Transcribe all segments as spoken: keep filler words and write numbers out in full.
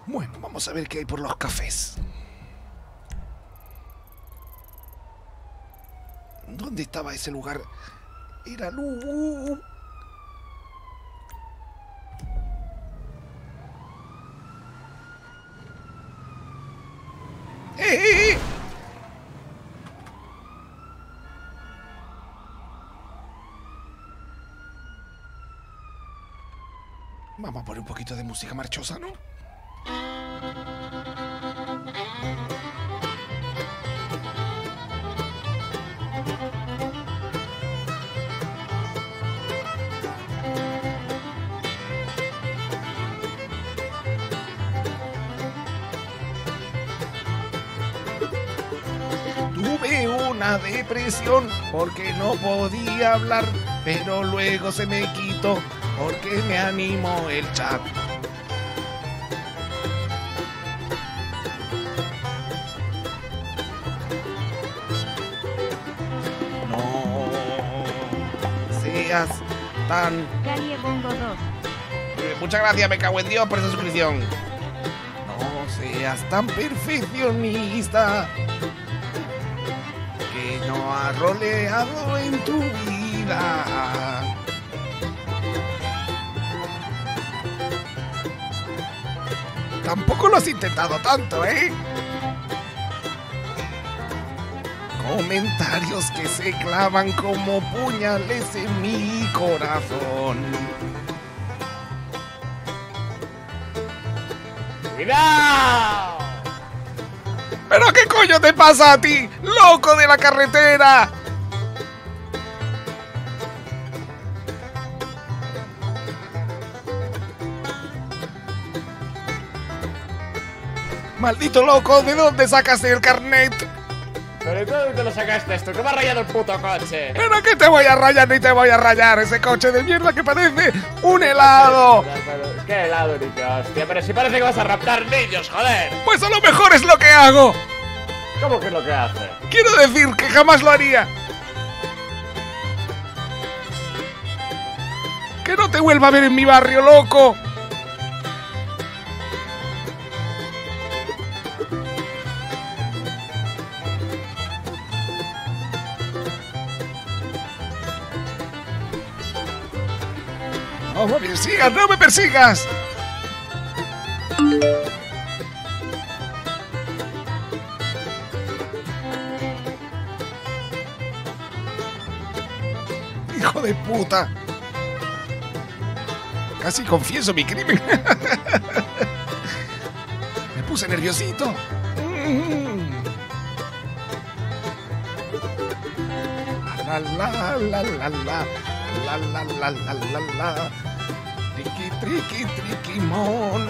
Bueno, vamos a ver qué hay por los cafés. ¿Dónde estaba ese lugar? Era Lu. ¡Eh, eh, eh! Vamos a poner un poquito de música marchosa, ¿no? Tuve una depresión porque no podía hablar, pero luego se me quitó porque me animó el chat. No seas tan... Calle Bongo dos. Eh, muchas gracias, me cago en Dios por esa suscripción. No seas tan perfeccionista, que no has roleado en tu vida. Tampoco lo has intentado tanto, ¿eh? Comentarios que se clavan como puñales en mi corazón. ¡Cuidado! ¿Pero qué coño te pasa a ti, loco de la carretera? Maldito loco, ¿de dónde sacaste el carnet? ¿Pero tú dónde te lo sacaste esto? ¿Qué me ha rayado el puto coche? ¿Pero qué te voy a rayar ni te voy a rayar? Ese coche de mierda que parece un helado. Pero, ¿qué helado, ni qué hostia? Pero si parece que vas a raptar niños, joder. Pues a lo mejor es lo que hago. ¿Cómo que es lo que hace? Quiero decir que jamás lo haría. Que no te vuelva a ver en mi barrio, loco. No me persigas, no me persigas. Hijo de puta. Casi confieso mi crimen. Me puse nerviosito. La la la la la la la la la la la. Triqui triqui triquimón.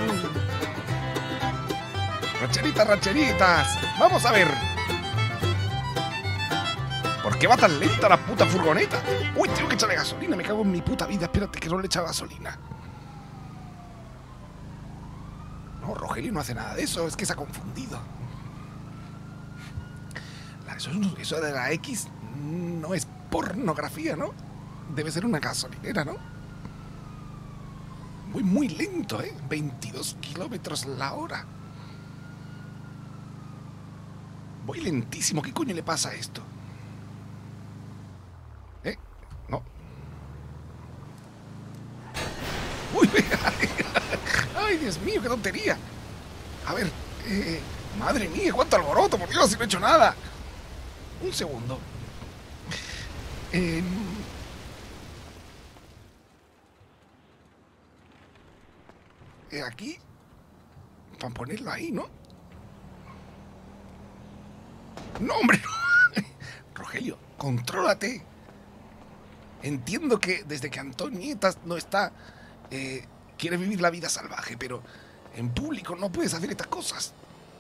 Racheritas, racheritas. Vamos a ver. ¿Por qué va tan lenta la puta furgoneta? Uy, tengo que echarle gasolina. Me cago en mi puta vida. Espérate que no le he echado gasolina. No, Rogelio no hace nada de eso. Es que se ha confundido. Eso, eso de la X no es pornografía, ¿no? Debe ser una gasolinera, ¿no? Voy muy lento, ¿eh? veintidós kilómetros la hora. Voy lentísimo. ¿Qué coño le pasa a esto? ¿Eh? No. Uy, ay, Dios mío, qué tontería. A ver, eh, madre mía, cuánto alboroto, por Dios, si no he hecho nada. Un segundo. Eh, eh, aquí. Para ponerlo ahí, ¿no? No, hombre, no. Rogelio, contrólate. Entiendo que desde que Antonieta no está, eh, quiere vivir la vida salvaje, pero en público no puedes hacer estas cosas.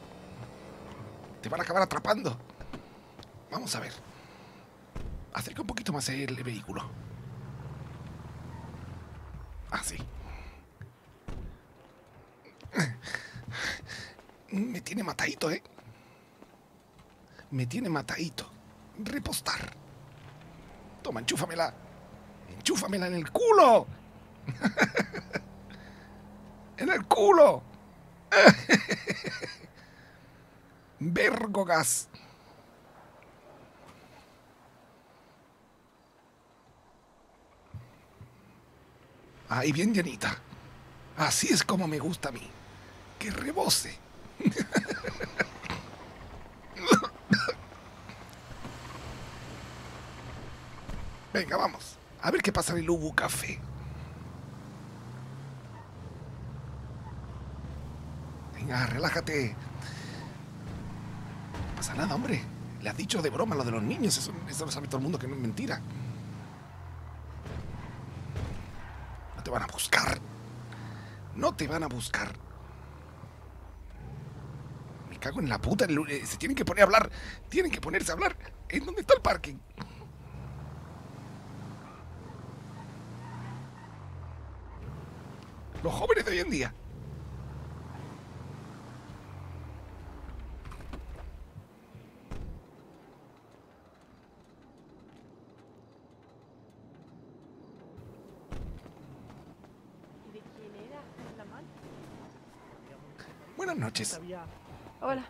Te van a acabar atrapando. Vamos a ver. Acerca un poquito más el vehículo. Así. Me tiene matadito, ¿eh? Me tiene matadito. Repostar. Toma, enchúfamela. Enchúfamela en el culo. En el culo. Vergogas. Ahí bien llenita. Así es como me gusta a mí. Que rebose. Venga, vamos. A ver qué pasa en el Ubu Café. Venga, relájate. No pasa nada, hombre. Le has dicho de broma lo de los niños. Eso, eso lo sabe todo el mundo que no es mentira. No te van a buscar. No te van a buscar. Me cago en la puta. Se tienen que poner a hablar. Tienen que ponerse a hablar. ¿En dónde está el parking? Los jóvenes de hoy en día. Buenas noches. Hola.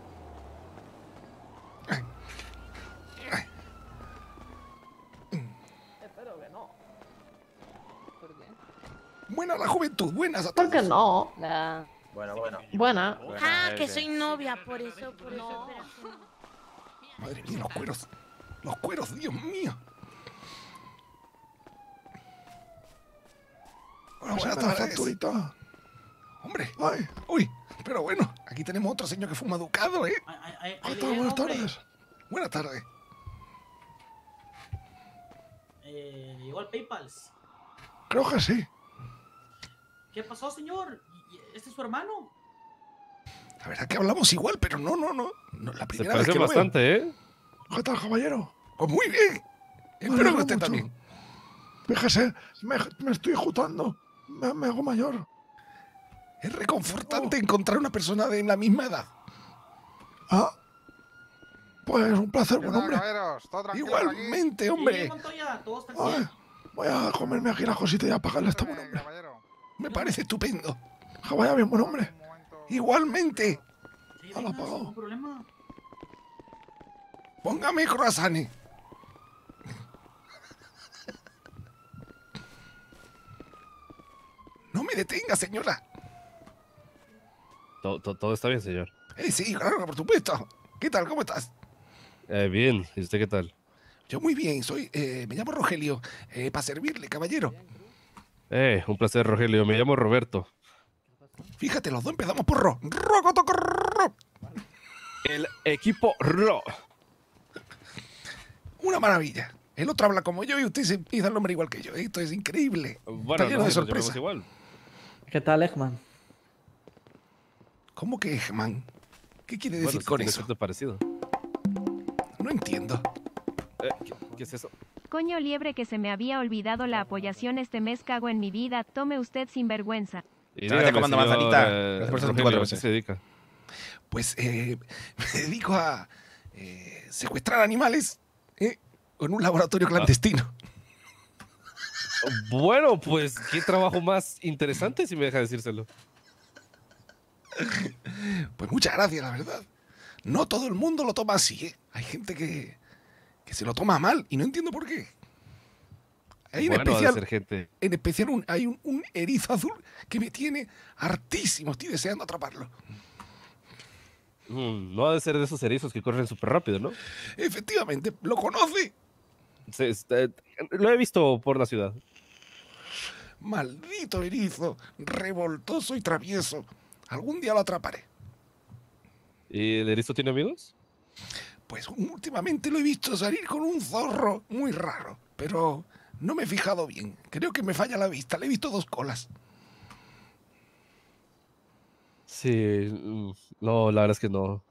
Espero que no. ¿Por qué? Buena la juventud, buenas a todos. ¿Por qué no? La... Bueno, bueno. Buena. Ah, que soy novia, por eso, por eso. pero- Madre mía, los cueros. Los cueros, Dios mío. Bueno, buenas tardes. Facturita. Hombre. Ay. Uy, pero bueno, aquí tenemos otro señor que fuma educado, ¿eh? Ay, ay, ay, Hasta, ay, buenas hombre. tardes. Buenas tardes. Eh, ¿Llegó el PayPal? Creo que sí. ¿Qué pasó, señor? ¿Y- y- ¿Este es su hermano? La verdad que hablamos igual, pero no, no, no. no la Se primera vez parece que lo bastante, ¿eh? veo. ¿Qué tal, caballero? Pues muy bien. Espero que usted también. Fíjese, me, me estoy juntando. Me, me hago mayor. Es reconfortante encontrar una persona de la misma edad. Ah, pues un placer, buen hombre. Igualmente, Sí, hombre. Montoya, todo está Ay, bien. voy a comerme aquí la cosita y apagarle a este buen hombre. Me parece estupendo. Que vaya bien, buen hombre. Igualmente. Sí, Hala, venga, apagado. sin ningún problema. Póngame croissant. No me detenga, señora. To- to- todo está bien, señor. Eh, sí, claro, por supuesto. ¿Qué tal? ¿Cómo estás? Eh, bien, ¿y usted qué tal? Yo muy bien, soy, eh, me llamo Rogelio, eh, para servirle, caballero. Eh, un placer, Rogelio. Me llamo Roberto. Fíjate, los dos empezamos por Ro. Ro, toco, ro. El equipo Ro. Una maravilla. El otro habla como yo y usted se empieza el nombre igual que yo. Esto es increíble. Bueno, Está lleno no, de nos llamamos sorpresa. igual. ¿Qué tal, Ekman? ¿Cómo que Ejman? ¿Qué quiere decir Bueno, sí con tiene eso? cierto parecido. No entiendo. Eh, ¿qué, qué es eso? Coño liebre que se me había olvidado la apoyación este mes cago en mi vida, tome usted sinvergüenza. Y Gracias, dígame, comando señor, Manzanita. eh, Gracias por Rogelio, cuatro ¿a qué veces. se dedica? Pues eh, me dedico a eh, secuestrar animales eh, en un laboratorio clandestino. Bueno, pues, ¿qué trabajo más interesante si me deja decírselo? Pues muchas gracias, la verdad. No todo el mundo lo toma así, ¿eh? Hay gente que, que se lo toma mal y no entiendo por qué. Hay en Bueno, ha de especial, ser gente. en especial un- hay un, un erizo azul que me tiene hartísimo. Estoy deseando atraparlo. Mm, no ha de ser de esos erizos que corren súper rápido, ¿no? Efectivamente, ¿lo conoce? Se- este, lo he visto por la ciudad. Maldito erizo, revoltoso y travieso. Algún día lo atraparé. ¿Y el erizo tiene amigos? Pues últimamente lo he visto salir con un zorro muy raro, pero no me he fijado bien. Creo que me falla la vista. Le he visto dos colas. Sí, mm, no, la verdad es que no.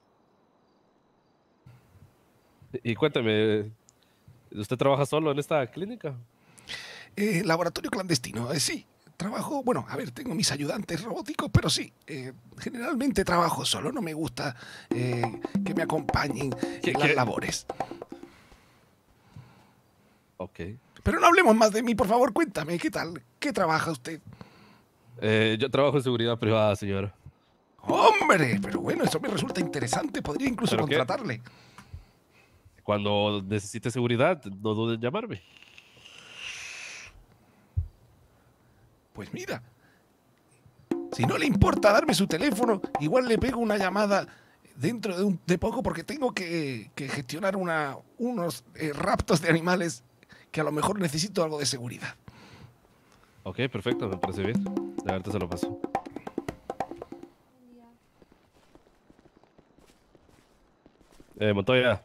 Y y cuéntame, ¿usted trabaja solo en esta clínica? Eh, laboratorio clandestino, eh, sí. Trabajo, bueno, a ver, tengo mis ayudantes robóticos, pero sí, eh, generalmente trabajo solo. No me gusta eh, que me acompañen ¿Qué- en las qué? labores. Ok. Pero no hablemos más de mí, por favor, cuéntame, ¿qué tal? ¿Qué trabaja usted? Eh, yo trabajo en seguridad privada, señor. ¡Hombre! Pero bueno, eso me resulta interesante. Podría incluso ¿Pero qué? contratarle. Cuando necesite seguridad, no dude en llamarme. Pues mira, si no le importa darme su teléfono, igual le pego una llamada dentro de, un, de poco porque tengo que, que gestionar una, unos eh, raptos de animales que a lo mejor necesito algo de seguridad. Ok, perfecto, me parece bien. De ahorita se lo paso. Eh, Montoya,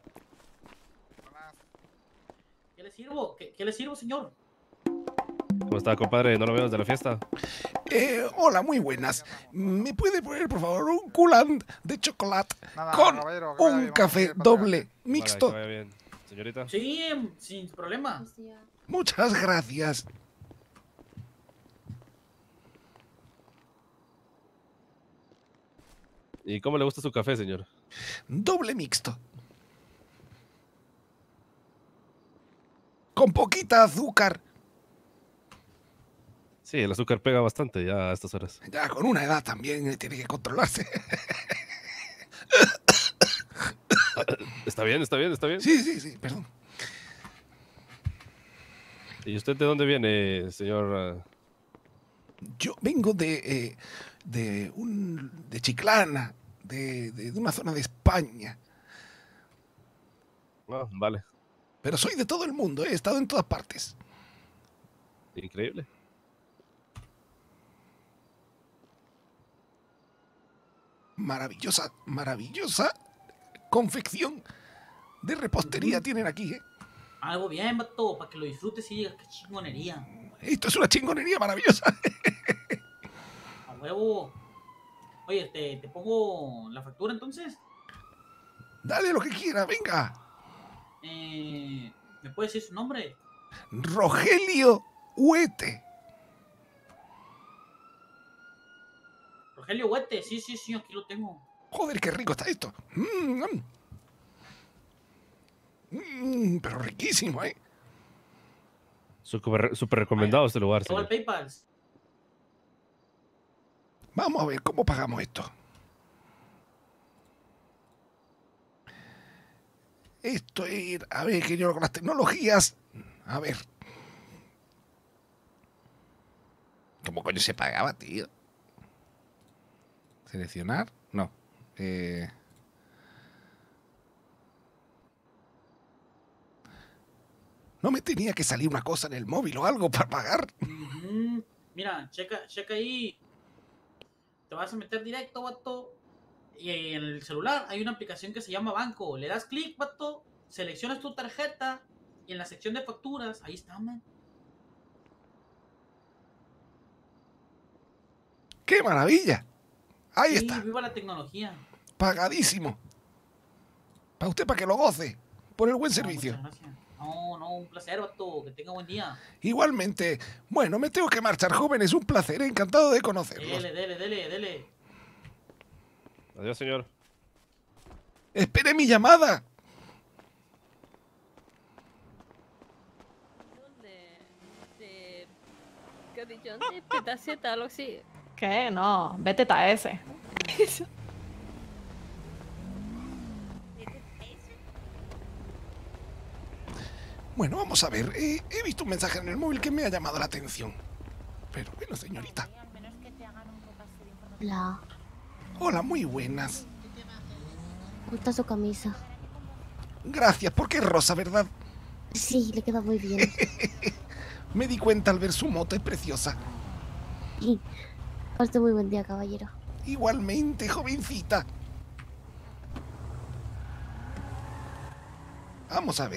¿Qué le sirvo? ¿Qué, qué le sirvo, señor? ¿cómo está, compadre? ¿No lo veo desde la fiesta? Eh, hola, muy buenas. ¿Me puede poner, por favor, un coulant de chocolate Nada, con caballero, que vaya un bien, vamos a café seguir para doble adelante. mixto? Vale, que vaya bien. Señorita. Sí, em, sin problema. Muchas gracias. ¿Y cómo le gusta su café, señor? Doble mixto. Con poquita azúcar. Sí, el azúcar pega bastante ya a estas horas. Ya con una edad también eh, tiene que controlarse. Está bien, está bien, está bien. Sí, sí, sí, perdón. ¿Y usted de dónde viene, señor? ah? Yo vengo de, eh, de, un, de Chiclana, de, de, de una zona de España. Ah, vale, Pero soy de todo el mundo, eh, he estado en todas partes. increíble. Maravillosa, maravillosa confección de repostería tienen aquí, ¿eh? Algo bien, vato, para que lo disfrutes y digas qué chingonería. Esto es una chingonería maravillosa. A huevo. Oye, ¿te, te pongo la factura entonces? Dale lo que quiera, venga. Eh, ¿Me puede decir su nombre? Rogelio Huete. Rogelio Huete, sí, sí, sí, aquí lo tengo. Joder, qué rico está esto. Mm, mm. Mm, pero riquísimo, ¿eh? Súper súper recomendado este lugar, Todo el señor. PayPal. Vamos a ver cómo pagamos esto. Esto es... A ver, que yo con las tecnologías... A ver. ¿Cómo coño se pagaba, tío? ¿Seleccionar? No. Eh... ¿No me tenía que salir una cosa en el móvil o algo para pagar? Ujú. Mira, checa, checa ahí. Te vas a meter directo, vato. Y en el celular hay una aplicación que se llama Banco. Le das clic, vato. Seleccionas tu tarjeta. Y en la sección de facturas, ahí está, man. ¡Qué maravilla! Ahí Sí, está, viva la tecnología. pagadísimo. Para usted, para que lo goce. Por el buen No, servicio. muchas gracias. No, no, un placer, vato. Que tenga buen día. Igualmente. Bueno, me tengo que marchar, jóvenes. Un placer. Encantado de conocerlos. Dele, dele, dele, dele. Adiós, señor. Espere mi llamada. De, de, ¿qué ha dicho antes? Petaceta, algo así. ¿Qué? No, vete a ese. Bueno, vamos a ver. Eh, he visto un mensaje en el móvil que me ha llamado la atención. Pero bueno, señorita. Hola, Hola, muy buenas. me gusta su camisa. Gracias, porque es rosa, ¿verdad? Sí, le queda muy bien. Me di cuenta al ver su moto, es preciosa. Y pase muy buen día, caballero. Igualmente, jovencita. Vamos a ver.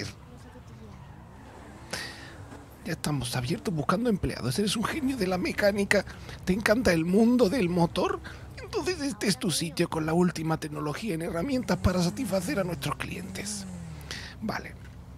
Ya estamos abiertos buscando empleados. Eres un genio de la mecánica. ¿Te encanta el mundo del motor? Entonces este es tu sitio con la última tecnología en herramientas para satisfacer a nuestros clientes. Vale.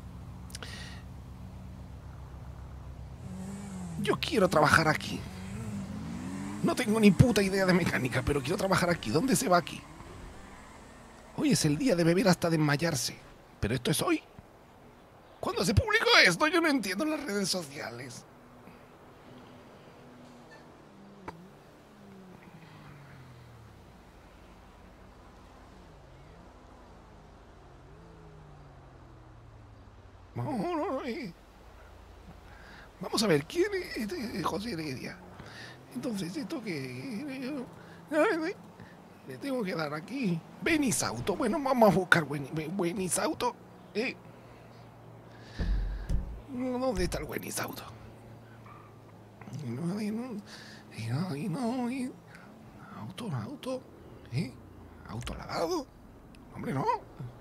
Yo quiero trabajar aquí. No tengo ni puta idea de mecánica, pero quiero trabajar aquí. ¿Dónde se va aquí? Hoy es el día de beber hasta desmayarse. Pero esto es hoy. ¿Cuándo se publicó esto? Yo no entiendo las redes sociales. No, no, no, eh. Vamos a ver, ¿quién es este José Heredia? Entonces, esto que... Le tengo que dar aquí. Benisauto. Bueno, vamos a buscar Benisauto. ¿Eh? ¿Dónde está el Benisauto? No, no, no, no. Auto, auto. ¿Eh? ¿Auto lavado? Hombre, no.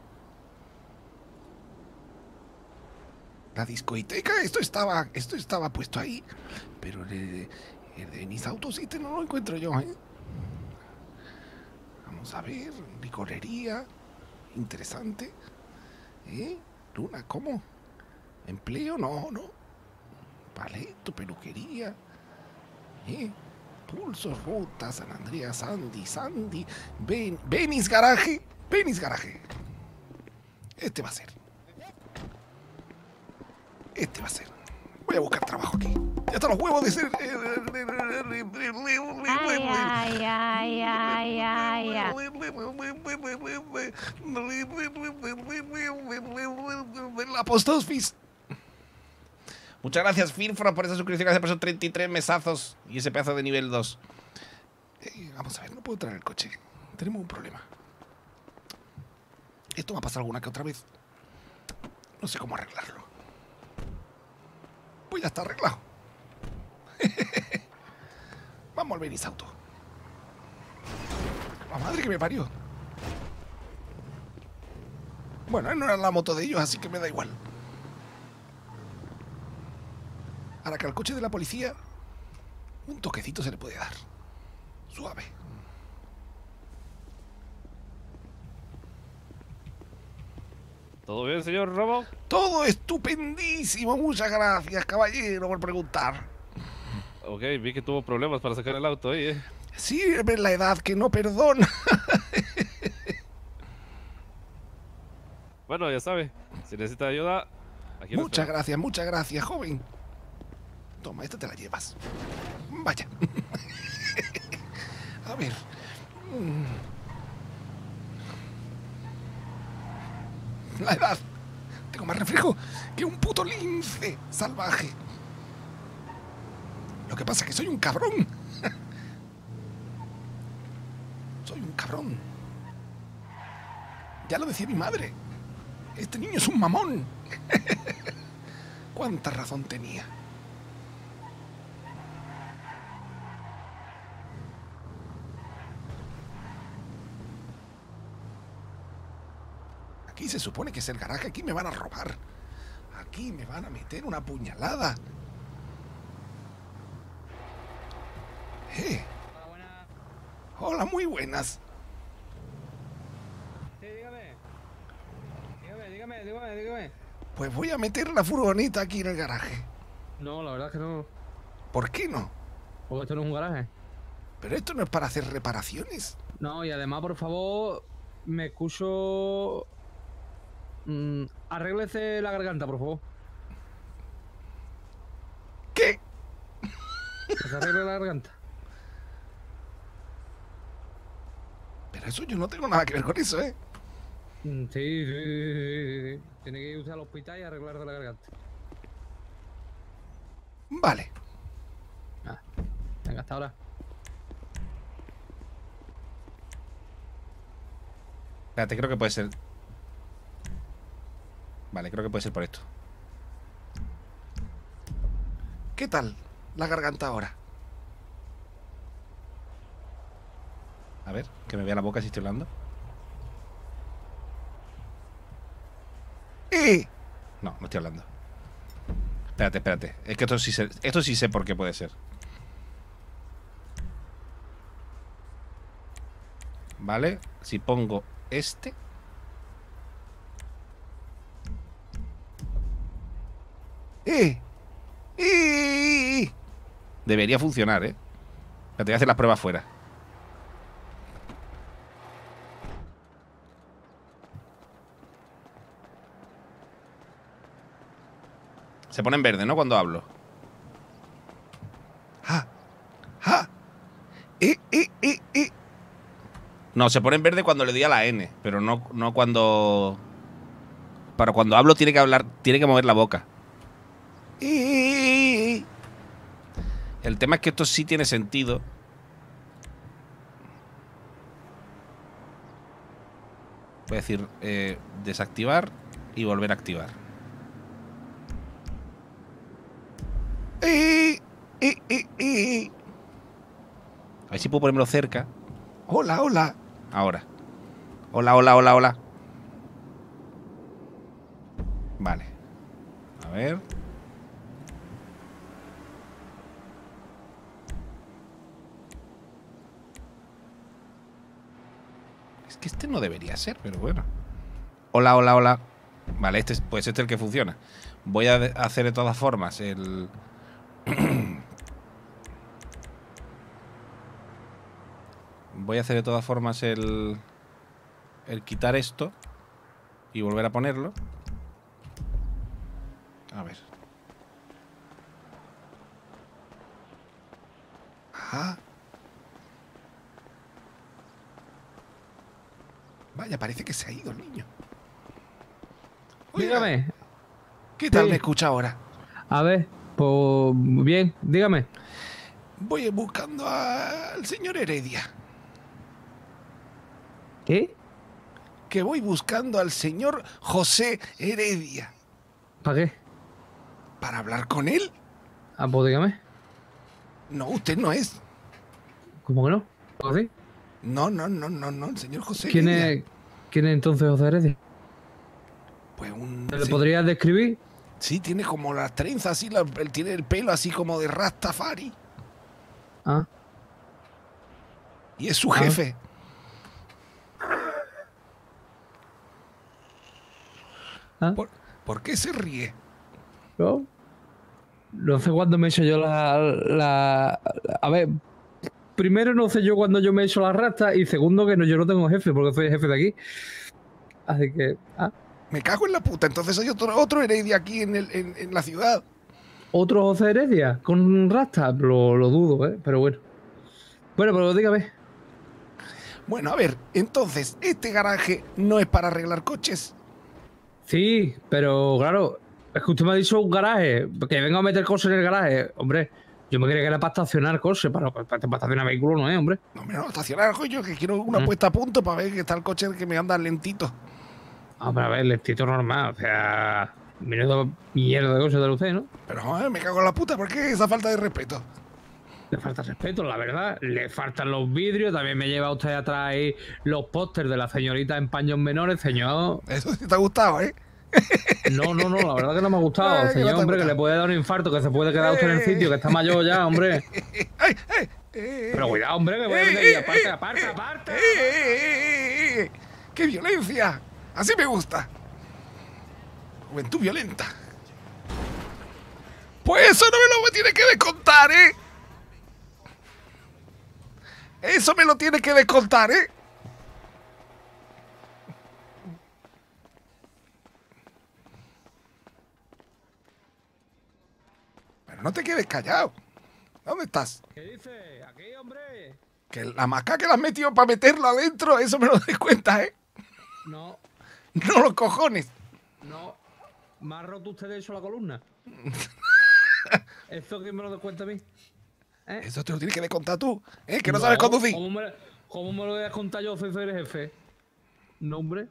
La discoteca, esto estaba, esto estaba puesto ahí. Pero el, el de mis autos sí no lo encuentro yo, ¿eh? Vamos a ver, licorería. Interesante. ¿Eh? Luna, ¿cómo? ¿Empleo? No, no. Paleto, peluquería. ¿Eh? Pulso, Ruta, San Andreas, Sandy, Sandy. Ben, Benis Garaje. Benis Garaje. Este va a ser. Este va a ser. Voy a buscar trabajo aquí. Ya están los huevos de ser. Ay, ay, ay, ay, ay, ay. La post office. Muchas gracias, Firfra, por esa suscripción. Gracias por esos treinta y tres mesazos y ese pedazo de nivel dos. Eh, vamos a ver, no puedo traer el coche. Tenemos un problema. Esto va a pasar alguna que otra vez. No sé cómo arreglarlo. Pues ya está arreglado. Vamos al Benisauto. La madre que me parió. Bueno, no era la moto de ellos, así que me da igual. Ahora que al coche de la policía un toquecito se le puede dar. Suave. ¿Todo bien, señor Robo? Todo estupendísimo. Muchas gracias, caballero, por preguntar. Ok, vi que tuvo problemas para sacar el auto ahí, ¿eh? Sí, es la edad que no perdona. Bueno, ya sabe, si necesita ayuda, aquí lo Muchas espero. gracias, muchas gracias, joven. Toma, esta te la llevas. Vaya. A ver. La edad. Tengo más reflejo que un puto lince salvaje. Lo que pasa es que soy un cabrón. Soy un cabrón. Ya lo decía mi madre. Este niño es un mamón. Cuánta razón tenía. Aquí se supone que es el garaje. Aquí me van a robar. Aquí me van a meter una puñalada. Eh. Hola, muy buenas. Sí, dígame. Dígame, dígame, dígame, dígame. Pues voy a meter la furgoneta aquí en el garaje. No, la verdad es que no. ¿Por qué no? Porque esto no es un garaje. Pero esto no es para hacer reparaciones. No, y además, por favor, me excuso. Mm, arréglese la garganta, por favor. ¿Qué? Que se arregle la garganta. Pero eso yo no tengo nada que ver con eso, ¿eh? Mm, sí, sí, sí, sí, sí. Tiene que ir al hospital y arreglarse la garganta. Vale. Ah, venga, hasta ahora. Espérate, creo que puede ser. Vale, creo que puede ser por esto. ¿Qué tal la garganta ahora? A ver, que me vea la boca si estoy hablando. ¡Eh! No, no estoy hablando. Espérate, espérate. Es que esto sí sé, esto sí sé por qué puede ser. Vale, si pongo este. ¡Eh! ¡Eh! Debería funcionar, ¿eh? Te voy a hacer las pruebas fuera. Se pone en verde, ¿no? Cuando hablo. ¡Ja! ¡Ja! ¡Eh, eh, eh, eh! No, se pone en verde cuando le doy a la N, pero no, no cuando... Para cuando hablo tiene que hablar, tiene que mover la boca. El tema es que esto sí tiene sentido. Voy a decir eh, desactivar y volver a activar. Eh, eh, eh, eh. A ver si puedo ponérmelo cerca. Hola, hola. Ahora. Hola, hola, hola, hola. Vale. A ver. Es que este no debería ser, pero bueno. Hola, hola, hola. Vale, este es, pues este es el que funciona. Voy a hacer de todas formas el... Voy a hacer de todas formas el... El quitar esto y volver a ponerlo. A ver. Ajá. Vaya, parece que se ha ido el niño. Oiga, Dígame. ¿Qué tal Sí. me escucha ahora? A ver, pues bien, dígame. Voy buscando al señor Heredia. ¿Qué? Que voy buscando al señor José Heredia. ¿Para qué? ¿Para hablar con él? Ah, pues dígame. No, usted no es. ¿Cómo que no? ¿O sí? No, no, no, no, no, el señor José ¿Quién Heredia. es, ¿Quién es entonces José Heredia? Pues un... ¿Me lo sí. podrías describir? Sí, tiene como las trenzas así, la- él tiene el pelo así como de Rastafari. Ah. Y es su Ah. jefe. ¿Ah? ¿Por, ¿por qué se ríe? ¿No? No sé cuándo me he hecho yo la, la... A ver, primero no sé yo cuándo yo me he hecho la rasta y segundo que no, yo no tengo jefe porque soy el jefe de aquí. Así que... Ah, Me cago en la puta, entonces hay otro, otro Heredia aquí en, el, en, en la ciudad. ¿otro José Heredia con rasta? Lo, lo dudo, ¿eh? Pero bueno. Bueno, pero dígame. Bueno, a ver, entonces, este garaje no es para arreglar coches. Sí, pero claro, es que usted me ha dicho un garaje, que venga a meter cosas en el garaje. Hombre, yo me creía que era para estacionar cosas, para, para, para estacionar vehículos, no es, hombre. No, hombre, no, estacionar, coño, que quiero una Mm. puesta a punto para ver que está el coche que me anda lentito. Hombre, a ver, el estilo normal, o sea, menudo mierda de cosas de usted, ¿no? Pero, joder, me cago en la puta, ¿por qué esa falta de respeto? Le falta respeto, la verdad. Le faltan los vidrios, también me lleva usted atrás ahí los pósters de la señorita en paños menores, señor. Eso sí te ha gustado, ¿eh? No, no, no, la verdad que no me ha gustado. Ay, que no Señor, te ha hombre, que gustado. le puede dar un infarto, que se puede quedar usted en el sitio, que está mayor ya, hombre. ¡Ay, ay! eh, Pero cuidado, hombre, que voy a eh, meter y eh, aparte, eh, aparte, eh, aparte. eh, eh, eh, ¡Qué violencia! Así me gusta. Juventud violenta. Pues eso no me lo tiene que descontar, ¿eh? Eso me lo tiene que descontar, ¿eh? Pero no te quedes callado. ¿Dónde estás? ¿Qué dice? Aquí, hombre. Que la maca que la has metido para meterlo adentro, eso me lo des cuenta, ¿eh? No, No los cojones. no. ¿Me ha roto usted de eso la columna? ¿Esto quién me lo descuenta a mí? ¿Eh? Eso te lo tienes que descontar tú, ¿eh? Que no, sabes conducir. ¿Cómo me, cómo me lo voy a contar yo si soy el jefe? No, hombre.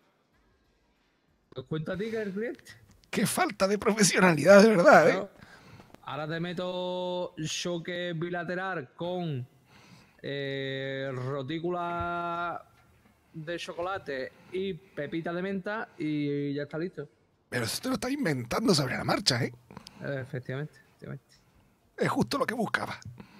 Pues cuenta a ti que es el cliente. Qué falta de profesionalidad, de verdad, ¿eh? Claro. Ahora te meto choque bilateral con eh, rotícula de chocolate y pepita de menta y ya está listo. Pero eso te lo estás inventando sobre la marcha, ¿eh? Eh, efectivamente, efectivamente. Es justo lo que buscaba.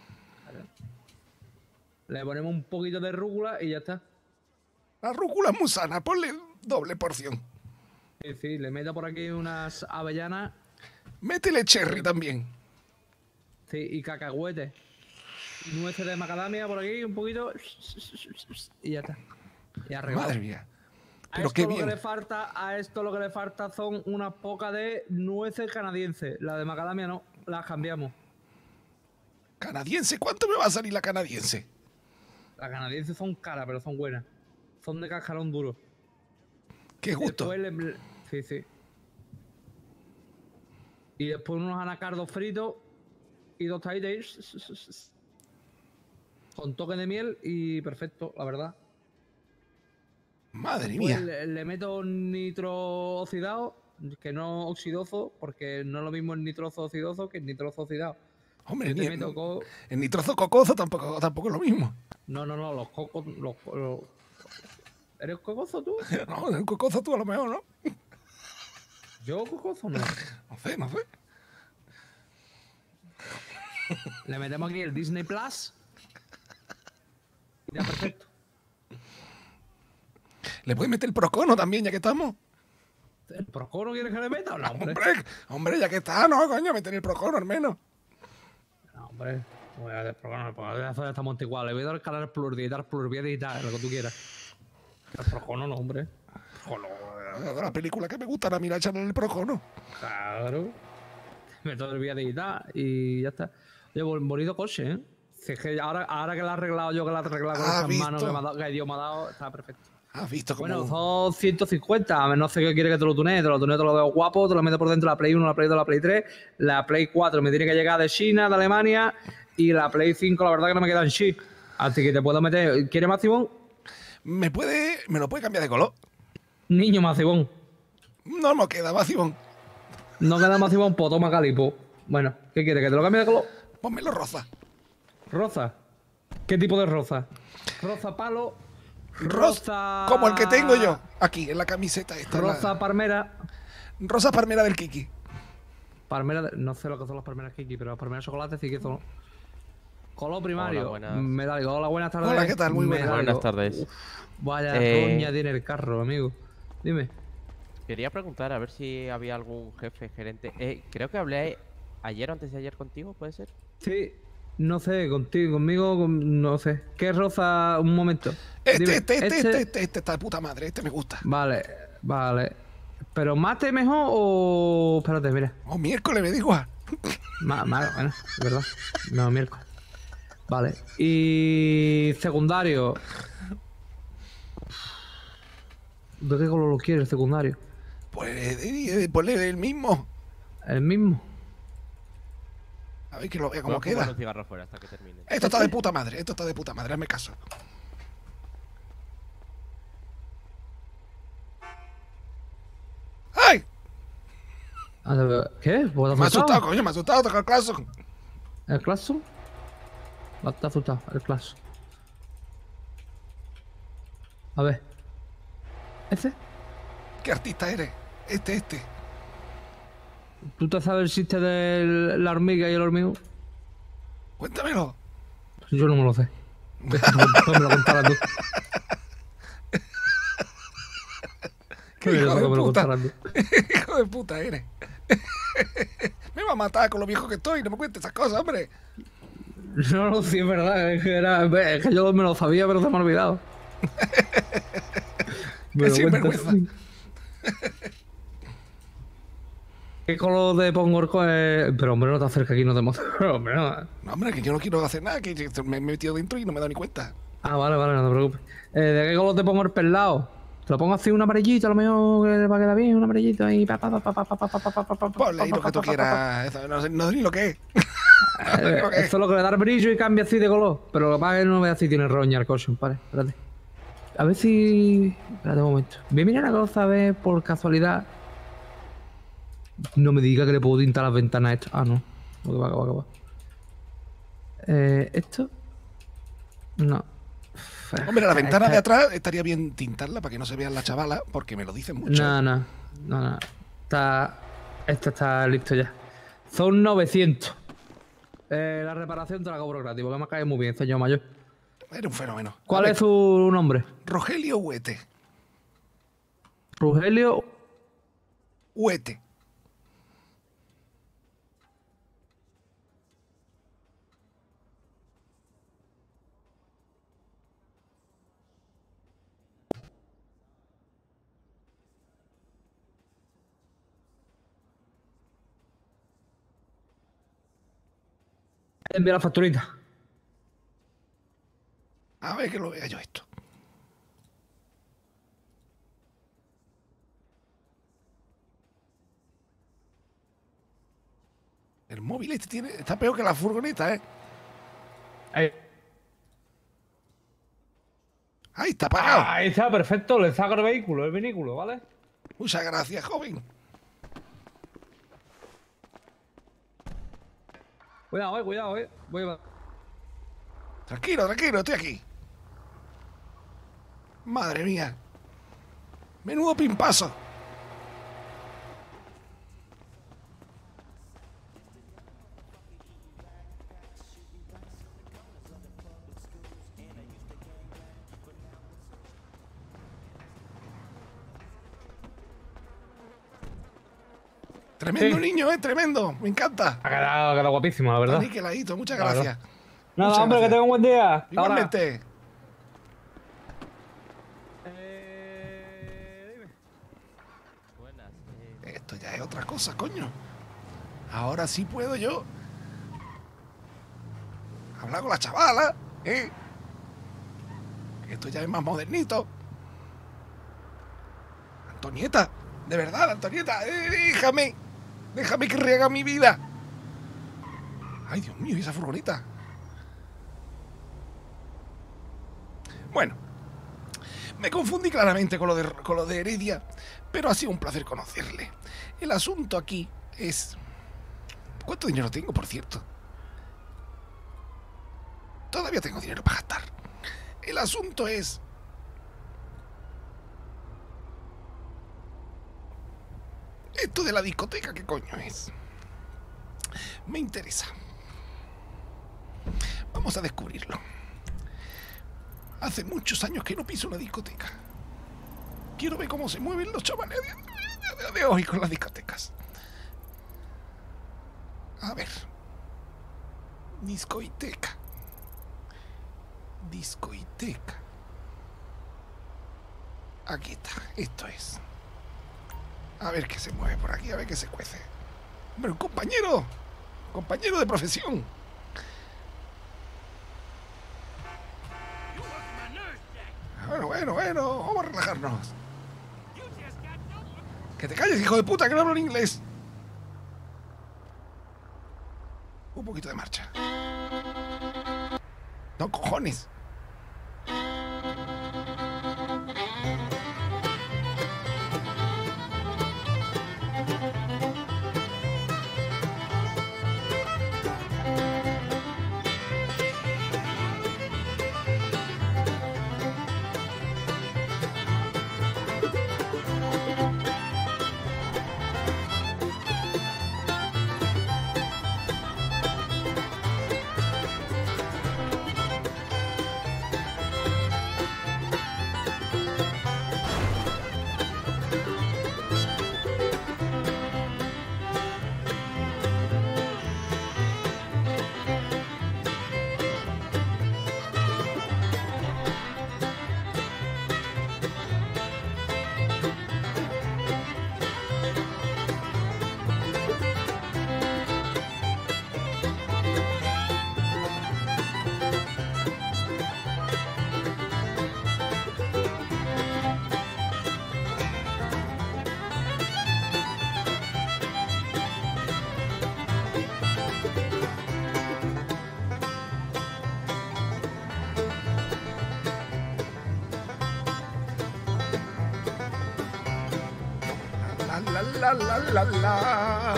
Le ponemos un poquito de rúcula y ya está. La rúcula es muy sana, ponle doble porción. Sí, sí, le meto por aquí unas avellanas. Métele cherry también. Sí, y cacahuetes. Nueces de macadamia por aquí, un poquito. Y ya está. Y arreglado. Madre mía. A Pero esto qué lo bien. que le falta, a esto lo que le falta son unas pocas de nueces canadienses. La de macadamia no, las cambiamos. ¿Canadiense? ¿Cuánto me va a salir la canadiense? Las canadienses son caras, pero son buenas. Son de cascarón duro. Qué gusto. Después le, Sí, sí. Y después unos anacardos fritos y dos taítes con toque de miel y perfecto, la verdad. Madre Después mía. Le, le meto nitro oxidado, que no oxidoso, porque no es lo mismo el nitroso oxidoso que el nitroso oxidado. Hombre, Yo te ni- meto co- el nitrozo cocoso tampoco, tampoco es lo mismo. No, no, no, los cocos. Los, los- ¿Eres cocoso tú? No, el cocoso tú a lo mejor, ¿no? ¿Yo cocoso no? No sé, no sé. Le metemos aquí el Disney Plus. Y ya perfecto. ¿Le puedes meter el procono también, ya que estamos? ¿El procono quieres que le meta o no, hombre? Hombre, hombre, ya que está, no, coño, meter el procono al menos. No, hombre. Voy a hacer procono, el procono ya estamos igual. Le voy a dar el canal pluridigital, pluridigital, lo que tú quieras. El procono no, hombre. Procono. De las películas que me gustan a mí la echan en el procono. Claro. Meto el vía digital y ya está. Oye, bon- bonito coche, ¿eh? Si es que ahora, ahora que lo he arreglado yo, que lo he arreglado con Ah, esas visto. manos que, me ha dado, que Dios me ha dado, está perfecto. ¿Has visto cómo...? Bueno, son ciento cincuenta. A ver, no sé qué quiere que te lo tunee. Te lo tuneo, te lo veo guapo. Te lo meto por dentro la Play uno, la Play dos, la Play tres. La Play cuatro me tiene que llegar de China, de Alemania. Y la Play cinco, la verdad que no me queda en sí. Así que te puedo meter. ¿Quieres macibón? ¿Me puede, me lo puede cambiar de color? Niño macibón. No me queda, vacibón. No queda macibón, pues toma calipo. Bueno, ¿qué quieres? ¿Que te lo cambie de color? Pónmelo rosa. ¿Rosa? ¿Qué tipo de rosa? Rosa palo. Rosa. Como el que tengo yo, aquí, en la camiseta esta. Rosa la- palmera. Rosa palmera del Kiki. Palmera, de- no sé lo que son las palmeras Kiki, pero las palmeras de chocolate sí que son. Color primario. Hola, buenas. Metálico. Hola, buenas tardes. Hola, ¿qué tal? Muy buenas. Metálico. Buenas tardes. Uf, vaya Eh, roña tiene el carro, amigo. Dime. Quería preguntar a ver si había algún jefe, gerente. Eh, creo que hablé ayer o antes de ayer contigo, ¿puede ser? Sí, no sé, contigo, conmigo, con- no sé. ¿Qué rosa? Un momento. Este, Dime, este, este, este, este, este está de puta madre, este me gusta. Vale, vale. ¿Pero mate mejor o...? Espérate, mira. O miércoles, me da igual. Ma- ma- bueno, es verdad. No, miércoles. Vale. Y secundario. ¿De qué color lo quieres, el secundario? Pues eh, eh, ponle el mismo. ¿El mismo? A ver que lo vea cómo Voy a fumar queda. un cigarro fuera hasta que termine. Esto está de puta madre, esto está de puta madre, hazme caso. ¡Ay! A ver, ¿qué? ¿Vos te Me ha has asustado, coño, me ha asustado, toca el caso. ¿El claso? No, te ha asustado, el claso. A ver. ¿Ese? ¿Qué artista eres? Este, este. ¿Tú te sabes el chiste de la hormiga y el hormigo? Cuéntamelo. Yo no me lo sé. Me lo contarás tú. ¿Qué Me hijo lo- de me lo puta? contarás tú. Hijo de puta eres. Me va a matar con lo viejo que estoy, no me cuentes esas cosas, hombre. No, no, sí, es verdad. Es que, era, es que yo me lo sabía, pero se me ha olvidado. Qué Me lo cuentas. sinvergüenza. ¿Qué color de pongo el co- eh, Pero hombre, no te acerques aquí, no te emociones. Hombre, no. No, hombre, que yo no quiero hacer nada, que me he metido dentro y no me he dado ni cuenta. Ah, vale, vale, no te preocupes. Eh, ¿De qué color te pongo el pelado? Te lo pongo así un amarillito, a lo mejor que va a quedar bien, un amarillito ahí. Pa, pa, pa, pa, pa, pa, pa, pa, pa, pa, pa, Ponle ahí lo que tú quieras. Eso, no sé, no sé ni lo que es. Eh, lo que es. Eso es lo que le da el brillo y cambia así de color. Pero lo que pasa es que no veas si tiene roña el coche, vale. Espérate. A ver si. Espérate un momento. Voy a mirar una cosa, a ver, por casualidad. No me diga que le puedo tintar las ventanas a esto. Ah, no. No, que va, que va, que va. Eh, ¿Esto? No. Hombre, la ventana Esta- de atrás estaría bien tintarla para que no se vean las chavalas, porque me lo dicen mucho. No, no, no, no. Está. Esto está listo ya. Son novecientos. Eh, la reparación te la cobro gratis, porque me cae muy bien, señor mayor. Era un fenómeno. ¿Cuál A es ver, su nombre? Rogelio Huete. Rogelio. Huete. Envía la facturita. A ver que lo vea yo esto. El móvil este tiene, está peor que la furgoneta, ¿eh? Ahí, Ahí está apagado. ahí está, perfecto. Le saco el vehículo, el vehículo, ¿vale? Muchas gracias, joven. Cuidado, eh, cuidado, eh. Voy a... Tranquilo, tranquilo, estoy aquí. Madre mía. Menudo pimpazo. Tremendo Sí. niño, eh, tremendo. Me encanta. Ha quedado, ha quedado guapísimo, la verdad. Aniquiladito, muchas La verdad. gracias. Nada, Muchas hombre, gracias. que tenga un buen día. Hasta ahora. Igualmente. Buenas. eh, Esto ya es otra cosa, coño. Ahora sí puedo yo hablar con la chavala, ¿eh? Esto ya es más modernito. Antonieta, de verdad, Antonieta, eh, déjame. Déjame que riega mi vida. Ay, Dios mío, ¿y esa furgoneta? Bueno, me confundí claramente con lo, de, con lo de Heredia, pero ha sido un placer conocerle. El asunto aquí es... ¿Cuánto dinero tengo, por cierto? Todavía tengo dinero para gastar. El asunto es... Esto de la discoteca, ¿qué coño es? Me interesa. Vamos a descubrirlo. Hace muchos años que no piso una discoteca. Quiero ver cómo se mueven los chavales de, de- de hoy con las discotecas. A ver. Discoteca. Discoteca. Aquí está. Esto es. A ver qué se mueve por aquí, a ver qué se cuece. Hombre, un compañero. Compañero de profesión. Bueno, bueno, bueno, vamos a relajarnos. Que te calles, hijo de puta, que no hablo en inglés. Un poquito de marcha. No, cojones. La la la la la.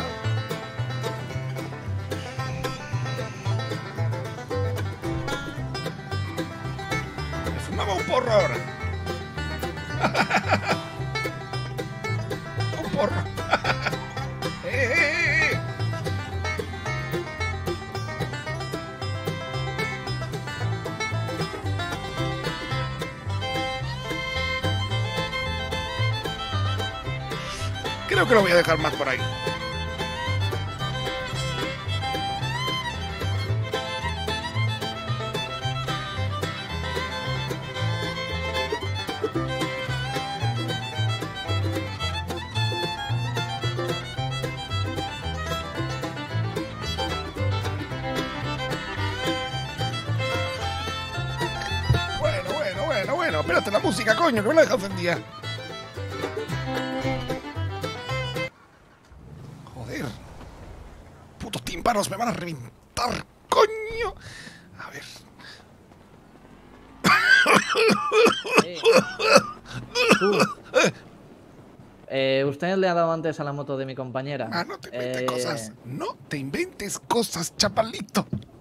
Me fumaba un porro ahora. Un porro. eh, eh, eh. Creo que lo voy a dejar más por ahí. Bueno, bueno, bueno, bueno. Espérate la música, coño, que me la deja ofendida. putos tímpanos me van a reventar, coño. A ver. Eh, tú. Eh, ¿Usted le ha dado antes a la moto de mi compañera? Ah, no te inventes Eh, cosas. No te inventes cosas, chapalito.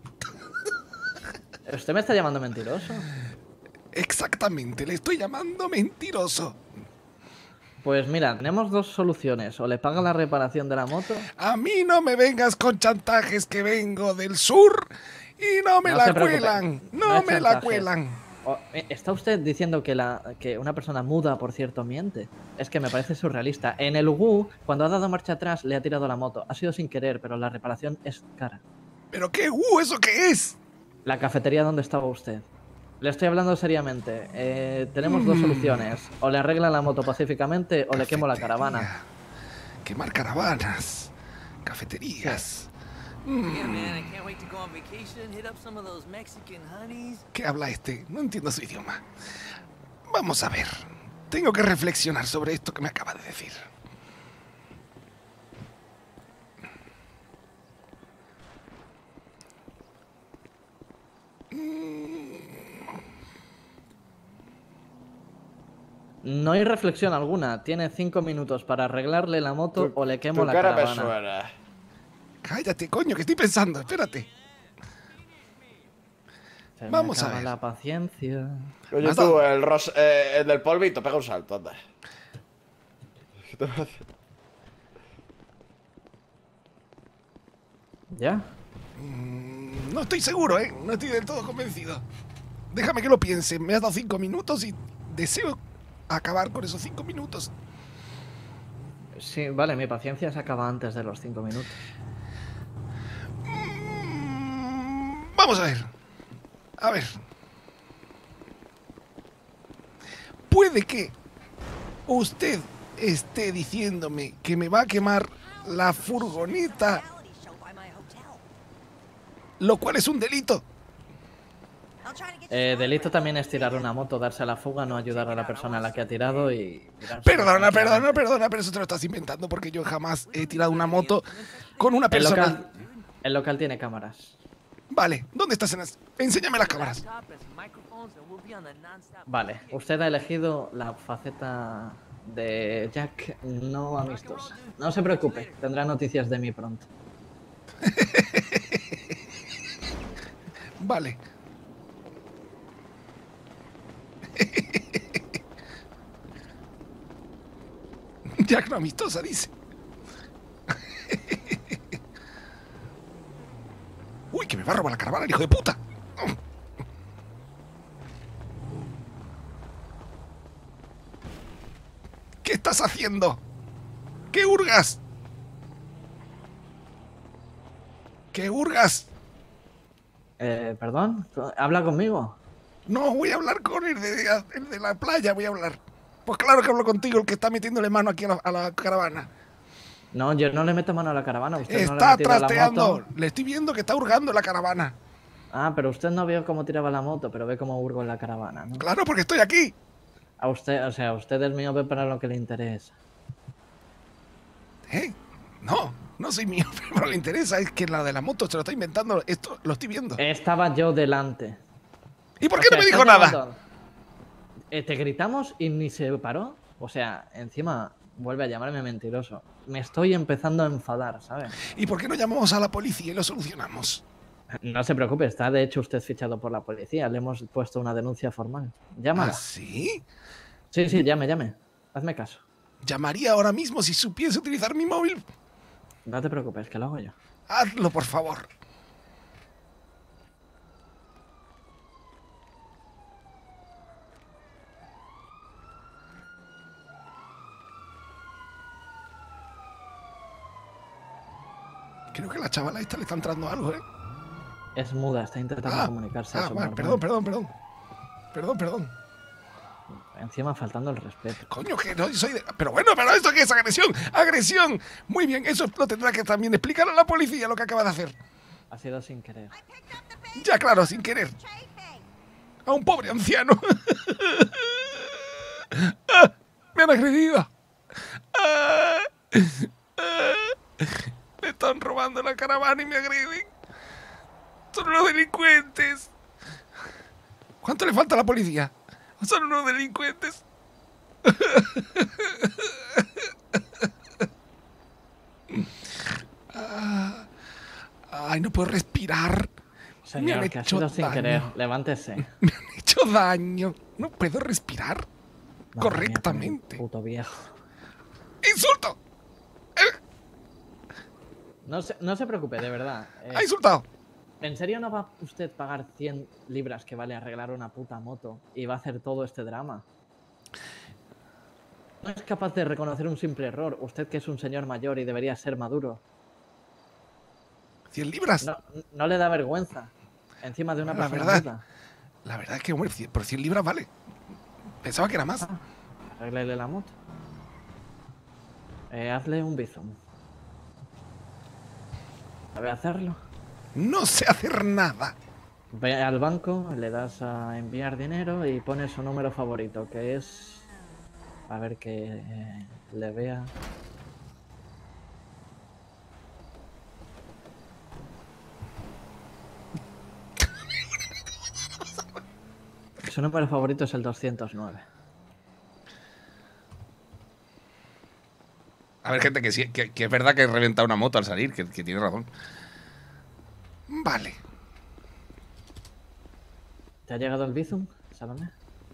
¿Usted me está llamando mentiroso? Exactamente, le estoy llamando mentiroso. Pues mira, tenemos dos soluciones. O le paga la reparación de la moto. A mí no me vengas con chantajes, que vengo del sur y no me No la se preocupe, cuelan. No, no es me la chantaje. cuelan. O- eh, ¿Está usted diciendo que, la, que una persona muda, por cierto, miente? Es que me parece surrealista. En el U G U, cuando ha dado marcha atrás, le ha tirado la moto. Ha sido sin querer, pero la reparación es cara. ¿Pero qué? Uh, ¿eso qué es? La cafetería donde estaba usted. Le estoy hablando seriamente. Eh, tenemos dos Mm. soluciones. O le arreglan la moto pacíficamente o le quemo la caravana. Quemar caravanas, cafeterías. Mm. ¿Qué habla este? No entiendo su idioma. Vamos a ver. Tengo que reflexionar sobre esto que me acaba de decir. No hay reflexión alguna. Tiene cinco minutos para arreglarle la moto o le quemo Tu la cara me caravana. suena. Cállate, coño, que estoy pensando. Espérate. Se me Vamos a acaba ver. la paciencia. Oye, Has tú, dado- el, ros eh, el del polvito, pega un salto, anda. ¿Qué te parece? ¿Ya? Mm, no estoy seguro, ¿eh? No estoy del todo convencido. Déjame que lo piense. Me has dado cinco minutos y deseo acabar con esos cinco minutos. Sí, vale, mi paciencia se acaba antes de los cinco minutos. Vamos a ver. A ver. Puede que usted esté diciéndome que me va a quemar la furgoneta, lo cual es un delito. Eh, delito también es tirar una moto, darse a la fuga, no ayudar a la persona a la que ha tirado y... tirarse Perdona, tranquilamente. perdona, perdona, pero eso te lo estás inventando porque yo jamás he tirado una moto con una El persona. local, el local tiene cámaras. Vale, ¿dónde estás? En las... Enséñame las cámaras. Vale, usted ha elegido la faceta de Jack no amistosa. No se preocupe, tendrá noticias de mí pronto. Vale. Jack no amistosa, dice. Uy, que me va a robar la caravana, el hijo de puta. ¿Qué estás haciendo? ¿Qué hurgas? ¿Qué hurgas? Eh, ¿perdón? ¿Habla conmigo? No, voy a hablar con el de, el de la playa, voy a hablar. Pues claro que hablo contigo, el que está metiéndole mano aquí a la, a la caravana. No, yo no le meto mano a la caravana. Usted no le ha Está metido la trasteando. moto. Le estoy viendo que está hurgando la caravana. Ah, pero usted no vio cómo tiraba la moto, pero ve cómo hurgo en la caravana, ¿no? Claro, porque estoy aquí. A usted, o sea, usted es miope para lo que le interesa. ¿Eh? No, no soy mío, pero le interesa. Es que la de la moto se lo está inventando. Esto lo estoy viendo. Estaba yo delante. ¿Y por O qué sea, no me dijo estás nada? llamando- Eh, te gritamos y ni se paró. O sea, encima vuelve a llamarme mentiroso. Me estoy empezando a enfadar, ¿sabes? ¿Y por qué no llamamos a la policía y lo solucionamos? No se preocupe, está de hecho usted fichado por la policía. Le hemos puesto una denuncia formal. Llámala. ¿Ah, sí? Sí, sí, llame, llame. Hazme caso. Llamaría ahora mismo si supiese utilizar mi móvil. No te preocupes, que lo hago yo. Hazlo, por favor. Creo que a la chavala esta le está entrando algo, ¿eh? Es muda, está intentando Ah, comunicarse. ah, eso es vale, normal. perdón, perdón, perdón. Perdón, perdón. Encima faltando el respeto. Coño, que no soy de... Pero bueno, pero ¿esto qué es? Agresión, agresión. Muy bien, eso lo tendrá que también explicar a la policía lo que acaba de hacer. Ha sido sin querer. Ya, claro, sin querer. A un pobre anciano. Ah, me han agredido. Ah, ah, me está están robando la caravana y me agreden. Son unos delincuentes. ¿Cuánto le falta a la policía? Son unos delincuentes. Ah, ay, no puedo respirar. Me Señor, han que ha hecho sido sin daño. querer. Levántese. Me han hecho daño. No puedo respirar Madre mía, correctamente. puto viejo. ¡Insulto! No se, no se preocupe, de verdad. eh, ¡Ha insultado! ¿En serio no va usted a pagar cien libras que vale arreglar una puta moto y va a hacer todo este drama? No es capaz de reconocer un simple error. Usted que es un señor mayor y debería ser maduro. ¿cien libras? No, no le da vergüenza. Encima de una La persona verdad. muda. La verdad es que, hombre, cien- por cien libras vale. Pensaba que era más. Ah, arréglele la moto. Eh, hazle un bizum. ¿Sabe hacerlo? No sé hacer nada. Ve al banco, le das a enviar dinero y pones su número favorito, que es... A ver que eh, le vea... Su número favorito es el doscientos nueve. A ver, gente, que, sí, que, que es verdad que he reventado una moto al salir, que, que tiene razón. Vale. ¿Te ha llegado el bizum, Salomé?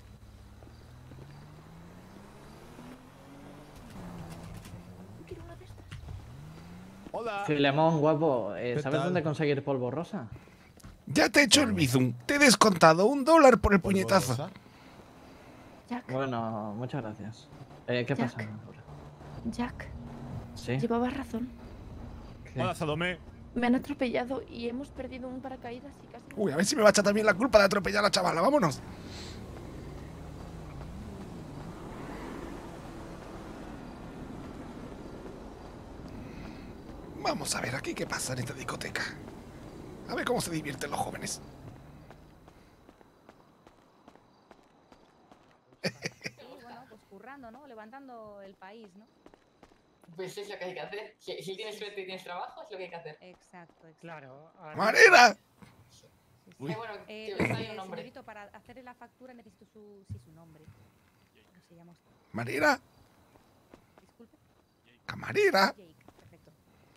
Hola. Filemón, guapo, eh, ¿Qué ¿sabes tal? dónde conseguir polvo rosa? Ya te he hecho el bizum. Te he descontado un dólar por el ¿Polvo puñetazo. rosa? Jack, Bueno, muchas gracias. Eh, ¿Qué Jack. pasa ahora? Jack, ¿Sí? llevabas razón. ¿Qué? Hola, Salomé. Me han atropellado y hemos perdido un paracaídas y casi... Uy, a ver si me va a echar también la culpa de atropellar a la chavala. Vámonos. Vamos a ver aquí qué pasa en esta discoteca. A ver cómo se divierten los jóvenes. Bueno, pues currando, ¿no? Levantando el país, ¿no? Pues es lo que hay que hacer. Si, si tienes suerte y tienes trabajo, es lo que hay que hacer. Exacto, exacto. Claro. ¡Marina! Eh, bueno, Eh, que me sale eh, un nombre. señorito, para hacerle la factura necesito su, sí, su nombre. ¿Cómo se llama usted? Marina, Disculpe. camarera. Jake, perfecto.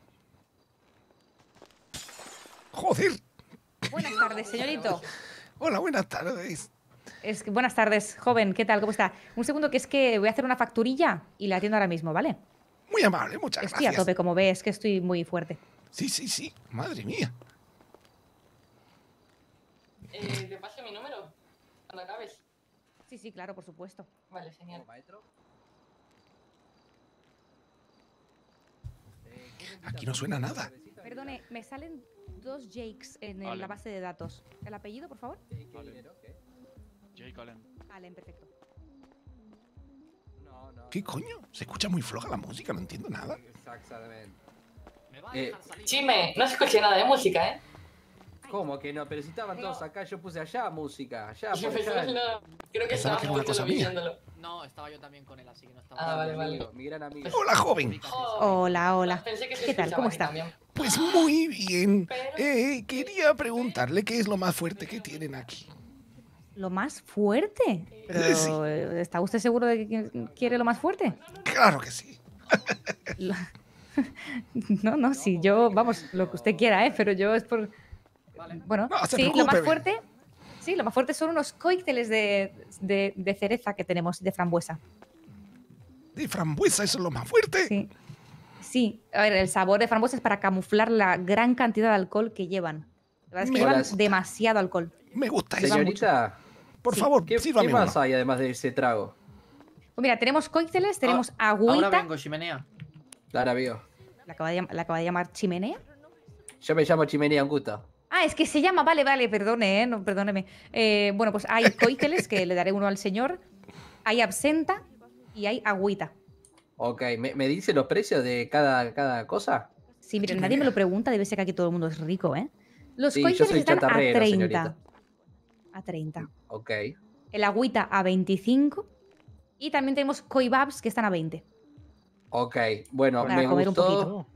Joder. Buenas tardes, señorito. Hola, buenas tardes. Es que, buenas tardes, joven, ¿qué tal? ¿Cómo está? Un segundo, que es que voy a hacer una facturilla y la atiendo ahora mismo, ¿vale? Muy amable, muchas Estoy a gracias. tope, como ves, que estoy muy fuerte. Sí, sí, sí. Madre mía. Eh, te paso mi número cuando acabes. Sí, sí, claro, por supuesto. Vale, genial. Aquí no suena nada. Perdone, me salen dos Jakes en el- Allen. la base de datos. ¿El apellido, por favor? Jake Allen. Allen, perfecto. ¿Qué coño? Se escucha muy floja la música, no entiendo nada. Eh, Chime, no se escucha nada de música, ¿eh? ¿Cómo que no? Pero si estaban todos acá, yo puse allá música. Allá, Yo por pensaba allá. que no- creo que Pensaba estaba que era una muy cosa solo mía. viéndolo. No, estaba yo también con él, así que no estaba. Ah, vale, vale. Mi gran amigo. Hola, joven. Hola, hola. Pensé que se ¿Qué tal? escuchaba ¿Cómo ahí está? también. Pues muy bien. Eh, quería preguntarle qué es lo más fuerte que tienen aquí. ¿Lo más fuerte? Pero, Sí. eh, ¿está usted seguro de que quiere lo más fuerte? Claro que sí. Lo- No, no, sí, yo, vamos, lo que usted quiera, ¿eh? Pero yo es por... Bueno, No se sí, lo preocupe, más ve. fuerte... Sí, lo más fuerte son unos cócteles de, de, de cereza que tenemos, de frambuesa. De frambuesa, eso es lo más fuerte. Sí. Sí, a ver, el sabor de frambuesa es para camuflar la gran cantidad de alcohol que llevan. La verdad es que Me llevan gusta. demasiado alcohol. Me gusta eso. Señorita, Por Sí. favor, ¿qué, sírvame ¿qué más uno. hay además de ese trago? Pues mira, tenemos cócteles, tenemos Ah, Ahora agüita. vengo, chimenea. Clara, amigo. ¿La acaba, de, llam- la acaba de llamar chimenea? Yo me llamo Chimenea, un gusto. Ah, es que se llama, vale, vale, perdone, ¿eh? No, perdóneme. Eh, bueno, pues hay cócteles, que le daré uno al señor. Hay absenta y hay agüita. Ok, ¿me, me dice los precios de cada, cada cosa? Sí, miren, nadie me lo pregunta, debe ser que aquí todo el mundo es rico, ¿eh? Los Sí, yo cócteles soy están a chatarrero, treinta. señorita. A treinta. Ok. El agüita a veinticinco. Y también tenemos coibabs que están a veinte. Ok, bueno, Para me comer un gustó. poquito.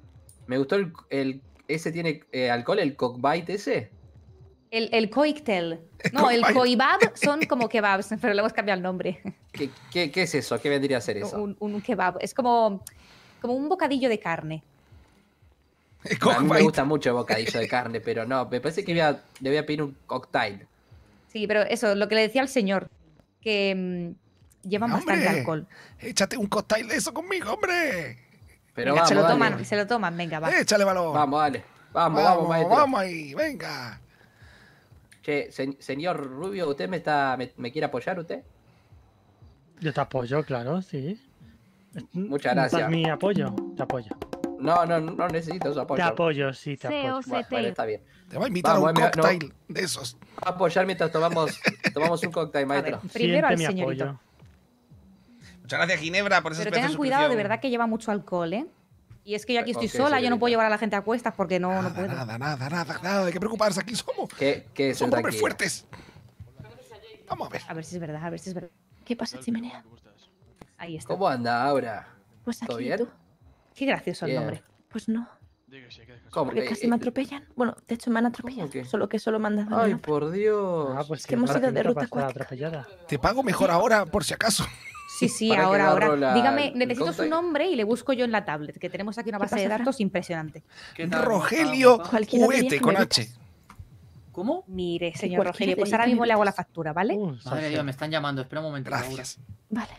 Me gustó el... el ¿Ese tiene eh, alcohol, el cockbite ese? El, el cocktail. No, el koibab son como kebabs, pero le hemos cambiado el nombre. ¿Qué, qué, qué es eso? ¿Qué vendría a ser eso? Un, un kebab. Es como, como un bocadillo de carne. A mí me gusta mucho el bocadillo de carne, pero no, me parece que voy a, le voy a pedir un cocktail. Sí, pero eso, lo que le decía al señor, que mmm, llevan ¡Hombre! bastante alcohol. Échate un cóctel de eso conmigo, hombre. Pero Venga, vamos, se lo dale. toman, se lo toman, venga, va. Échale valor. Vamos, dale. Vamos, Vamos, vamos, maestro. vamos ahí, venga. Che, se- señor Rubio, ¿usted me está me, me quiere apoyar usted? Yo te apoyo, claro, sí. Muchas ¿Necesitas gracias. mi apoyo? Te apoyo. No, no, no necesito su apoyo. Te apoyo, sí, te C O apoyo. C Bueno, T. bueno, está bien. Te voy a invitar a un Vamos, eh, no. cóctel de esos. Vamos a apoyar mientras tomamos, tomamos un cóctel, maestro. Primero al Siente mi señorito. apoyo. Muchas gracias, Ginebra, por esa Pero especie tengan de cuidado, de suscripción. verdad que lleva mucho alcohol, ¿eh? Y es que yo aquí estoy Ok, sola, yo no señorita. puedo llevar a la gente a cuestas porque no, no puedo. Nada, nada, nada, nada de qué preocuparse, aquí somos. ¿Qué, qué es Somos hombres tranquilo? fuertes. Vamos a ver. A ver si es verdad, a ver si es verdad. ¿Qué pasa, Chimenea? Ahí está. ¿Cómo anda ahora? Pues ¿Todo aquí, bien? ¿tú? Qué gracioso el Bien. nombre. Pues no. ¿Cómo? Porque Eh, casi eh, me atropellan. Bueno, de hecho me han atropellado. Solo que solo me han dado Ay, una. por Dios. Ah, pues Es que hemos ido de ruta para acuática. atropellada. Te pago mejor ahora, por si acaso. Sí, sí, Para que ahora, agarro ahora. la- Dígame, el necesito su cóctel. nombre y le busco yo en la tablet, que tenemos aquí una ¿Qué base de pasa, Fran? datos impresionante. Rogelio Cualquiera diría Huete que con me H. ¿Cómo? Mire, señor cualquiera Rogelio, pues diría ahora que me mismo le hago la gustas. factura, ¿vale? Uh, Madre salsa. mía, me están llamando. Espera un momento. Gracias. Vale.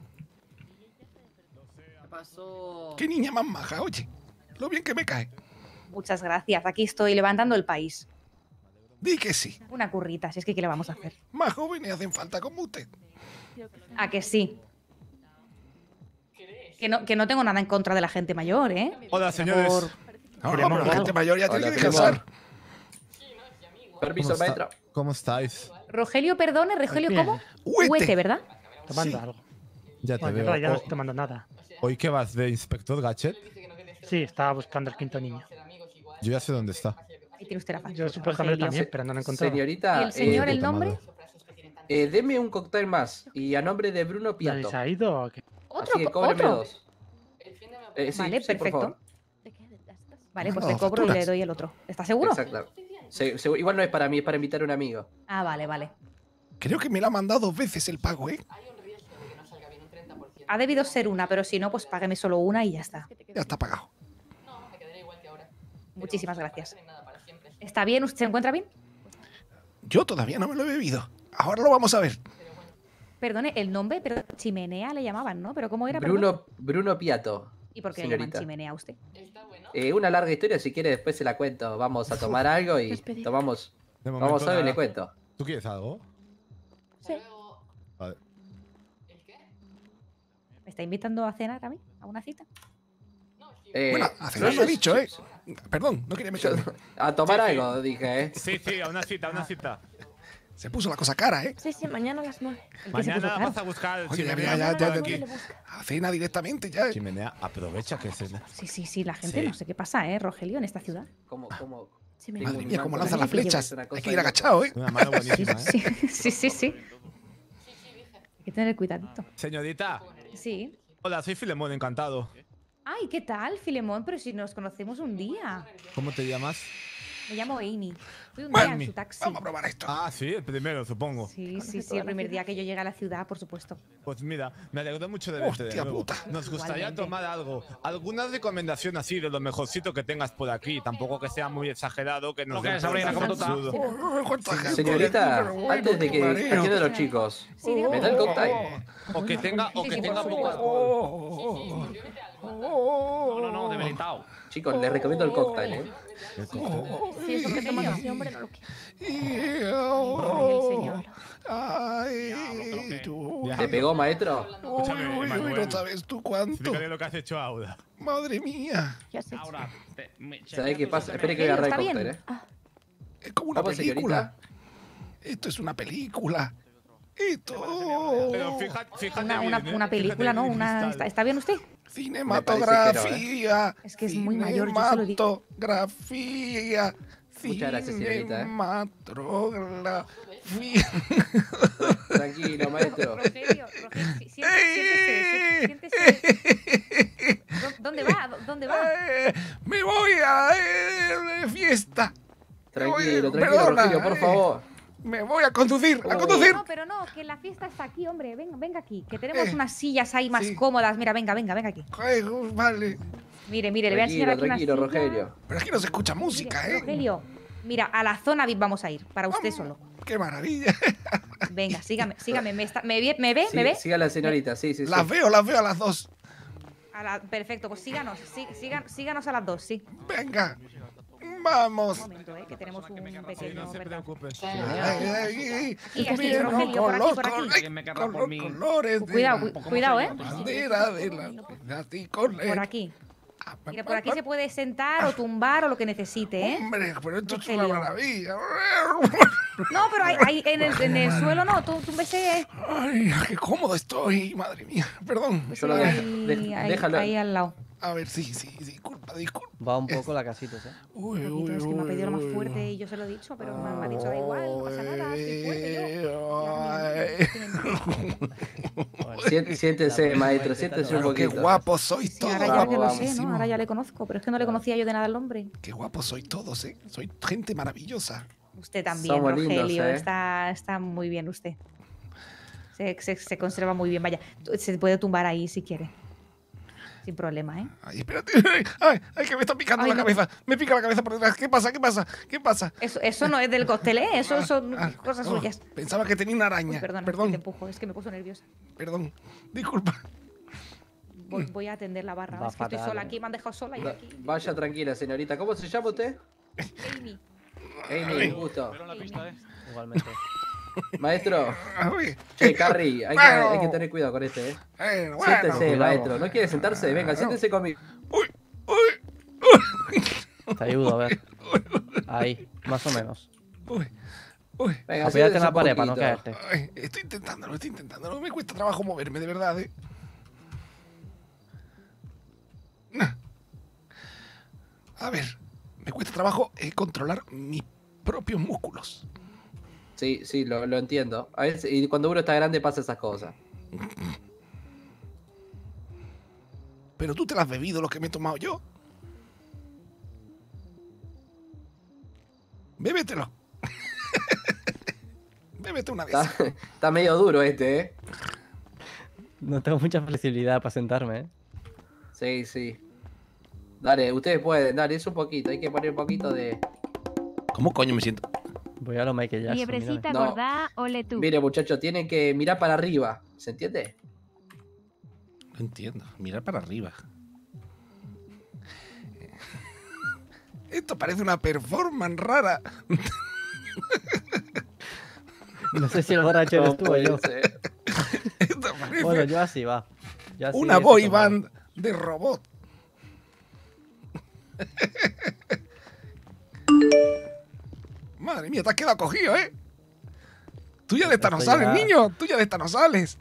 ¿Qué pasó? Qué niña más maja, oye. Lo bien que me cae. Muchas gracias. Aquí estoy levantando el país. Di que sí. Una currita, si es que ¿qué le vamos a hacer? Más jóvenes hacen falta como usted. A que sí. Que no, que no tengo nada en contra de la gente mayor, ¿eh? Hola, señores. Por- No, no, Queremos pero la gente algo. mayor ya tiene Hola, que primo. descansar. Permiso, está- maestro. ¿Cómo estáis? Rogelio, perdone, Rogelio, Bien. ¿cómo? Huete. Huete, ¿verdad? Te mando Sí. algo. Ya te Bueno, en veo. realidad no O- estoy tomando nada. Hoy que vas de inspector Gadget, Sí, estaba buscando el quinto niño. yo ya sé dónde está. Ahí tiene usted la factura. Yo supuestamente Rogelio. también, pero no lo he encontrado. Señorita, ¿Y el señor, eh, el nombre? eh, deme un cóctel más. Y a nombre de Bruno ¿Ya Piatto. se ha ido o qué? ¿Otro? Así que cóbreme ¿Otro? dos. Eh, sí, Vale, sí, por perfecto. favor. Vale, pues No, le cobro y facturas. le doy el otro. ¿Estás seguro? Exacto. Se- se- igual no es para mí, es para invitar a un amigo. Ah, vale, vale. Creo que me la ha mandado dos veces el pago, ¿eh? Ha debido ser una, pero si no, pues págueme solo una y ya está. Ya está pagado. Muchísimas gracias. ¿Está bien? ¿Usted se encuentra bien? Yo todavía no me lo he bebido. Ahora lo vamos a ver. Perdone, el nombre, pero chimenea le llamaban, ¿no? ¿Pero cómo era? perdón? Bruno, Bruno Piatto. ¿Y por qué le llaman señorita. chimenea a usted? Eh, una larga historia, si quiere después se la cuento. Vamos a tomar algo y Despedida. tomamos. De Vamos momento a ver y nada. le cuento. ¿Tú quieres algo? Sí. Vale. ¿Me está invitando a cenar a mí? ¿A una cita? Eh, Bueno, a cenar no, lo he no, dicho, ¿eh? Perdón, no quería meterme. A tomar Sí, sí. algo, dije, ¿eh? Sí, sí, a una cita, a una cita. Se puso la cosa cara, ¿eh? Sí, sí, mañana a las nueve. ¿El que se puso Mañana caro? vas a buscar Oye, ya, chimenea. ya, ya, por ya, aquí. A cena directamente, ya. Chimenea, aprovecha que se... Sí, sí, sí, la gente Sí. no sé qué pasa, ¿eh, Rogelio, en esta ciudad? ¿Cómo, cómo? Sí, me Tengo Madre un mía, cómo manto lanza de las nieve, flechas. es una Hay cosa que ir de agachado, ¿eh? Una mano buenísima, ¿eh? Sí, sí, sí, sí. Hay que tener cuidadito. Señorita, Sí. hola, soy Filemón, encantado. Ay, ¿qué tal, Filemón? Pero si nos conocemos un día. ¿Cómo te llamas? Me llamo Amy. Fui un Bueno, día en Amy. su taxi. Vamos a probar esto. Ah, sí, el primero, supongo. Sí, sí, sí, el primer día que yo llegué a la ciudad, por supuesto. Pues mira, me alegro mucho de verte de Hostia nuevo. puta. Nos gustaría Igualmente. tomar algo. ¿Alguna recomendación así de lo mejorcito que tengas por aquí? Tampoco que sea muy exagerado, que no Lo que sea es, Sabrina, ¿cómo tú estás? Oh, cuánta gente, Señorita, pero bueno, antes de qué que mareo. atienda a los chicos, Sí, dígame. ¿me da el cóctel? O que tenga, o Sí, que sí, tenga por poco supuesto. alcohol. No, no, no, debilitado. Chicos, les recomiendo el cóctel, ¿eh? El cóctel. Sí, eso que toma ese hombre no lo quiere. El señor. Ay, tú. Ya. ¿Te pegó, maestro? Uy, uy, uy, Manuel. no sabes tú cuánto. Explícale lo que has hecho ahora. Madre mía. Ya sé. Ahora, te- me- ¿Sabes qué pasa? Espere que voy a Rogelio, agarrar el ¿está cóctel, bien? ¿eh? Ah, Es como una Vamos, película. señorita. Esto es una película. Esto. Pero fíjate, fíjate Una, una, bien, ¿eh? una película, Fíjate ¿no? bien, Una, Cristal. ¿está, está bien usted? Cinematografía. Es que es muy mayor, yo se lo digo. Cinematografía. Muchas gracias, señorita, ¿eh? Cinematografía. Tranquilo, maestro. Rogelio, Rogelio, sí, siéntese, siéntese, siéntese. ¿Dó- ¿Dónde va? ¿Dó- ¿Dónde va? Eh, ¡Me voy! Tranquilo, tranquilo, Perdona, Rogelio, por eh. favor. Me voy a conducir, a Oh. conducir. No, pero no, que la fiesta está aquí, hombre. Venga, venga aquí. Que tenemos Eh, unas sillas ahí más sí. cómodas. Mira, venga, venga, venga aquí. Ay, vale. Mire, mire, le voy a enseñar aquí Tranquilo, una tranquilo, silla. Rogelio. Pero aquí no se escucha música, Mire, ¿eh? Rogelio, mira, a la zona V I P vamos a ir, para usted solo. Qué maravilla. Venga, sígame, sígame. ¿Me, está- me, ve- me ve? Sí, ¿Me ve? siga la señorita, sí, sí, sí. Las veo, las veo a las dos. A la- perfecto, pues síganos, sí, sigan- síganos a las dos, sí. Venga. Vamos. Un momento, eh, que tenemos un pequeño... No se preocupe. Ay, ay, ay. Aquí, aquí, Mira, Rogelio, con por aquí, los por aquí. col- Alguien me querrá con por los mí. colores de Cuidado, la cu- cuidado, eh. bandera de la así con Por el- aquí. Mira, por aquí se puede sentar o tumbar o lo que necesite, ¿eh? Hombre, pero esto es una Rogelio. maravilla. No, pero ahí, ahí en, el, en el suelo no, tú, tú ves Ay, qué cómodo estoy, madre mía. Perdón. Yo lo dejo. de- ahí, déjalo. ahí al lado. A ver, sí, sí, disculpa, disculpa. Va un poco la casita, ¿eh? Uy, Un poquito, es que me ha pedido lo más fuerte y yo se lo he dicho, pero me, me ha dicho, da igual, no pasa nada, estoy fuerte yo. Siént- Siéntese, maestro, siéntese un Pero qué poquito. guapos sois Sí, todos. ahora ya que lo Vamos, sé, guapísimo. ¿no? Ahora ya le conozco, pero es que no le conocía yo de nada al hombre. Qué guapos sois todos, ¿eh? Sois gente maravillosa. Usted también, Somos lindos, Rogelio, ¿eh? está, está muy bien usted. Se, se, se conserva muy bien, vaya. Se puede tumbar ahí si quiere. Sin problema, ¿eh? Ay, espérate. Ay, ay, que me está picando Ay, la no. cabeza. Me pica la cabeza por detrás. ¿Qué pasa? ¿Qué pasa? ¿Qué pasa? Eso, eso no es del cóctel, ¿eh? Eso son Ah, cosas oh, suyas. Pensaba que tenía una Uy, araña. perdona, Perdón, te empujo, es que me puso nerviosa. perdón. Disculpa. Voy, voy a atender la barra. Va Es que estoy fatal, sola eh. aquí, me han dejado sola y Va- aquí. Vaya tranquila, señorita. ¿Cómo se llama usted? Amy. Amy, un gusto. Igualmente. Maestro. Uy. Che, Carrie, hay que, Bueno. hay que tener cuidado con este, ¿eh? Eh, bueno. Siéntese, Cuidado. maestro. ¿No quiere sentarse? Venga, siéntese conmigo. Te ayudo, a ver. Ahí, más o menos. Uy, uy. Venga, Apóyate siéntese en la un pared para no poquito. caerte. Ay, estoy intentándolo, estoy intentándolo. Me cuesta trabajo moverme, de verdad, ¿eh? Nah. A ver, me cuesta trabajo eh, controlar mis propios músculos. Sí, sí, lo, lo entiendo. A veces, y cuando uno está grande pasa esas cosas. Pero tú te lo has bebido lo que me he tomado yo. Bébetelo. Bébete una vez. Está, está medio duro este, ¿eh? No tengo mucha flexibilidad para sentarme, ¿eh? Sí, sí. Dale, ustedes pueden, dale, es un poquito. Hay que poner un poquito de... ¿Cómo coño me siento? Voy a lo Michael Jackson. Liebrecita No. gorda, ole tú. Mire, muchachos, tienen que mirar para arriba. ¿Se entiende? No entiendo. Mirar para arriba. Esto parece una performance rara. No sé si el borracho eres tú o yo. Esto parece Bueno, yo así va. Yo así una estoy boy tomado. band de robot. Madre mía, te has quedado cogido, ¿eh? Tú ya de esta no Esto sales, ya- niño. Tú ya de esta no sales.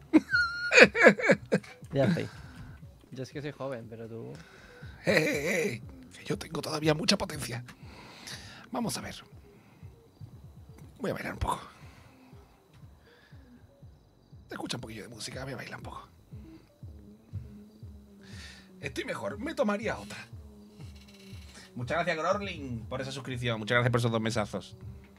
Ya estoy. Yo es que soy joven, pero tú... Eh, eh, eh, que yo tengo todavía mucha potencia. Vamos a ver. Voy a bailar un poco. Escucha un poquillo de música, voy a bailar un poco. Estoy mejor, me tomaría otra. Muchas gracias, Grorling, por esa suscripción. Muchas gracias por esos dos mesazos.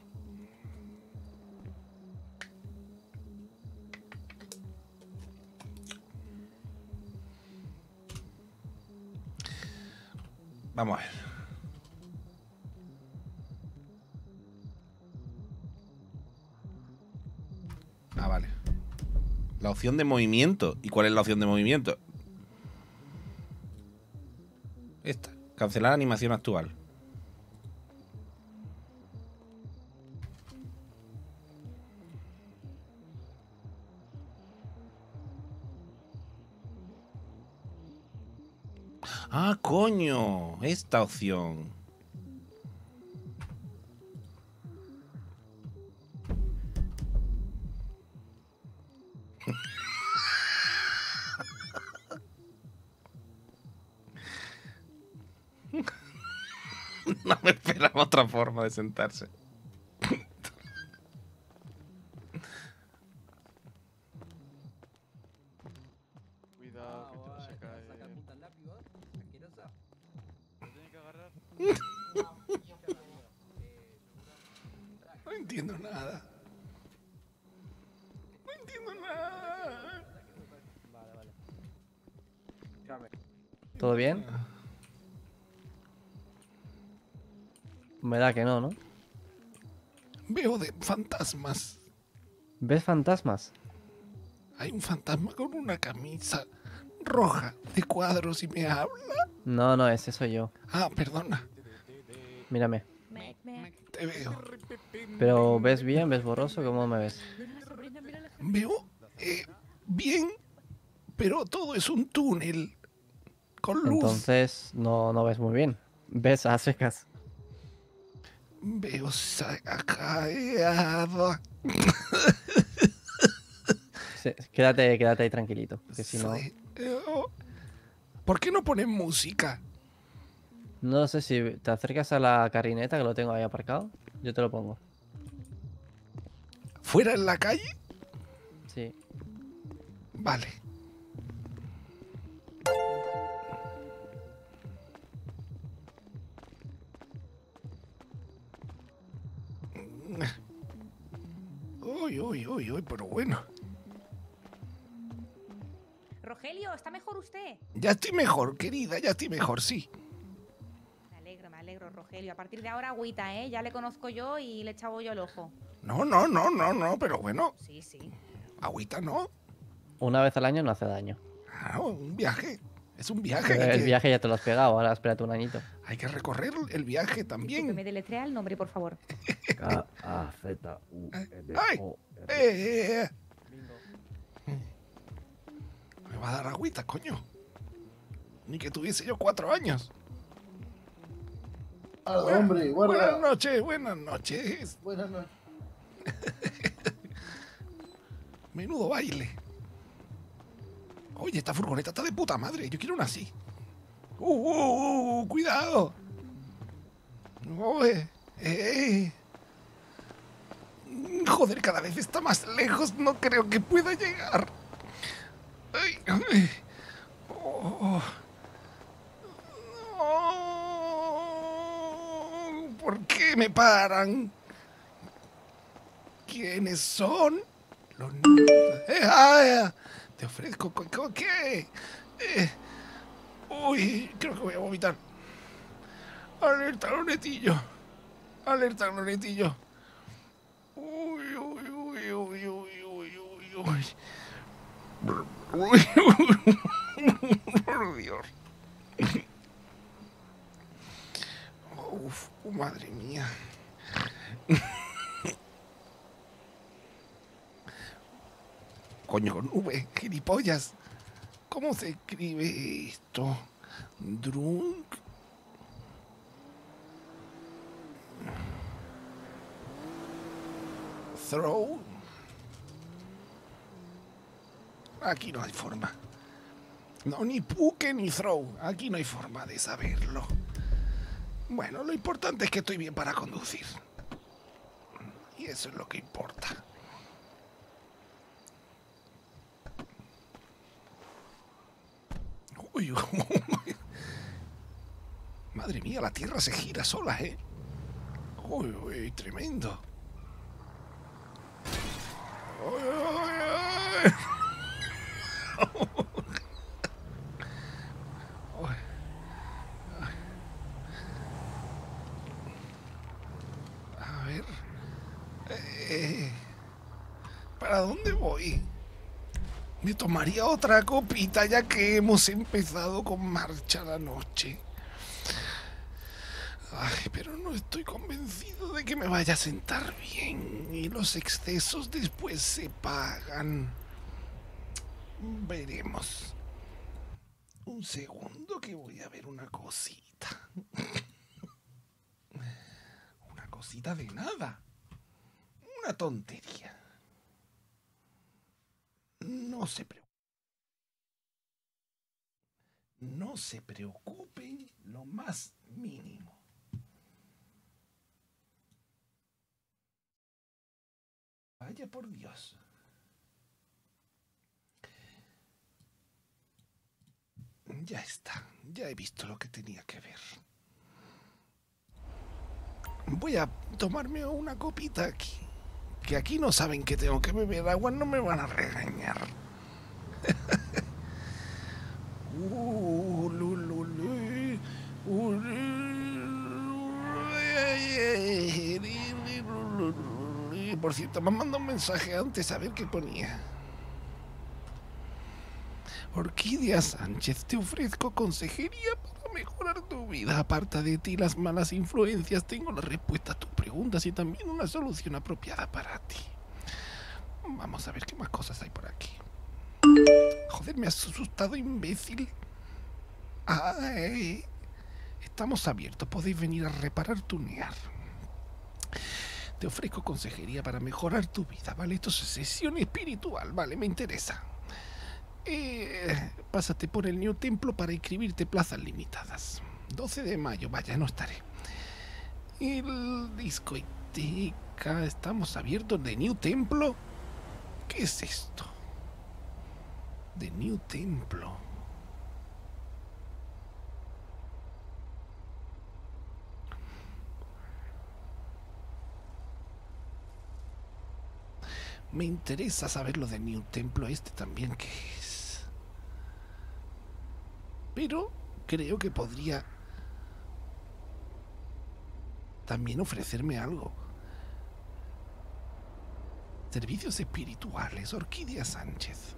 Vamos a ver. Ah, vale. La opción de movimiento. ¿Y cuál es la opción de movimiento? Esta. Cancelar animación actual. Ah, coño. Esta opción. No me esperaba otra forma de sentarse. Cuidado, que te se cae. Tiene que agarrar. ¿Todo bien? Me da que no, ¿no? Veo de fantasmas. ¿Ves fantasmas? Hay un fantasma con una camisa roja de cuadros y me habla. No, no, ese soy yo. Ah, perdona. Mírame. Te veo. ¿Pero ves bien? ¿Ves borroso? ¿Cómo me ves? Veo eh, bien, pero todo es un túnel con luz. Entonces no, no ves muy bien. Ves a secas. Veo sacaeada. Sí, quédate, quédate ahí tranquilito, porque si no... ¿Por qué no ponen música? No sé si te acercas a la carineta, que lo tengo ahí aparcado. Yo te lo pongo. ¿Fuera en la calle? Sí. Vale. Uy, uy, uy, uy, pero bueno. Rogelio, ¿está mejor usted? Ya estoy mejor, querida, ya estoy mejor, sí. Me alegro, me alegro, Rogelio. A partir de ahora, agüita, ¿eh? Ya le conozco yo y le he echado yo el ojo. No, no, no, no, no, pero bueno. Sí, sí. Agüita no. Una vez al año no hace daño. Ah, un viaje. Es un viaje. Pero hay el que- viaje ya te lo has pegado, ahora espérate un añito. Hay que recorrer el viaje Que también. me deletrea el nombre, por favor. K A Z U N ¡Ay! O Eh, eh, eh. Me va a dar agüita, coño. Ni que tuviese yo cuatro años. Guarda, hombre, guarda. Buenas noches, buenas noches. Buenas noches. Menudo baile. Oye, esta furgoneta está de puta madre. Yo quiero una así. Uh, uh, uh, cuidado. Oye, eh. Joder, cada vez está más lejos. No creo que pueda llegar. Ay, ay. Oh. Oh. ¿Por qué me paran? ¿Quiénes son? Los niños. Eh, ah, te ofrezco. co- co- ¿Qué? Eh, uy, creo que voy a vomitar. Alerta, Loretillo. Alerta, Loretillo. Uy, uy, uy, uy, uy, uy, uy, uy. Uy, por Dios. Uf, madre mía. Coño, con V, gilipollas. ¿Cómo se escribe esto? Drunk. Throw. Aquí no hay forma. No, ni puke ni throw. Aquí no hay forma de saberlo. Bueno, lo importante es que estoy bien para conducir. Y eso es lo que importa. Uy, uy. Madre mía, la tierra se gira sola, ¿eh? Uy, uy, tremendo. Uy, uy, uy. Uy. A ver. Eh, ¿Para dónde voy? Me tomaría otra copita ya que hemos empezado con marcha la noche. Ay, pero no estoy convencido de que me vaya a sentar bien. Y los excesos después se pagan. Veremos. Un segundo que voy a ver una cosita. Una cosita de nada. Una tontería. No se preocupen. No se preocupen lo más mínimo. Vaya por Dios. Ya está. Ya he visto lo que tenía que ver. Voy a tomarme una copita aquí. Que aquí no saben que tengo que beber agua, no me van a regañar. uh, lu, lu, por cierto, me mandó un mensaje antes a ver qué ponía. Orquídea Sánchez, te ofrezco consejería para mejorar tu vida. Aparta de ti las malas influencias. Tengo la respuesta a tus preguntas y también una solución apropiada para ti. Vamos a ver qué más cosas hay por aquí. Joder, me has asustado, imbécil. Ay, estamos abiertos, podéis venir a reparar, tunear. Te ofrezco consejería para mejorar tu vida, ¿vale? Esto es sesión espiritual, ¿vale? Me interesa. Eh, pásate por el New Templo para inscribirte, plazas limitadas. doce de mayo, vaya, no estaré. El discoteca, estamos abiertos de New Templo. ¿Qué es esto? De New Templo. Me interesa saber lo de New Templo este también, ¿qué es? Pero creo que podría también ofrecerme algo. Servicios espirituales, Orquídea Sánchez.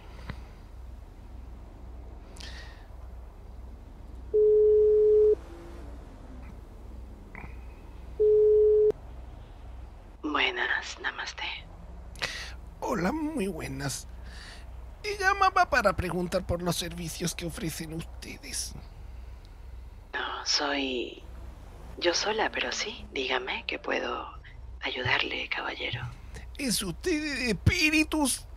Buenas, namaste. Hola, muy buenas. Y llamaba para preguntar por los servicios que ofrecen ustedes. No, soy yo sola, pero sí, dígame que puedo ayudarle, caballero. ¿Es usted de espíritus?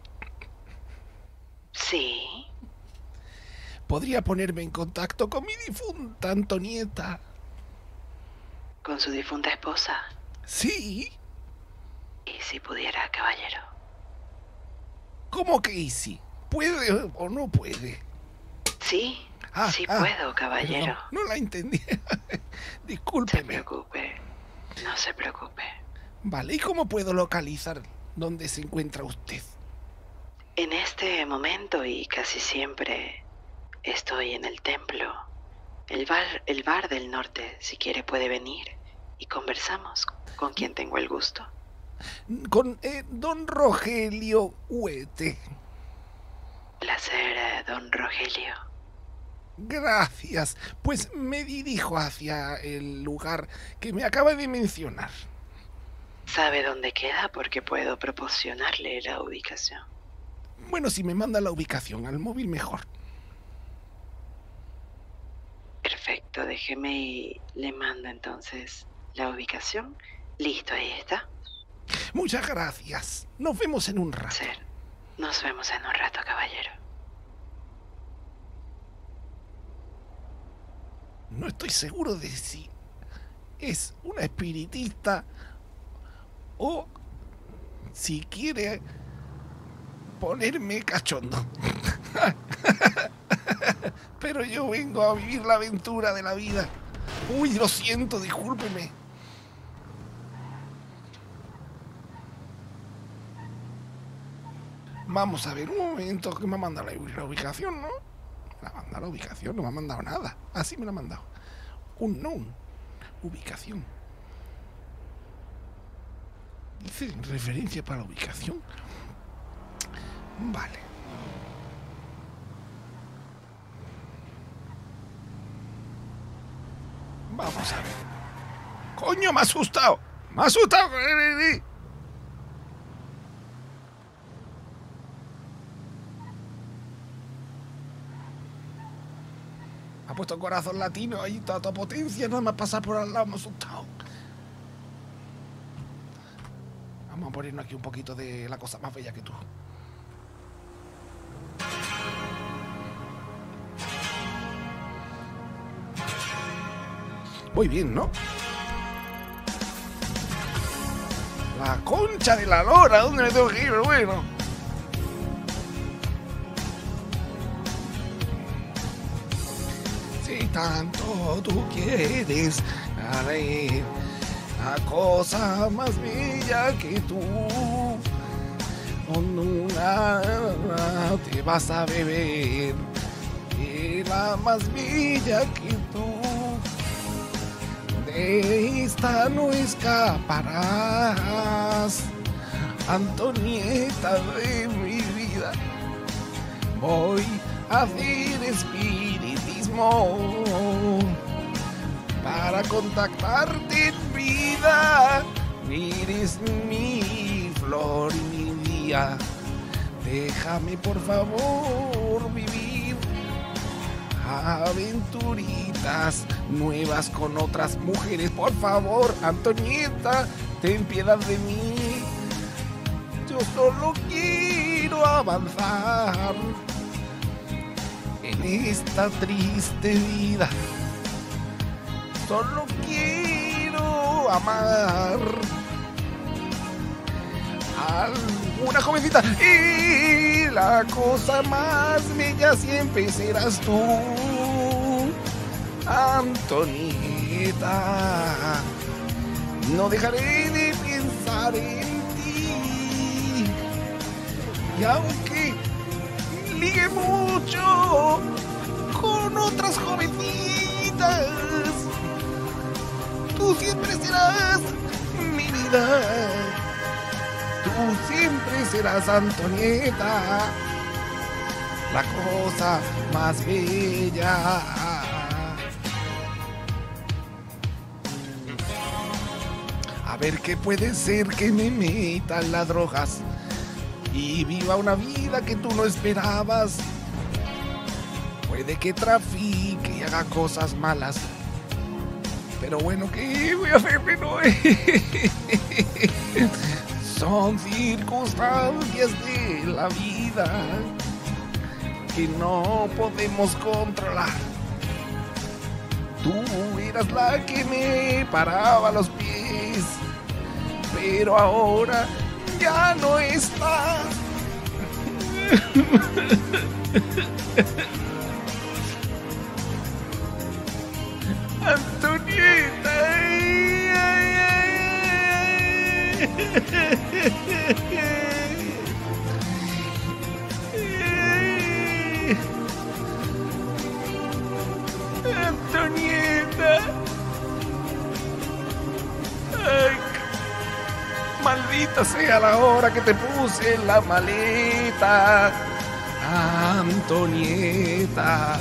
Sí. ¿Podría ponerme en contacto con mi difunta Antonieta? ¿Con su difunta esposa? Sí. ¿Y si pudiera, caballero? ¿Cómo que y si? ¿Puede o no puede? Sí, Ah, sí ah, puedo, caballero. perdón, no la entendí. Discúlpeme. No se preocupe, no se preocupe. Vale, ¿y cómo puedo localizar dónde se encuentra usted? En este momento y casi siempre estoy en el templo. El bar, el bar del norte, si quiere puede venir y conversamos. ¿Con quien tengo el gusto? Con eh, don Rogelio Huete. Placer, eh, don Rogelio. Gracias. Pues me dirijo hacia el lugar que me acaba de mencionar. ¿Sabe dónde queda? Porque puedo proporcionarle la ubicación. Bueno, si me manda la ubicación al móvil, mejor. Perfecto, déjeme y le mando entonces la ubicación. Listo, ahí está. Muchas gracias. Nos vemos en un rato. Nos vemos en un rato, caballero. No estoy seguro de si es una espiritista o si quiere ponerme cachondo. Pero yo vengo a vivir la aventura de la vida. Uy, lo siento, discúlpeme. Vamos a ver un momento, que me ha mandado la, la ubicación, ¿no? Me ha mandado la ubicación, no me ha mandado nada. Así me la ha mandado. Un no. Ubicación. Dice referencia para la ubicación. Vale. Vamos a ver. ¡Coño, me ha asustado! ¡Me ha asustado! Ha puesto corazón latino ahí, toda, toda potencia, nada más pasar por al lado, me ha asustado. Vamos a ponernos aquí un poquito de la cosa más bella que tú. Muy bien, ¿no? La concha de la lora, ¿dónde me tengo que ir? Pero bueno. Si tanto tú quieres, haré la cosa más bella que tú. Con una te vas a beber, y la más bella que tú. De esta no escaparás, Antonieta de mi vida. Voy a hacer espiritismo para contactarte en vida. Eres mi flor y mi día. Déjame por favor vivir aventuritas nuevas con otras mujeres. Por favor, Antonieta, ten piedad de mí. Yo solo quiero avanzar en esta triste vida. Solo quiero amar a una jovencita, y la cosa más bella siempre serás tú, Antonieta. No dejaré de pensar en ti, y aunque ligue mucho con otras jovencitas, tú siempre serás mi vida. Tú siempre serás, Antonieta, la cosa más bella. A ver qué puede ser que me metan las drogas y viva una vida que tú no esperabas. Puede que trafique y haga cosas malas, pero bueno, ¿qué voy a hacerme? No. Son circunstancias de la vida que no podemos controlar. Tú eras la que me paraba los pies, pero ahora ya no está. Antonieta. Antonieta. Ay, maldita sea la hora que te puse en la maleta, Antonieta.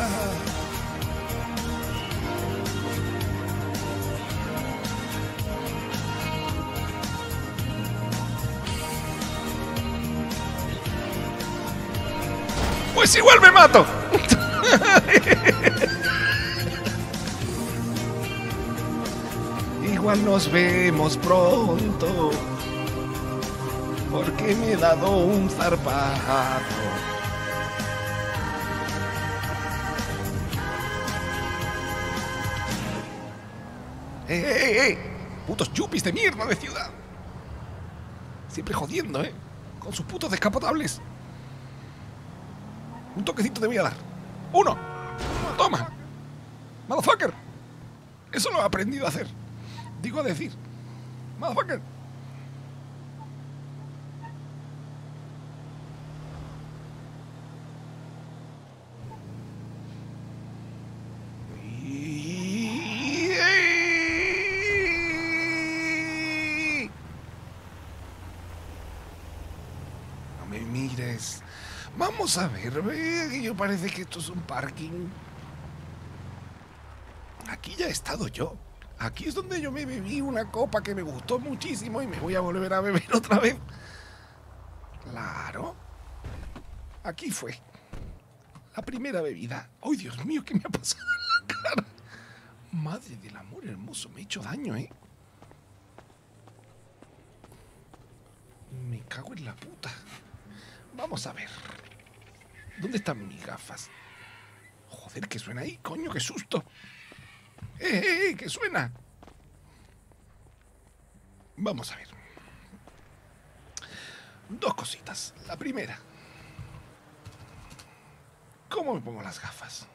Pues igual me mato. Igual nos vemos pronto, porque me he dado un zarpazo. ¡Eh, eh, eh! ¡Putos yuppies de mierda de ciudad! Siempre jodiendo, ¿eh? Con sus putos descapotables. Un toquecito te voy a dar. ¡Uno! ¡Toma! ¡Motherfucker! Eso lo he aprendido a hacer. Digo a decir. ¡Motherfucker! No me mires. Vamos a ver, ve, que yo parece que esto es un parking. Aquí ya he estado yo. Aquí es donde yo me bebí una copa que me gustó muchísimo y me voy a volver a beber otra vez. Claro. Aquí fue. La primera bebida. ¡Ay, Dios mío, qué me ha pasado en la cara! Madre del amor hermoso, me he hecho daño, ¿eh? Me cago en la puta. Vamos a ver. ¿Dónde están mis gafas? Joder, ¿qué suena ahí? Coño, qué susto. ¡Eh, eh, eh! ¿Qué suena? Vamos a ver. Dos cositas. La primera. ¿Cómo me pongo las gafas?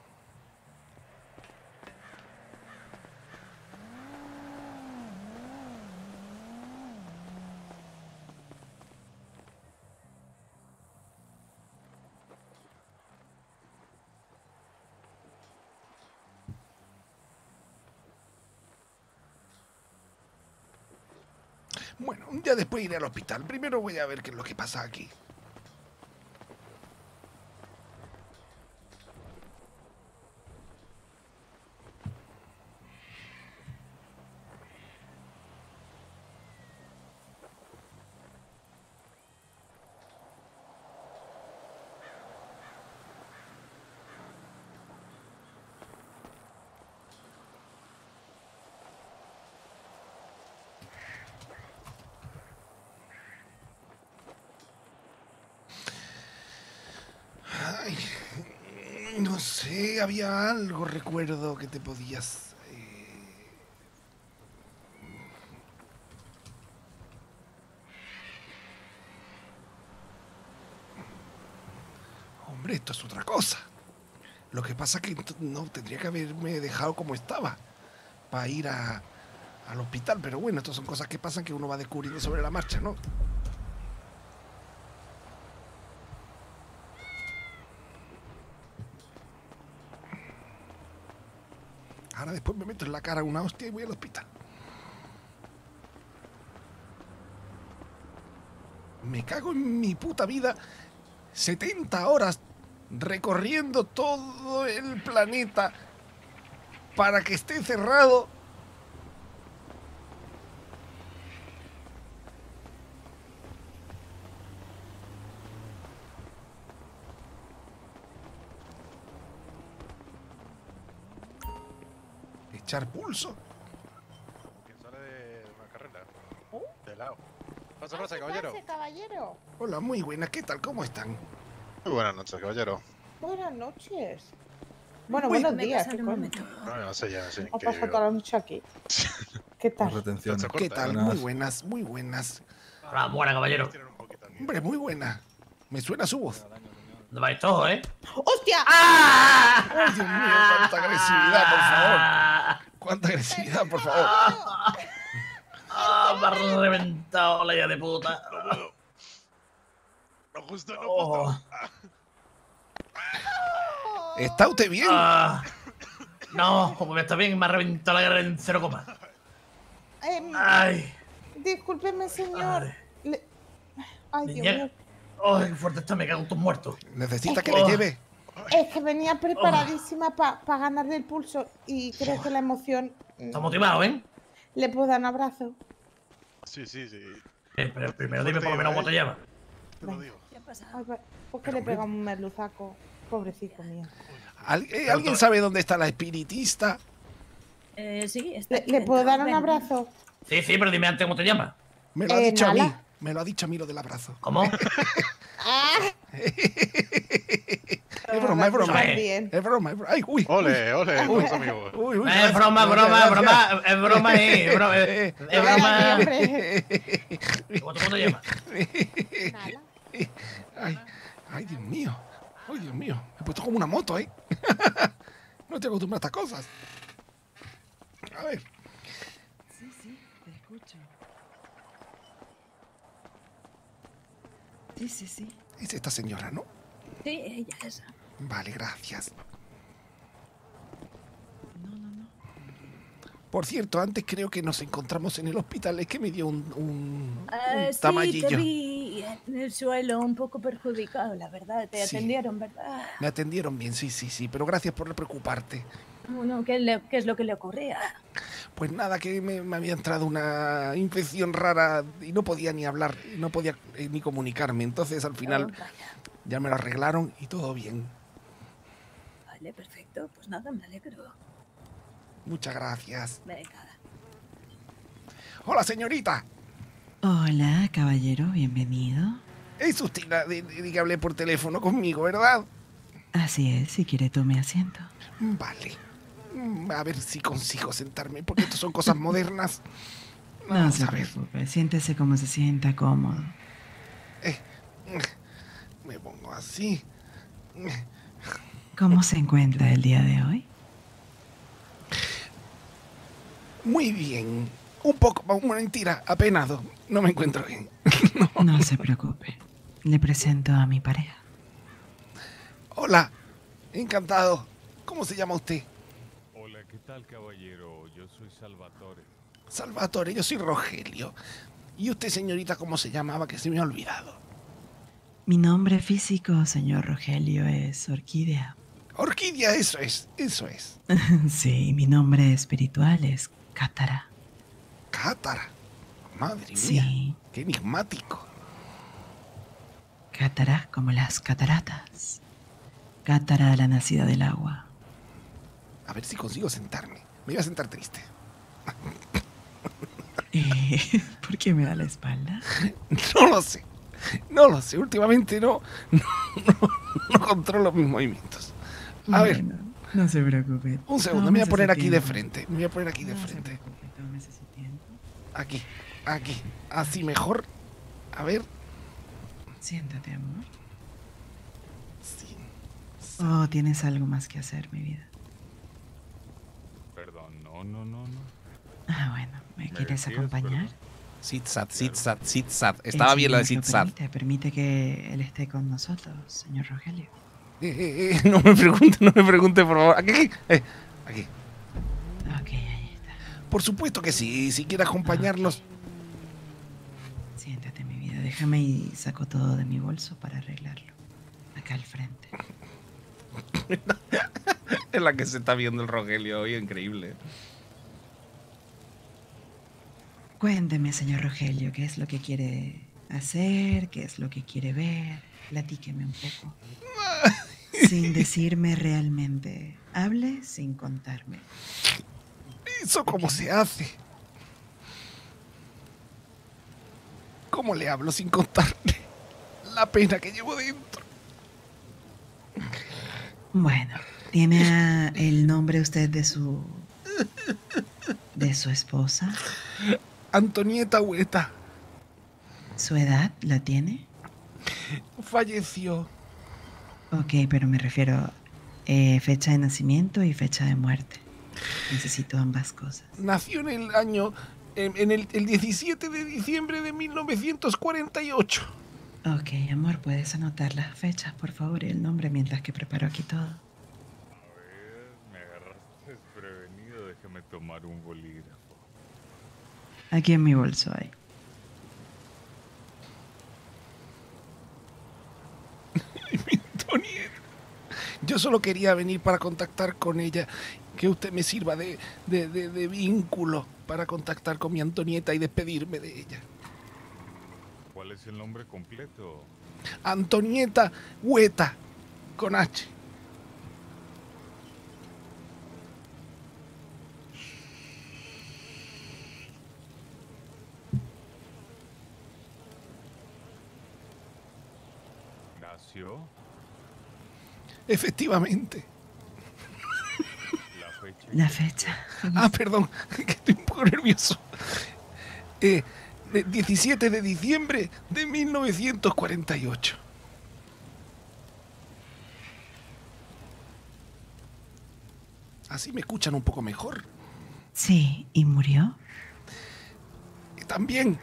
Bueno, ya después iré al hospital. Primero voy a ver qué es lo que pasa aquí. Ay, no sé, había algo, recuerdo, que te podías... eh, Hombre, esto es otra cosa. Lo que pasa es que ent- no tendría que haberme dejado como estaba para ir a, al hospital, pero bueno, estas son cosas que pasan que uno va descubriendo sobre la marcha, ¿no? Ahora después me meto en la cara una hostia y voy al hospital. Me cago en mi puta vida. setenta horas recorriendo todo el planeta para que esté cerrado. Echar pulso. ¿Quién sale de una carrera? De lado. Pasa, pasa, caballero. caballero? Hola, muy buenas, ¿qué tal? ¿Cómo están? Muy buenas noches, caballero. Buenas noches. Bueno, Muy- buenos Me días. pasa ¿Qué un coño? momento. No, no sé, ya sé. Ha que- pasado toda la noche aquí. ¿Qué tal? ¿Qué tal? Muy buenas, muy buenas. Hola, buena, caballero. Hombre, muy buena. Me suena su voz. ¿Dónde vais todos, eh? ¡Hostia! ¡Ah! ¡Ay, Dios mío! ¡Cuánta agresividad, por favor! ¡Cuánta agresividad, por favor! ¡Ah! Me ha reventado la hija de puta. No puedo. No, justo no Oh. puedo. ¿Está usted bien? Ah. No, como me está bien, me ha reventado la guerra en cero coma. Em, Ay. Discúlpeme, señor. Le- Ay, Dios Niña. mío. Ay, qué fuerte está, me cago en tus muertos. ¿Necesita que Oh. le lleve? Es que venía preparadísima para ganarle el pulso y creo que la emoción. mm, Está motivado, ¿eh? ¿Le puedo dar un abrazo? Sí, sí, sí. Eh, Pero primero dime por lo menos cómo te llamas. Te lo digo. Ay, va- ¿Por qué le pega un merluzaco? Pobrecito mío. ¿Al- eh, ¿Alguien sabe dónde está la espiritista? Eh, sí, ¿Le, ¿le puedo dar un abrazo? Sí, sí, pero dime antes cómo te llamas. Me lo ha Eh, dicho a mí. Nala. Me lo ha dicho a mí lo del abrazo. ¿Cómo? Es broma, es broma. Joder. Es broma, es broma. Ay, uy. Ole, uy. ole, Uy, con los amigos. uy, uy, Es gracias, broma, gracias, broma, gracias. broma, es broma, eh, es broma, es- es broma. ¿Cómo cómo te llamas? Ay, ay, Dios mío. Ay, Dios mío. Me he puesto como una moto, ¿eh? No estoy acostumbrado a estas cosas. A ver. Sí, sí, te escucho. Sí, sí, sí. Es esta señora, ¿no? Sí, ella es. Vale, gracias. No, no, no. Por cierto, antes creo que nos encontramos en el hospital. Es que me dio un, un, Ah, un sí, tamallillo. te vi en el suelo un poco perjudicado, la verdad. Te Sí. atendieron, ¿verdad? Me atendieron bien, sí, sí, sí. Pero gracias por preocuparte. Bueno, ¿qué, le- qué es lo que le ocurría? Pues nada, que me, me había entrado una infección rara y no podía ni hablar, y no podía eh, ni comunicarme. Entonces al final Oh, vaya. ya me lo arreglaron y todo bien. Vale, perfecto. Pues nada, me alegro. Muchas gracias. Venga. Hola, señorita. Hola, caballero, bienvenido. Es usted la de, de que hablé por teléfono conmigo, ¿verdad? Así es, si quiere tome asiento. Vale. Mm, A ver si consigo sentarme, porque esto son cosas modernas. No Vamos se a ver. preocupe, siéntese como se sienta cómodo. Me pongo así. ¿Cómo se encuentra el día de hoy? Muy bien. Un poco, mentira, apenado. No me encuentro bien. No se preocupe. Le presento a mi pareja. Hola, encantado. ¿Cómo se llama usted? Hola, ¿qué tal, caballero? Yo soy Salvatore. Salvatore, yo soy Rogelio. ¿Y usted, señorita, cómo se llamaba? Que se me ha olvidado. Mi nombre físico, señor Rogelio, es Orquídea. Orquídea, eso es, eso es. Sí, mi nombre espiritual es Cátara. Cátara. Madre Sí. mía, qué enigmático. Cátara como las cataratas. Cátara, la nacida del agua. A ver si consigo sentarme. Me voy a sentar triste. Eh, ¿Por qué me da la espalda? No lo sé. No lo sé. Últimamente no, no, no, no controlo mis movimientos. A ver, Bueno, no se preocupe. un segundo. Me voy a Tómese poner su aquí de tiempo. frente. Me voy a poner aquí de No se frente. preocupe, tómese su tiempo. Aquí, aquí. Así mejor. A ver. Siéntate, amor. Sí. Oh, tienes algo más que hacer, mi vida. Perdón, no, no, no, no. Ah, bueno, ¿me, ¿Me quieres decías, acompañar? Sitzat, sitzat, sitzat. El Estaba bien la de señor lo sitzat. Permite, permite que él esté con nosotros, señor Rogelio. Eh, eh, eh, no me pregunte, no me pregunte, por favor. Aquí, aquí. Eh, aquí. Ok, ahí está. Por supuesto que sí. Si quiere acompañarnos. Siéntate, mi vida. Déjame y saco todo de mi bolso para arreglarlo. Acá al frente. Es la que se está viendo el Rogelio hoy. Increíble. Cuénteme, señor Rogelio, qué es lo que quiere hacer, qué es lo que quiere ver. Platíqueme un poco. Sin decirme realmente. Hable sin contarme. ¿Eso cómo se hace? ¿Cómo le hablo sin contarle la pena que llevo dentro? Bueno, ¿tiene a- el nombre usted de su... de su esposa? Antonieta Hueta ¿Su edad la tiene? falleció. Ok, pero me refiero eh, fecha de nacimiento y fecha de muerte. Necesito ambas cosas. Nació en el año. En, en el, el diecisiete de diciembre de mil novecientos cuarenta y ocho. Ok, amor, ¿puedes anotar las fechas, por favor, y el nombre mientras que preparo aquí todo? A ver, me agarraste desprevenido. Déjame tomar un bolígrafo. Aquí en mi bolso hay. Antonieta. Yo solo quería venir para contactar con ella. Que usted me sirva de, de, de, de vínculo para contactar con mi Antonieta y despedirme de ella. ¿Cuál es el nombre completo? Antonieta Hueta, con H. ¿Nació? Efectivamente. La fecha. La fecha. Ah, perdón, que estoy un poco nervioso. Eh, de- diecisiete de diciembre de mil novecientos cuarenta y ocho. Así me escuchan un poco mejor. Sí, ¿y murió? También.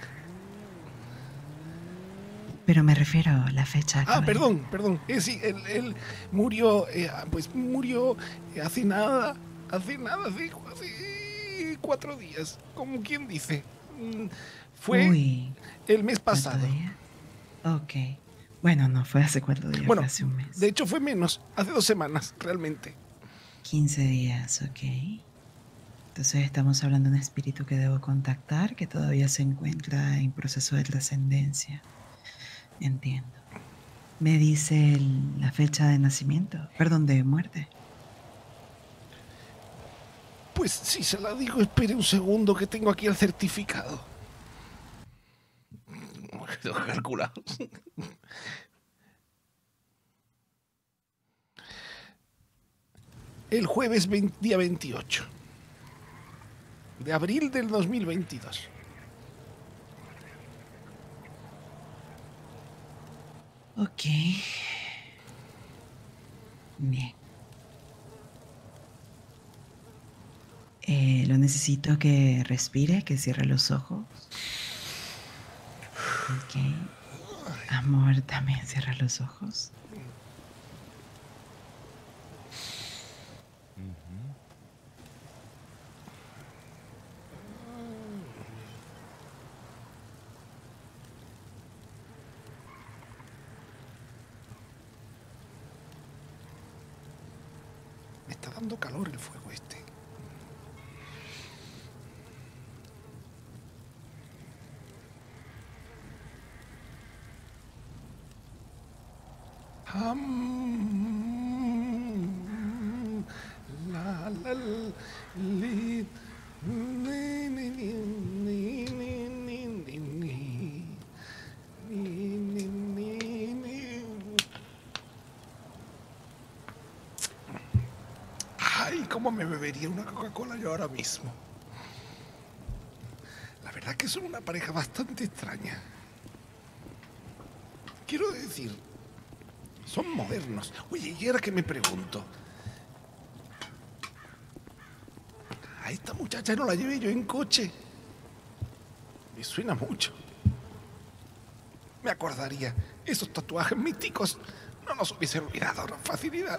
Pero me refiero a la fecha. Ah, caballero. perdón, perdón. Eh, sí, él, él murió, eh, pues murió eh, hace nada, hace nada, hace, hace cuatro días, como quien dice. Mm, Fue Uy, el mes ¿cuánto pasado. día? Ok. Bueno, no fue hace cuatro días, Bueno, fue hace un mes. de hecho fue menos, hace dos semanas, realmente. quince días, ok. Entonces estamos hablando de un espíritu que debo contactar, que todavía se encuentra en proceso de trascendencia. Entiendo. Me dice el- la fecha de nacimiento, perdón, de muerte. Pues si se la digo, espere un segundo que tengo aquí el certificado. Tengo calculado. El jueves veinte día veintiocho de abril del dos mil veintidós. Ok. Bien. Eh, lo necesito que respire, que cierre los ojos. Ok. Amor, también cierra los ojos. está dando calor el fuego este. Um, la, la, li, ni, ni, ni, ni, ni, ni, ni, ni, ni, ni. Ay, cómo me bebería una Coca-Cola yo ahora mismo. La verdad es que son una pareja bastante extraña. Quiero decir, son modernos. Oye, y ahora que me pregunto, a esta muchacha no la llevé yo en coche. Me suena mucho. Me acordaría, esos tatuajes místicos no nos hubiesen olvidado con facilidad.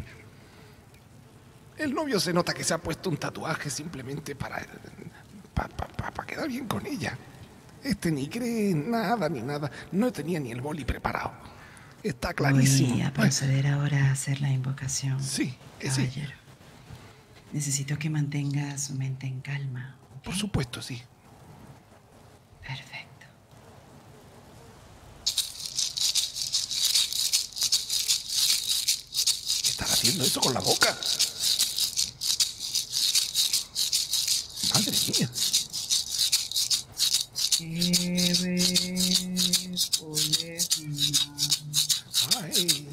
El novio se nota que se ha puesto un tatuaje simplemente para, para, para, para quedar bien con ella. Este ni cree nada ni nada. No tenía ni el boli preparado. Está clarísimo. Voy a proceder ahora a hacer la invocación. Sí, caballero. Sí. Necesito que mantenga su mente en calma. ¿Okay? Por supuesto, sí. Perfecto. ¿Qué están haciendo eso con la boca? Madre mía. Ay.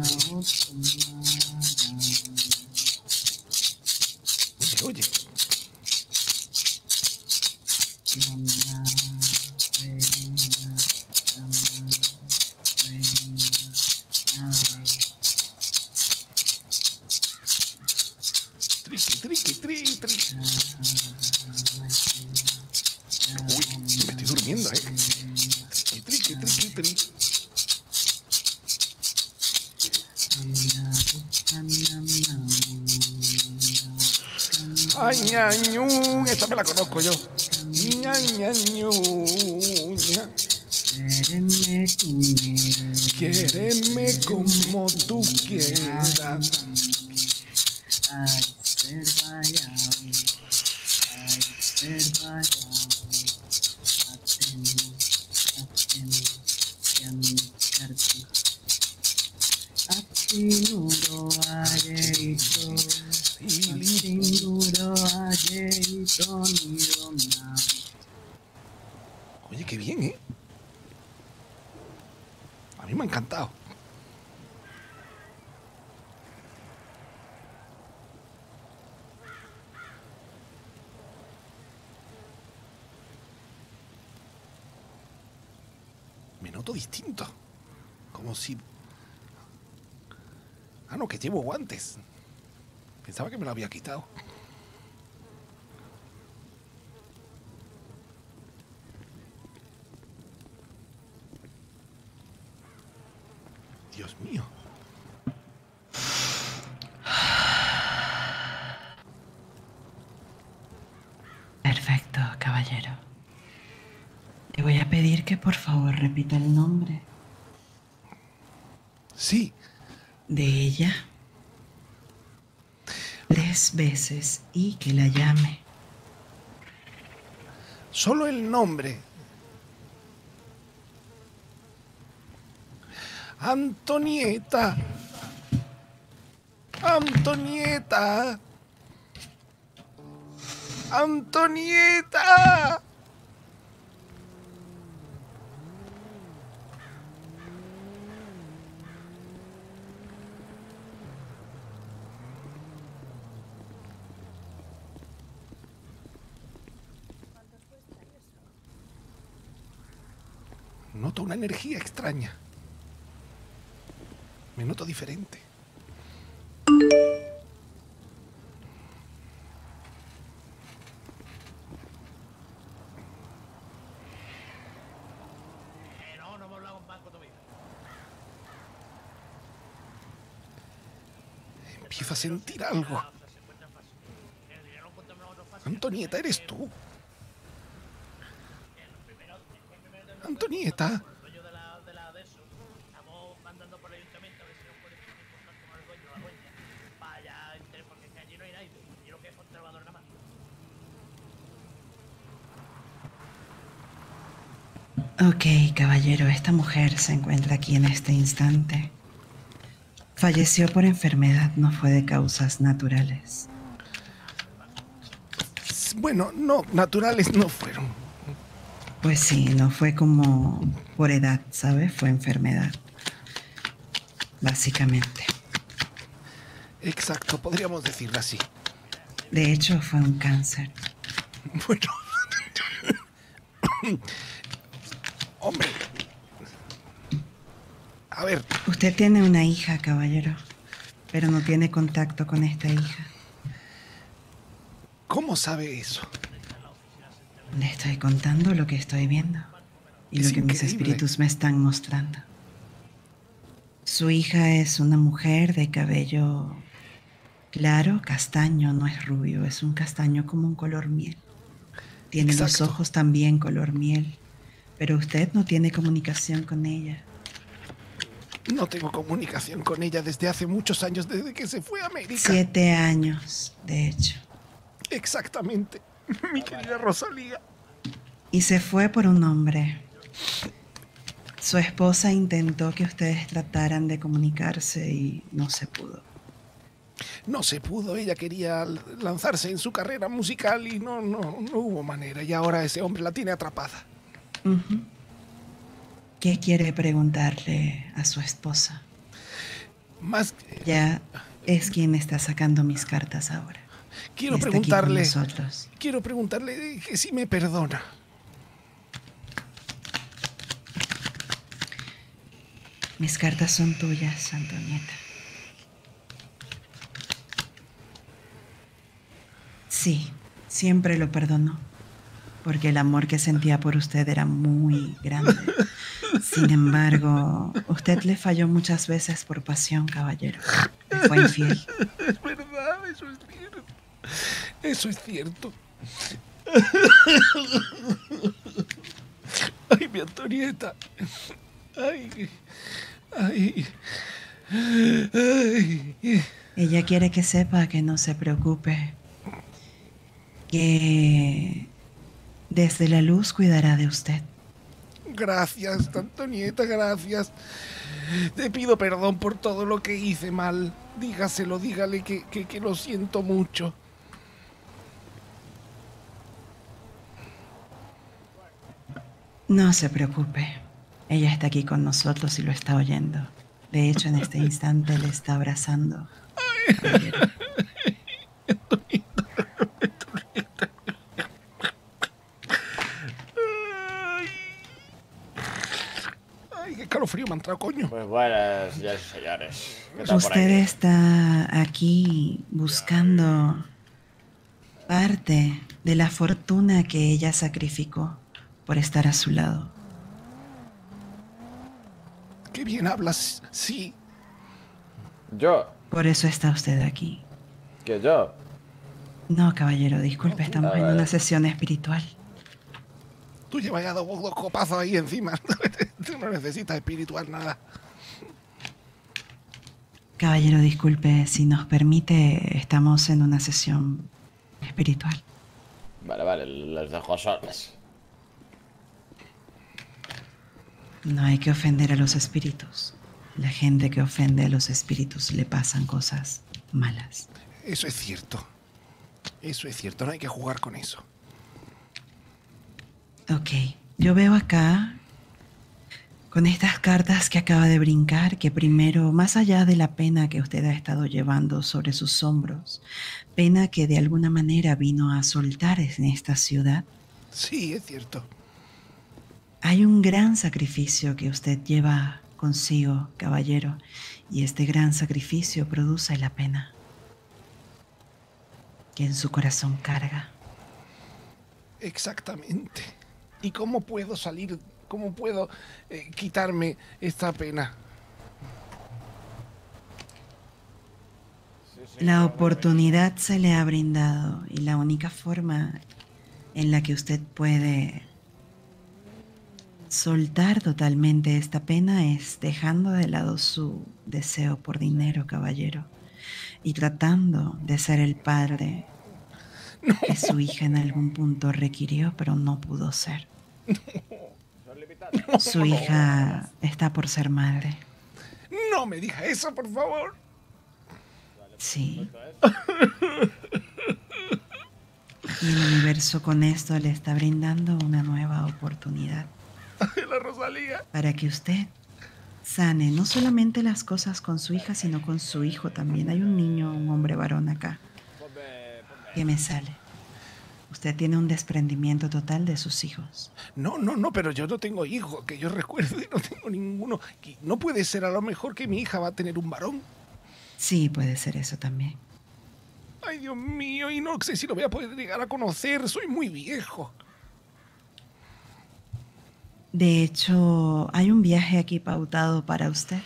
Oye, oye. Triqui, triqui, tri, tri. Uy, me estoy durmiendo, eh. Triqui, triqui, triqui, tri. Ay, ñañu, esta me la conozco yo. Ñañañu, ña. Quiereme como tú quieras. Oye, qué bien, ¿eh? A mí me ha encantado. Me noto distinto. Como si... Ah, no, que llevo guantes. Pensaba que me lo había quitado. Dios mío. Perfecto, caballero. Le voy a pedir que por favor repita el nombre. Sí. De ella. Tres veces y que la llame. Solo el nombre. Antonieta. Antonieta. Antonieta. Noto una energía extraña. Me noto diferente. Empiezo a sentir algo. Antonieta, ¿eres tú? Antonieta. Ok, caballero, esta mujer se encuentra aquí en este instante. Falleció por enfermedad, no fue de causas naturales. Bueno, no, naturales no fueron. Pues sí, no fue como por edad, ¿sabes? Fue enfermedad. Básicamente. Exacto, podríamos decirlo así. De hecho, fue un cáncer. Bueno. Hombre. A ver. Usted tiene una hija, caballero, pero no tiene contacto con esta hija. ¿Cómo sabe eso? Le estoy contando lo que estoy viendo y Es lo que mis increíble. espíritus me están mostrando. Su hija es una mujer de cabello claro, castaño, no es rubio, es un castaño como un color miel. Tiene los Exacto. ojos también color miel, pero usted no tiene comunicación con ella. No tengo comunicación con ella desde hace muchos años, desde que se fue a América. Siete años, de hecho. Exactamente, mi querida Rosalía. Y se fue por un hombre. Su esposa intentó que ustedes trataran de comunicarse y no se pudo. No se pudo, ella quería lanzarse en su carrera musical y no, no, no hubo manera. Y ahora ese hombre la tiene atrapada. Ujú. ¿Qué quiere preguntarle a su esposa? Más, Ya es quien está sacando mis cartas ahora. quiero Está aquí con preguntarle, nosotros. quiero preguntarle que si me perdona. Mis cartas son tuyas, Antonieta. Sí, siempre lo perdonó, porque el amor que sentía por usted era muy grande. Sin embargo, usted le falló muchas veces por pasión, caballero. Le fue infiel. Es verdad, eso es cierto. Eso es cierto. Ay, mi Antonieta. Ay, ay, ay. Ella quiere que sepa que no se preocupe, que desde la luz cuidará de usted. Gracias, Antonieta, gracias. Te pido perdón por todo lo que hice mal. Dígaselo, dígale que, que, que lo siento mucho. No se preocupe. Ella está aquí con nosotros y lo está oyendo. De hecho, en este instante le está abrazando. Caballero. Ay, qué calofrío me ha entrado, coño. Pues buenas, señores y señores. ¿Qué tal por Usted ahí? está aquí buscando parte de la fortuna que ella sacrificó por estar a su lado. Qué bien hablas, sí. Yo, Por eso está usted aquí. que yo. No, caballero, disculpe, estamos Ah, en vale. una sesión espiritual. Tú llevas ya dos, dos copazos ahí encima. Tú no necesitas espiritual nada. Caballero, disculpe, si nos permite, estamos en una sesión espiritual. Vale, vale, les dejo solas. No hay que ofender a los espíritus. La gente que ofende a los espíritus le pasan cosas malas. Eso es cierto. Eso es cierto, no hay que jugar con eso. Ok, yo veo acá, con estas cartas que acaba de brincar, que primero, más allá de la pena que usted ha estado llevando sobre sus hombros, pena que de alguna manera vino a soltar en esta ciudad, Sí, es cierto. hay un gran sacrificio que usted lleva consigo, caballero, y este gran sacrificio produce la pena que en su corazón carga. Exactamente. ¿Y cómo puedo salir? ¿Cómo puedo eh, quitarme esta pena? La oportunidad se le ha brindado y la única forma en la que usted puede soltar totalmente esta pena es dejando de lado su deseo por dinero, caballero, y tratando de ser el padre que su hija en algún punto requirió, pero no pudo ser. Su hija está por ser madre. No me diga eso, por favor. Sí. Y el universo con esto le está brindando una nueva oportunidad. La Rosalía. Para que usted sane no solamente las cosas con su hija, sino con su hijo también. Hay un niño, un hombre varón acá, que me sale. Usted tiene un desprendimiento total de sus hijos. No, no, no, pero yo no tengo hijos, que yo recuerde, no tengo ninguno. No puede ser a lo mejor que mi hija va a tener un varón. Sí, puede ser eso también. Ay, Dios mío, y no sé si lo voy a poder llegar a conocer, soy muy viejo. De hecho, hay un viaje aquí pautado para usted.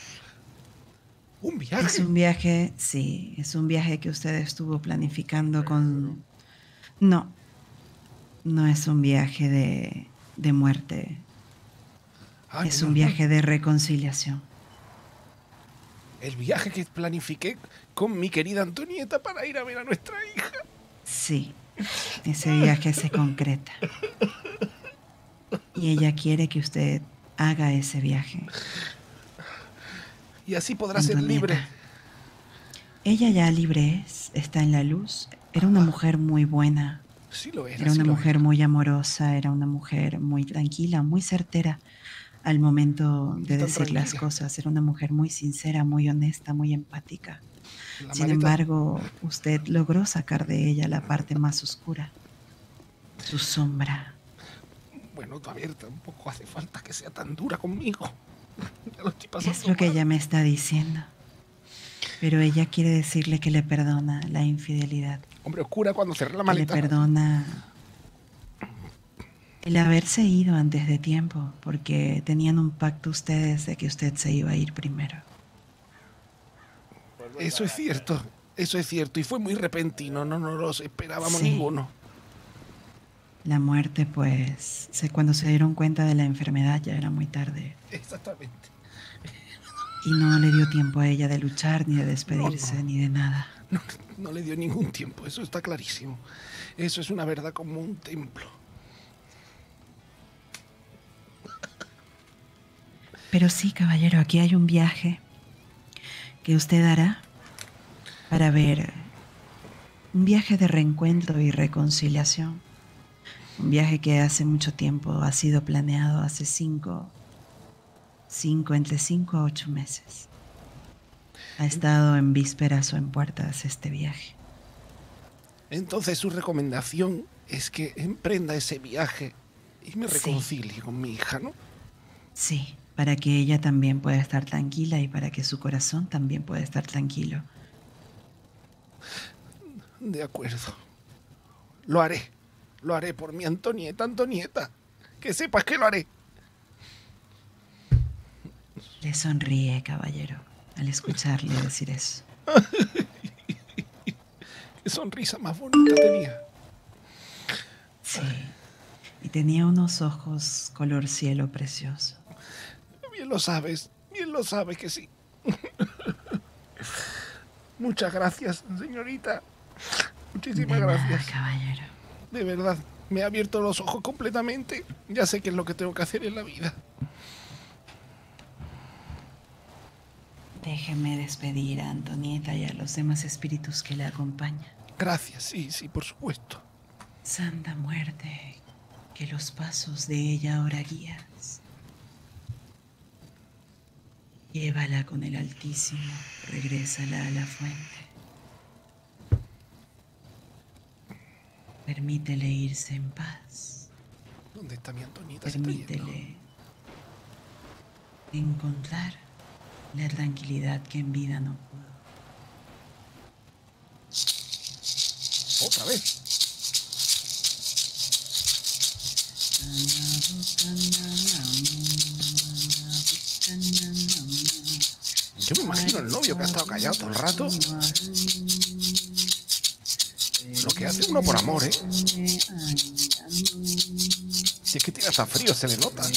¿Un viaje? Es un viaje, sí, es un viaje que usted estuvo planificando con... No, no es un viaje de, de muerte. Ay, es no, un viaje de reconciliación. El viaje que planifiqué con mi querida Antonieta para ir a ver a nuestra hija. Sí, ese viaje se concreta. Y ella quiere que usted haga ese viaje. Y así podrá ser Antonieta. libre. Ella ya libre es, está en la luz. Era una mujer muy buena. Sí lo era, Era sí una lo mujer muy amorosa, era una mujer muy tranquila, muy certera al momento de Tan decir las tranquila. cosas. Era una mujer muy sincera, muy honesta, muy empática. La Sin maleta- embargo, usted logró sacar de ella la parte más oscura, su sombra. Bueno, a ver, tampoco hace falta que sea tan dura conmigo. Ya lo estoy pasando Es lo que mal. ella me está diciendo. Pero ella quiere decirle que le perdona la infidelidad. Hombre, oscura cuando cerré la Que le maleta. perdona el haberse ido antes de tiempo, porque tenían un pacto ustedes de que usted se iba a ir primero. Eso es cierto, eso es cierto. Y fue muy repentino, no nos lo esperábamos Sí. ninguno. La muerte, pues, se- cuando se dieron cuenta de la enfermedad ya era muy tarde. Exactamente. Y no le dio tiempo a ella de luchar, ni de despedirse, No, no. ni de nada. No, no le dio ningún tiempo, eso está clarísimo. Eso es una verdad como un templo. Pero sí, caballero, aquí hay un viaje que usted hará para ver un viaje de reencuentro y reconciliación. Un viaje que hace mucho tiempo ha sido planeado, hace cinco, cinco, entre cinco a ocho meses. Ha estado en vísperas o en puertas este viaje. Entonces su recomendación es que emprenda ese viaje y me Sí. reconcilie con mi hija, ¿no? Sí, para que ella también pueda estar tranquila y para que su corazón también pueda estar tranquilo. De acuerdo. Lo haré. Lo haré por mi Antonieta, Antonieta. Que sepas que lo haré. Le sonríe, caballero, al escucharle decir eso. Qué sonrisa más bonita tenía. Sí. Y tenía unos ojos color cielo precioso. Bien lo sabes, bien lo sabes que sí. Muchas gracias, señorita. Muchísimas De nada, gracias. caballero. De verdad, me ha abierto los ojos completamente. Ya sé qué es lo que tengo que hacer en la vida. Déjeme despedir a Antonieta y a los demás espíritus que le acompañan. Gracias, sí, sí, por supuesto. Santa muerte, que los pasos de ella ahora guías. Llévala con el Altísimo, regrésala a la fuente. Permítele irse en paz. ¿Dónde está mi Antonieta? Se está yendo. Permítele encontrar la tranquilidad que en vida no pudo. Otra vez. Yo me imagino el novio que ha estado callado todo el rato. Lo que hace uno por amor, ¿eh? Si es que tiene hasta frío, se le nota.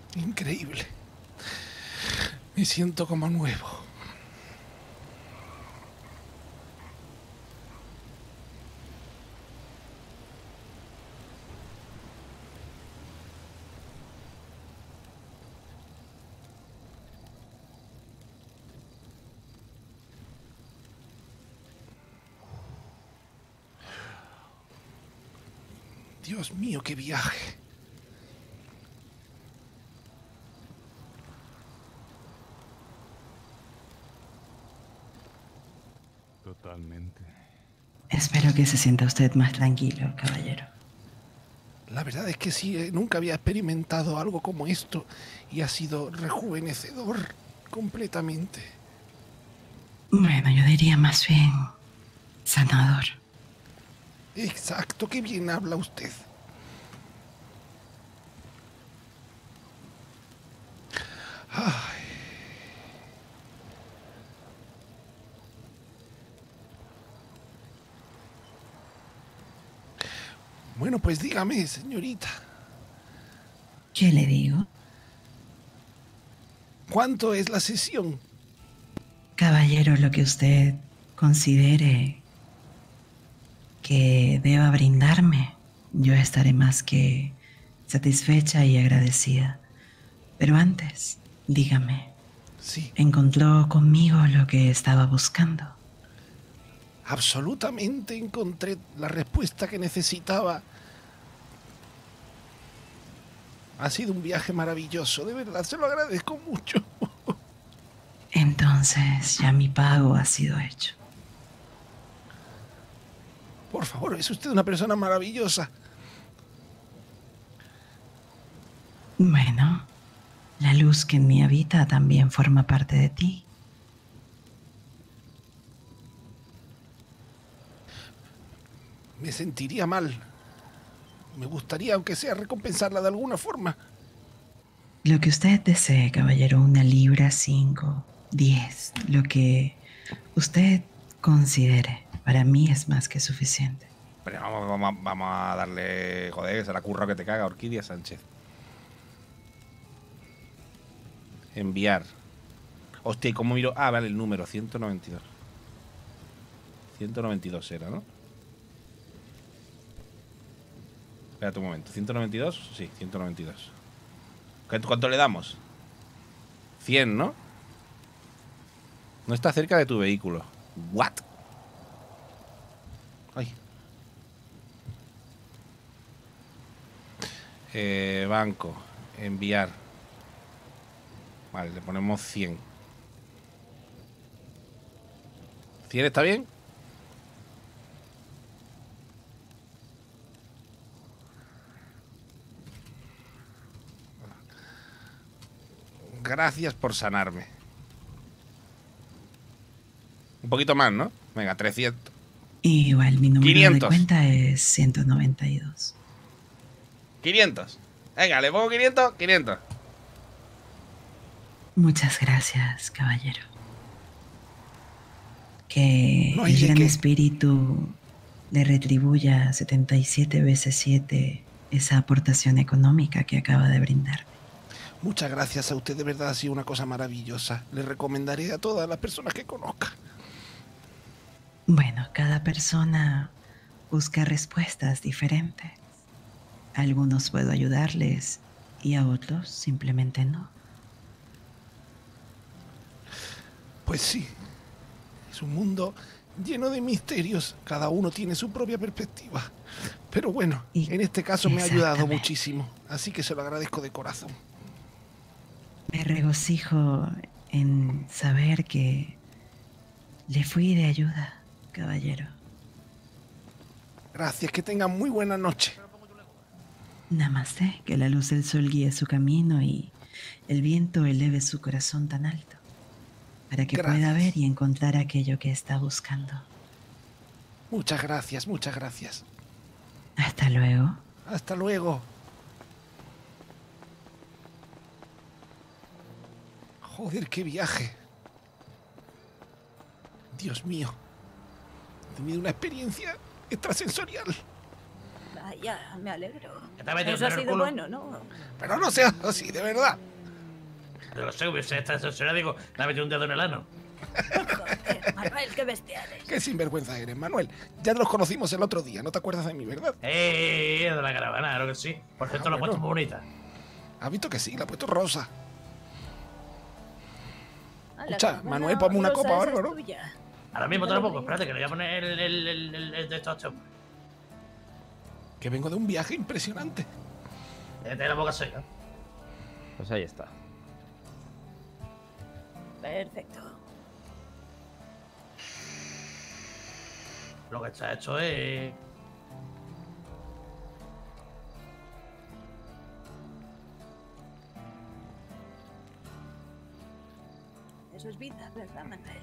Increíble. Me siento como nuevo. Dios mío, qué viaje. Totalmente. Espero que se sienta usted más tranquilo, caballero. La verdad es que sí, eh, nunca había experimentado algo como esto y ha sido rejuvenecedor completamente. Bueno, yo diría más bien sanador. Exacto, qué bien habla usted. Ay. Bueno, pues dígame, señorita. ¿Qué le digo? ¿Cuánto es la sesión? Caballero, lo que usted considere que deba brindarme, yo estaré más que satisfecha y agradecida. Pero antes, dígame, sí. ¿encontró conmigo lo que estaba buscando? Absolutamente encontré la respuesta que necesitaba. Ha sido un viaje maravilloso, de verdad, se lo agradezco mucho. Entonces, ya mi pago ha sido hecho. Por favor, es usted una persona maravillosa. Bueno, la luz que en mí habita también forma parte de ti. Me sentiría mal. Me gustaría, aunque sea, recompensarla de alguna forma. Lo que usted desee, caballero, una libra, cinco, diez, lo que usted considere. Para mí es más que suficiente. Pero vamos, vamos, vamos a darle... Joder, que se la curra que te caga, Orquídea Sánchez. Enviar. Hostia, ¿y cómo miro? Ah, vale, el número, ciento noventa y dos. ciento noventa y dos era, ¿no? Espérate un momento, ¿ciento noventa y dos? Sí, ciento noventa y dos. ¿Cuánto le damos? cien, ¿no? No está cerca de tu vehículo. ¿What? Ay. Eh, banco. Enviar. Vale, le ponemos cien. ¿cien está bien? Gracias por sanarme. Un poquito más, ¿no? Venga, trescientos. Igual, mi número quinientos. de cuenta es ciento noventa y dos. quinientos. Venga, le pongo quinientos, quinientos. Muchas gracias, caballero. Que No hay el de gran qué. espíritu le retribuya setenta y siete veces siete esa aportación económica que acaba de brindar. Muchas gracias a usted, de verdad ha sido una cosa maravillosa. Le recomendaré a todas las personas que conozca. Bueno, cada persona busca respuestas diferentes. A algunos puedo ayudarles y a otros simplemente no. Pues sí, es un mundo lleno de misterios. Cada uno tiene su propia perspectiva. Pero bueno, en este caso me ha ayudado Exactamente. muchísimo. Así que se lo agradezco de corazón. Me regocijo en saber que le fui de ayuda, caballero. Gracias, que tengan muy buena noche. Namaste, que la luz del sol guíe su camino y el viento eleve su corazón tan alto para que pueda Gracias. ver y encontrar aquello que está buscando. Muchas gracias, muchas gracias. Hasta luego. Hasta luego. Joder, qué viaje. Dios mío. He tenido una experiencia extrasensorial. Vaya, me alegro. ¿Qué te ha metido Eso ha en el sido culo? bueno, ¿no? Pero no seas así, de verdad. Yo lo sé, hubiese esta asesora, digo, me ha metido un dedo en el ano. Joder, Manuel, qué bestiales. Qué sinvergüenza eres, Manuel. Ya nos conocimos el otro día, no te acuerdas de mí, ¿verdad? ¡Eh! De la caravana, claro que sí. Por cierto, Ah, la he bueno. puesto muy bonita. ¿Has visto que sí? La he puesto rosa. Ah, la Escucha, caravana Manuel, ponme una rosa copa o esa algo, es ¿no? tuya. Ahora mismo No te lo lo pongo. digas. Espérate, que le voy a poner el, el, el, el, el de estos chopos. Que vengo de un viaje impresionante. Te la boca seca. Pues ahí está. Perfecto. Lo que está hecho es... Eso es vida, ¿verdad, Manuel?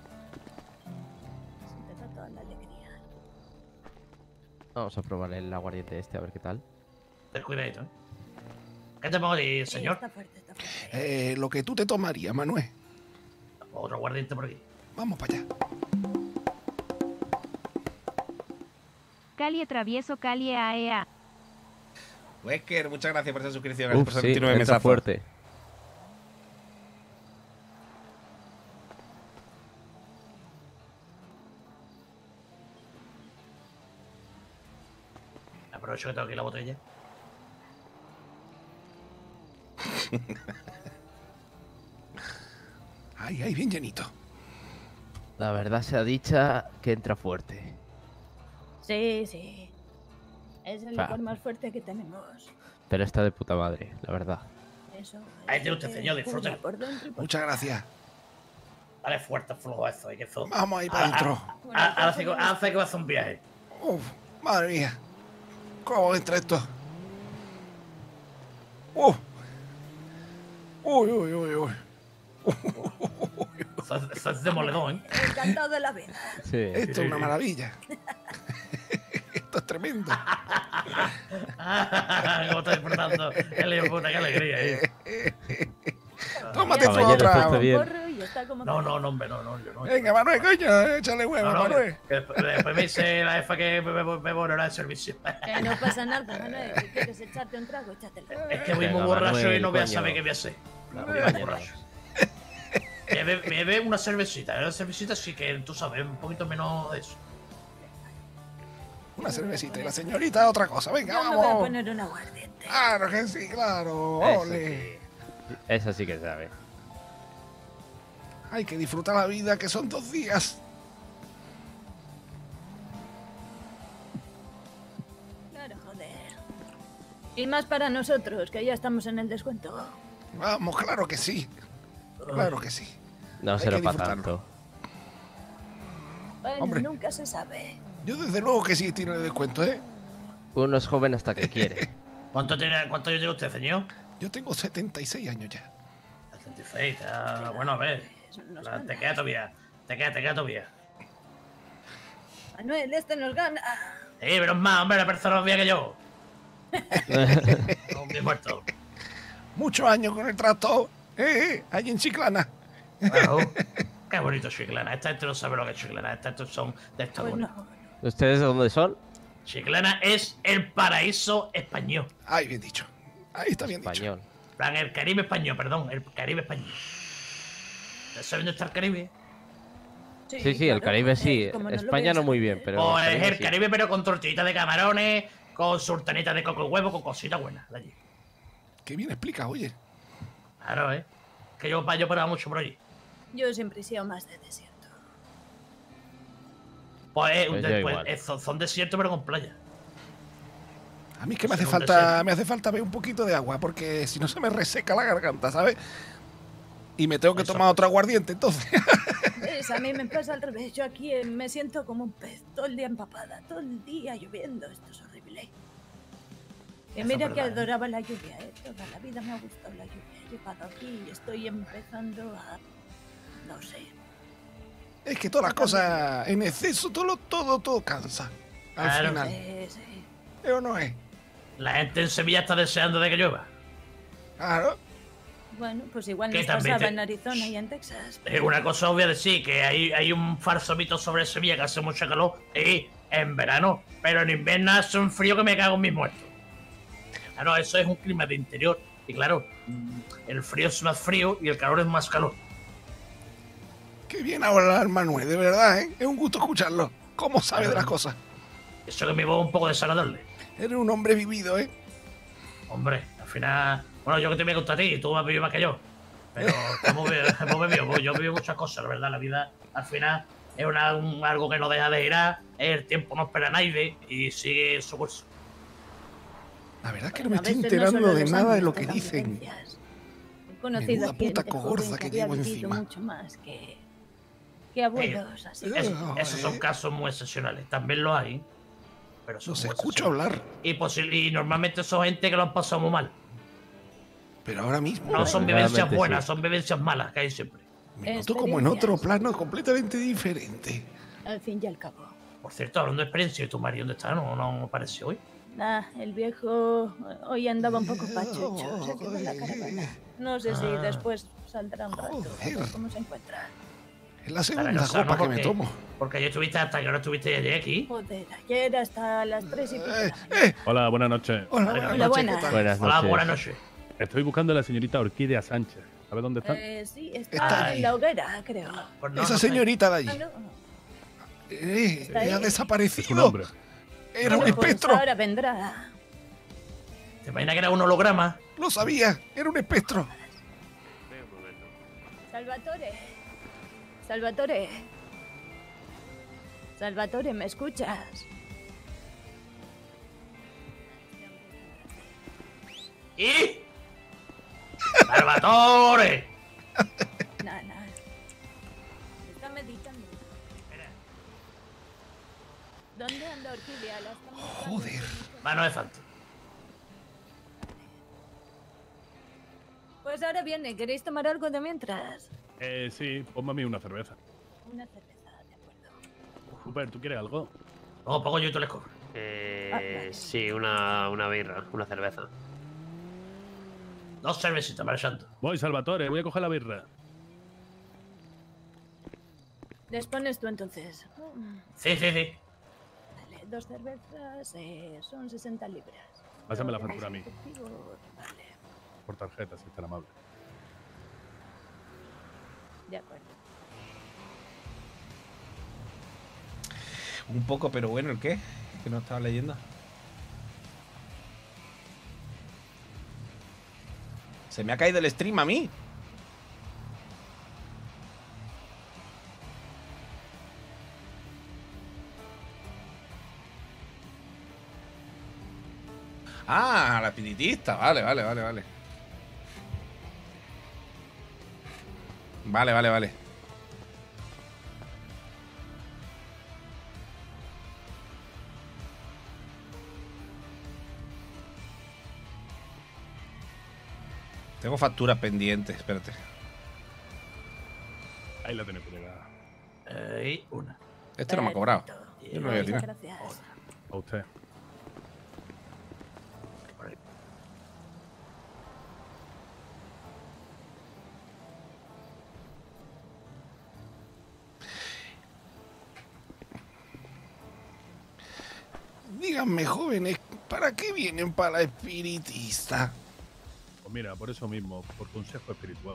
Se te da toda la alegría. Vamos a probar el aguardiente este, a ver qué tal. Ten cuidadito, ¿eh? ¿Qué te pongo ahí, señor? Está fuerte, está fuerte. Eh, lo que tú te tomarías, Manuel. Otro aguardiente por aquí. Vamos para allá. Calie travieso, calie A E A. Wesker, muchas gracias por esa suscripción. Uf, por sí, veintinueve entra mesazos. fuerte. Aprovecho que tengo aquí la botella. Ay, ay, bien llenito. La verdad sea dicha que entra fuerte. Sí, sí. Es el Va. licor más fuerte que tenemos. Pero está de puta madre, la verdad. Eso. Ahí tiene eso usted, que señor, disfrute. curva por dentro y por Muchas gracias. Dale fuerte, flujo eso, hay que eso. Vamos ahí para adentro. Hace que hace que va a hacer un viaje. Uf, madre mía. ¿Cómo entra esto? Uf. Uy, uy, uy, uy. Eso es- eso es demoledor, ¿eh? Encantado de la vida. Sí. Esto es una maravilla. Esto es tremendo. ¿Cómo está disfrutando? El hijo de puta, qué alegría, eh. Tómate tú Caballero, otra. está bien. Corro y está como No, no, no, hombre, no, no, yo no. Venga, Manuel, coño, échale huevo, No, no, Manuel. que después, después me dice la jefa que me me- me borrará el servicio. Que no pasa nada, Manuel. Si quieres echarte un trago, échatelo. Es que voy muy Venga, borracho y Manuel, no voy a coño. saber qué voy a hacer. La Voy muy compañera. borracho. Me be- me bebe una cervecita, una cervecita sí que tú sabes, un poquito menos de eso. Una cervecita y la señorita otra cosa. Venga, Yo me voy a vamos. poner un aguardiente. Claro que sí, claro. Eso Ole. Esa sí que sabe. Hay que disfrutar la vida, que son dos días. Claro, joder. Y más para nosotros, que ya estamos en el descuento. Vamos, claro que sí. Claro que sí. No Hay será que para disfrutarlo. tanto. Bueno, Hombre. nunca se sabe. Yo desde luego que sí tiene descuento, ¿eh? Uno es joven hasta que quiere. ¿Cuánto tiene, cuánto tiene usted, señor? Yo tengo setenta y seis años ya. setenta y seis, ah, bueno, a ver. Nos La- gana. te queda todavía. Te queda, te queda todavía. Manuel, este nos gana. Sí, pero es más, hombre, la persona más vieja que yo. Hombre muerto. Muchos años con el tractor. ¿Eh? eh, Allí en Chiclana. Claro. Qué bonito Chiclana. Esta gente no sabe lo que es Chiclana. Esta gente son de estos Pues bonitos. no. ¿Ustedes de dónde son? Chiclana es el paraíso español. Ay, bien dicho. Ahí está bien dicho. Español. En plan, el Caribe español, perdón. El Caribe español. ¿Sabes dónde está el Caribe? Sí, sí, el claro, Caribe joder, sí. ¿cómo no lo España voy a no muy saber? bien, pero. Pues el es Caribe el sí. Caribe, pero con tortillita de camarones, con sultanita de coco y huevo, con cositas buenas de allí. Qué bien explicado, oye. Claro, ¿eh? Que yo, yo paraba mucho por allí. Yo siempre he sido más de desierto. Pues, eh, Pues yo después, igual. eh, son, son desiertos, pero con playa. A mí es que me hace Según falta, deseo. me hace falta ver un poquito de agua, porque si no se me reseca la garganta, ¿sabes? Y me tengo que Eso. tomar otro aguardiente, entonces. ¿Ves? A mí me pasa al revés. Yo aquí eh, me siento como un pez, todo el día empapada, todo el día lloviendo. Esto es horrible. Y Eso mira es que verdad, ¿eh? adoraba la lluvia, ¿eh? Toda la vida me ha gustado la lluvia. He llegado aquí y estoy empezando a... No sé. Es que todas las cosas en exceso, todo, todo, todo cansa. Al Claro. final. Sí, sí. ¿Eh o no es? La gente en Sevilla está deseando de que llueva. Claro. Bueno, pues igual Que nos también pasaba te- en Arizona y en Texas. Es una cosa obvia de sí, que hay, hay un falso mito sobre Sevilla que hace mucho calor. Sí, en verano. Pero en invierno hace un frío que me cago en mis muertos. Claro, eso es un clima de interior. Y claro, mm, el frío es más frío y el calor es más calor. Qué bien hablar, Manuel, de verdad, ¿eh? Es un gusto escucharlo. ¿Cómo sabe de las cosas? Eso que mi voz es un poco desagradable. Eres un hombre vivido, ¿eh? Hombre, al final... Bueno, yo que te voy a contar a ti, tú has vivido más que yo. Pero hemos vivido, hemos vivido, yo he vivido muchas cosas, la verdad. La vida, al final, es una, un- algo que no deja de girar. El tiempo no espera a nadie y sigue su curso. La verdad es que no me Bueno, a estoy veces no enterando solo de los nada de años lo te que dan dicen. vivencias. He conocido Menuda a gente puta joven cogorza que que había llevo vivido encima. mucho más que, que abuelos, así que... Es- esos son casos muy excepcionales. También los hay. Pero son Los muy escucho excepcionales. hablar. Y, posi- y normalmente son gente que lo han pasado muy mal. Pero ahora mismo. No son vivencias Realmente buenas, sí. son vivencias malas que hay siempre. Me noto como en otro Experiencias. plano completamente diferente. Al fin y al cabo. Por cierto, hablando de experiencia, ¿y tu marido dónde está? No, no apareció hoy. Nah, el viejo hoy andaba un poco pachucho, se quedó en la caravana. No sé si Ah. después saldrá un rato, a ver Joder. cómo se encuentra. Es la Estará segunda cansado, copa ¿no? que me Porque- tomo. Porque ayer estuviste hasta que ahora estuviste ayer aquí. Joder, ayer hasta las tres y pico. de la mañana. Eh, Hola, buenas noches. Hola, Hola, buenas noches, buenas. ¿qué tal? Buenas Hola, noches. buenas noches. Estoy buscando a la señorita Orquídea Sánchez. ¿Sabes dónde está? Eh, sí, está Está en la hoguera, creo. Pues no, Esa no sé. señorita de allí. Ah, no. Eh, Está ha ahí. Es un desaparecido. hombre. Era un Bueno, pues espectro. ahora vendrá. ¿Te imaginas que era un holograma? Lo sabía. Era un espectro. Salvatore. Salvatore. Salvatore, ¿me escuchas? ¿Y? ¡Salvatore! Nah, nah. Está meditando. ¿Dónde anda Orquídea? La están buscando. Joder. Mano de santo. Pues ahora viene. ¿Queréis tomar algo de mientras? Eh, sí, ponme a mí una cerveza. Una cerveza, de acuerdo. Super, ¿tú quieres algo? Luego pago yo y tú les cobro. Ah, vale. Eh, sí, una, una birra, una cerveza. Dos cervecitas, marchando. Voy, Salvatore, voy a coger la birra. Les pones tú entonces. Sí, sí, sí. Vale, dos cervezas eh, son sesenta libras. Pásame la ¿Lo factura a mí. queréis efectivo? Vale, Por tarjeta, si es tan amable. de acuerdo. Un poco, pero bueno, ¿el qué? Que no estaba leyendo. Se me ha caído el stream a mí. Ah, la espiritista. Vale, vale, vale, vale. Vale, vale, vale. Tengo facturas pendientes, espérate. Ahí la tenés, colega. Eh, y una. Este no me ha cobrado. Yo no lo voy a Muchas tirar. gracias. A usted. Díganme, jóvenes, ¿para qué vienen para la espiritista? Pues mira, por eso mismo, por consejo espiritual.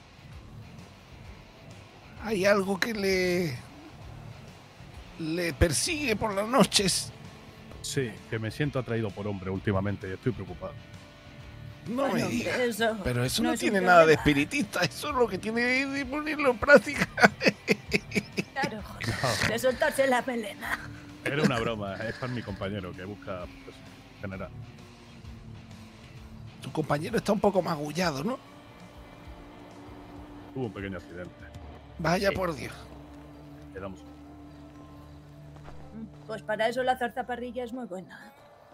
¿Hay algo que le... le persigue por las noches? Sí, que me siento atraído por hombre últimamente y estoy preocupado. No me Bueno, digas. eso Pero eso no, no es un tiene nada de problema. espiritista, eso es lo que tiene de ponerlo en práctica. Claro, joder. De soltarse la melena. Era una broma, es para mi compañero que busca pues, general. Tu compañero está un poco magullado, ¿no? Tuvo un pequeño accidente. Vaya Sí. por Dios. Le damos. Pues para eso la zarzaparrilla es muy buena.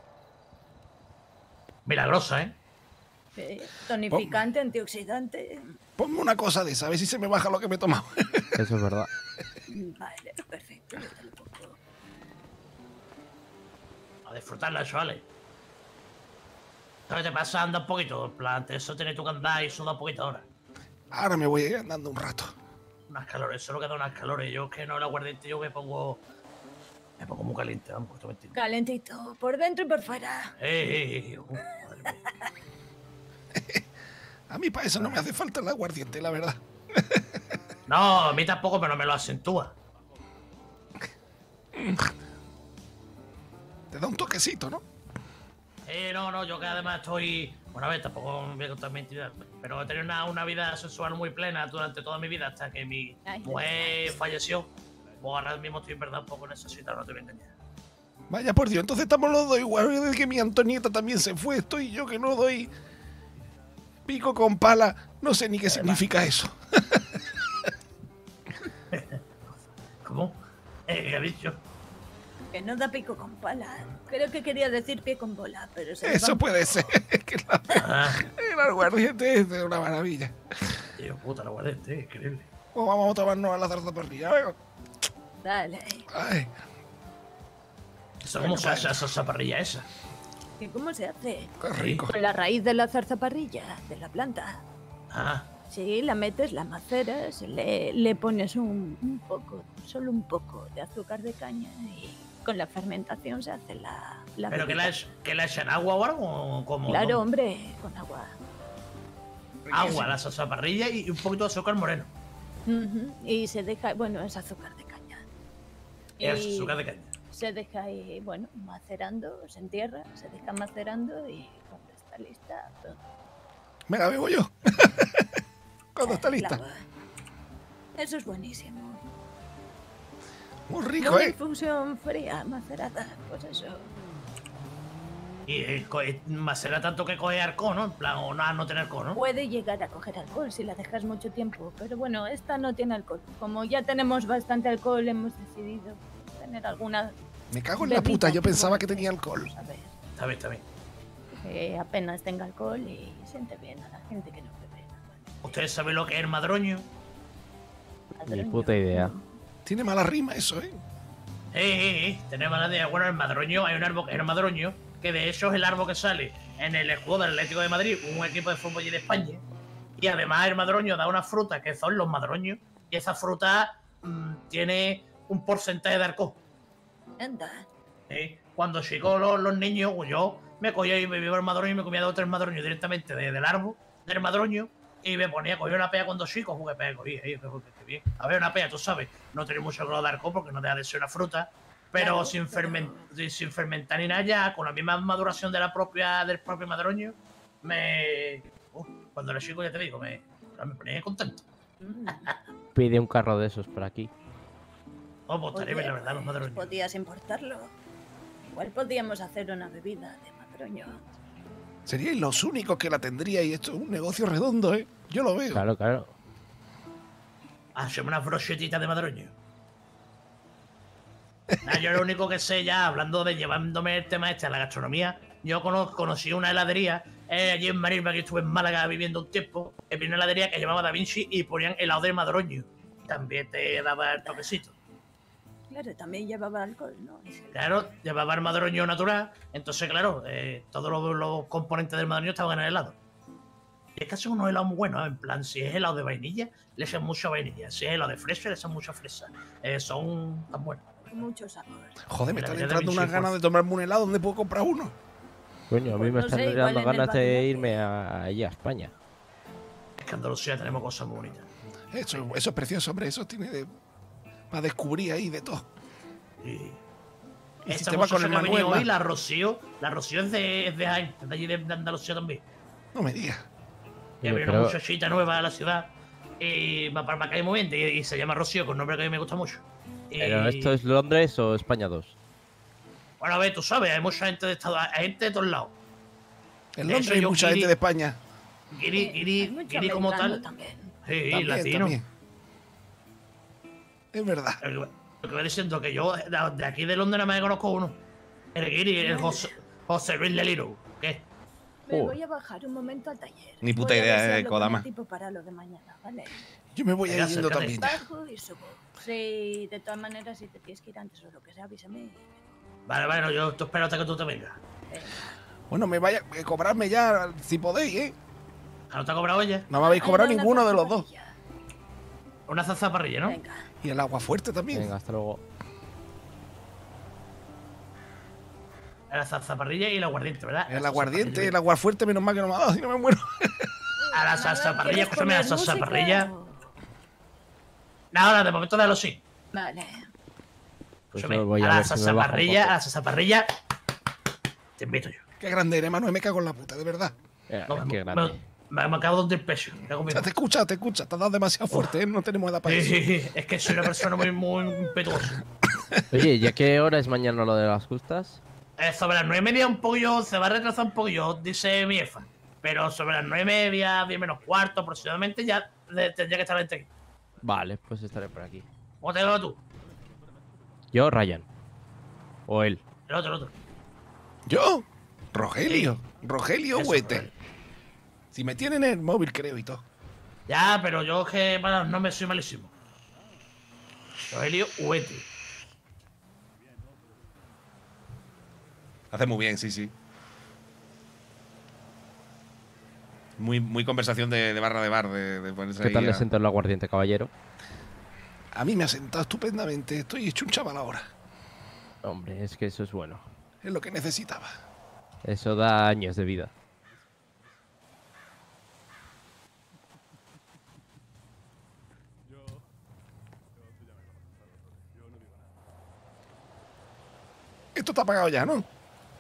Milagrosa, ¿eh? Sí, tonificante, antioxidante. Ponme una cosa de esa, a ver si se me baja lo que me he tomado. Eso es verdad. Vale, perfecto. yo te lo pongo. A disfrutarla, chavales. ¿Qué te pasa? Anda un poquito. En plan, eso tienes tú que andar y suda un poquito ahora. Ahora me voy a ir andando un rato. Unas calores, solo queda unas calores. Yo es que no el aguardiente, yo me pongo. Me pongo muy caliente, vamos, esto mentira. Calentito, por dentro y por fuera. ¡Eh, eh, eh! Uh, madre mía. A mí para eso no me hace falta el aguardiente, la verdad. No, a mí tampoco, pero me lo acentúa. Te da un toquecito, ¿no? Eh, no, no, yo que además estoy. Bueno, a ver, tampoco me voy a contar mentiras, pero he tenido una, una vida sexual muy plena durante toda mi vida hasta que mi Ay, mujer falleció. Pues ahora mismo estoy en verdad un poco necesitado, no te voy a engañar. Vaya por Dios, entonces estamos los dos igual. Desde que mi Antonieta también se fue, estoy yo que no doy pico con pala. No sé ni qué significa eso. ¿Cómo? Eh, ¿qué ha dicho? Que no da pico con pala. Creo que quería decir pie con bola, pero se le Eso va- puede ser. Que la- Ah, el aguardiente es de una maravilla. tío, puta, la aguardiente, increíble. Pues vamos a tomarnos a la zarzaparrilla. Venga. Dale. Ay, ¿Eso cómo se hace esa zaparrilla esa? ¿Y cómo se hace? qué rico. Con la raíz de la zarzaparrilla, de la planta. Ah, Sí, la metes, la maceras, le, le pones un, un poco, solo un poco de azúcar de caña y con la fermentación se hace la, la ¿pero que bebida. la, ech- que la echan agua o algo? ¿O cómo? Claro, ¿No? hombre, con agua. Agua, la zaparrilla y un poquito de azúcar moreno. Ujú, y se deja, bueno, es azúcar de caña. Es Y azúcar de caña. Se deja ahí, bueno, macerando, se entierra, se deja macerando y cuando está lista, pues, Me la bebo yo. Cuando está lista. claro. Eso es buenísimo. Muy rico, Una ¿eh? infusión fría, macerada, pues eso. Y eh, co- eh, macera tanto que coge arco, ¿no? En plan, o nada, no tener arco, ¿no? Puede llegar a coger alcohol si la dejas mucho tiempo, pero bueno, esta no tiene alcohol. Como ya tenemos bastante alcohol, hemos decidido tener alguna Me cago en la bebida puta, yo que pensaba que guarde. tenía alcohol. A ver, Está bien, está bien. que apenas tenga alcohol y siente bien a la gente que no bebe. ¿Ustedes saben lo que es el madroño? Ni puta idea. Tiene mala rima eso, ¿eh? Eh, eh, eh, tenemos la idea. Bueno, el madroño, hay un árbol que es el madroño, que de hecho es el árbol que sale en el escudo del Atlético de Madrid, un equipo de fútbol de España. Y además el madroño da unas frutas que son los madroños, y esa fruta mm, tiene un porcentaje de alcohol. Anda. ¿Eh? Cuando chicos los, los niños, pues yo me cogía y me bebía el madroño y me comía dos o tres madroños directamente de- del árbol, del madroño, y me ponía, cogía una pea cuando chico, jugué pea, cogía, eh, qué- qué bien. A ver, una pea, tú sabes, no tiene mucho grado de alcohol porque no deja de ser una fruta, pero Claro, sin, pero- fermen- sin fermentar ni nada ya, con la misma maduración de la propia, del propio madroño, me... uh, cuando era chico, ya te digo, me, me ponía contento. Pide un carro de esos por aquí. Oh, pues estaría bien, la verdad, los madroños. Podías importarlo. Igual podíamos hacer una bebida de madroño. Seríais los únicos que la tendría y esto es un negocio redondo, ¿eh? Yo lo veo. Claro, claro. Hacemos unas brochetitas de madroño. Nah, yo lo único que sé ya, hablando de llevándome el tema este a la gastronomía, yo cono- conocí una heladería eh, allí en Marisma, que estuve en Málaga viviendo un tiempo, que vi una heladería que se llamaba Da Vinci y ponían helado de madroño. También te daba el toquecito. Claro, también llevaba alcohol, ¿no? Ese- Claro, llevaba el madroño natural, entonces claro, eh, todos los, los componentes del madroño estaban en el helado. Y es que hacen unos helados muy buenos, ¿eh? En plan, si es helado de vainilla, le echan mucha vainilla. Si es helado de fresa, le echan mucha fresa. Eh, son tan buenos. Mucho sabor. Joder, me La están vida de entrando Vinci, unas ganas pues. de tomarme un helado. ¿Dónde puedo comprar uno? Coño, a mí Pues me no están sé, igual dando en el ganas de Bangladesh. irme a, allí a España. Es que Andalucía tenemos cosas muy bonitas. Eso, eso es precioso, hombre. Eso tiene de... para descubrir ahí de todo. Y... Y si Esta te va muchacha con el que ha venido Manuel, hoy, va. la Rocío, la Rocío es de, es de Jaén, es de allí de, de Andalucía también. No me digas. Y ha Oye, venido pero- una muchachita nueva a la ciudad y me, me cae muy bien, y, y se llama Rocío, con un nombre que a mí me gusta mucho. Y- ¿Pero esto es Londres o España dos? Bueno, a ver, tú sabes, hay mucha gente de Estados hay gente de todos lados. En De Londres hecho, hay yo mucha Guiri- gente de España. Guiri, Guiri, Hay mucho Guiri como americano tal. también. Sí, También, latino. también. Es verdad. Lo que- lo que voy diciendo que yo de de aquí de Londres nada más conozco uno. El Guiri, el José, José Luis Leliro. ¿Qué? Me Oh. voy a bajar un momento al taller. Ni puta Voy a ver idea, si eh, hablo con Kodama. el tipo para lo de mañana, ¿vale? Yo me voy a Venga, ir yendo acércate. también ya. Bajo y subo. Sí, de todas maneras, si te tienes que ir antes o lo que sea, avísame. Vale, bueno, yo te espero hasta que tú te vengas. Bueno, me vaya a cobrarme ya, si podéis, ¿eh? ¿No te ha cobrado ella? No me habéis cobrado ninguno de los dos. Una salsa parrilla, ¿no? Y el agua fuerte también. Venga, hasta luego. La salsa parrilla y el aguardiente, ¿verdad? El aguardiente, el agua fuerte, menos mal que no me ha dado, si no me muero. A la salsa parrilla, escúchame, la salsa parrilla. No, ahora de momento déjalo sí. Vale. Pues Escúchame, no voy a a la ver si me salsa bajo un parrilla, poco. a la salsa parrilla. Te invito yo. Qué grande eres, Manuel, me cago en la puta, de verdad. Eh, No, qué me, grande. me, me acabo de hundir peso. O sea, te escucha, te escucha, te has dado demasiado fuerte, ¿eh? No tenemos edad para Sí, eso. sí, sí, es que soy una persona muy, muy impetuosa. Oye, ¿y a qué hora es mañana lo de las justas? Eh, sobre las nueve y media un poquillo, se va a retrasar un poquillo, dice mi jefa. Pero sobre las nueve y media, diez menos cuarto aproximadamente, ya de- tendría que estar la gente aquí. Vale, pues estaré por aquí. ¿Cómo te llamas tú? Yo, Ryan. O él. El otro, el otro. ¿Yo? Rogelio. Rogelio Eso, Huete. Rogelio. Si me tienen en el móvil, creo, y todo. Ya, pero yo que para los nombres soy malísimo. Rogelio Huete. Hace muy bien, sí, sí. Muy, muy conversación de, de barra de bar, de, de ponerse ¿Qué ahí tal le a- sentó el aguardiente, caballero? A mí me ha sentado estupendamente. Estoy hecho un chaval ahora. Hombre, es que eso es bueno. Es lo que necesitaba. Eso da años de vida. Esto está pagado ya, ¿no?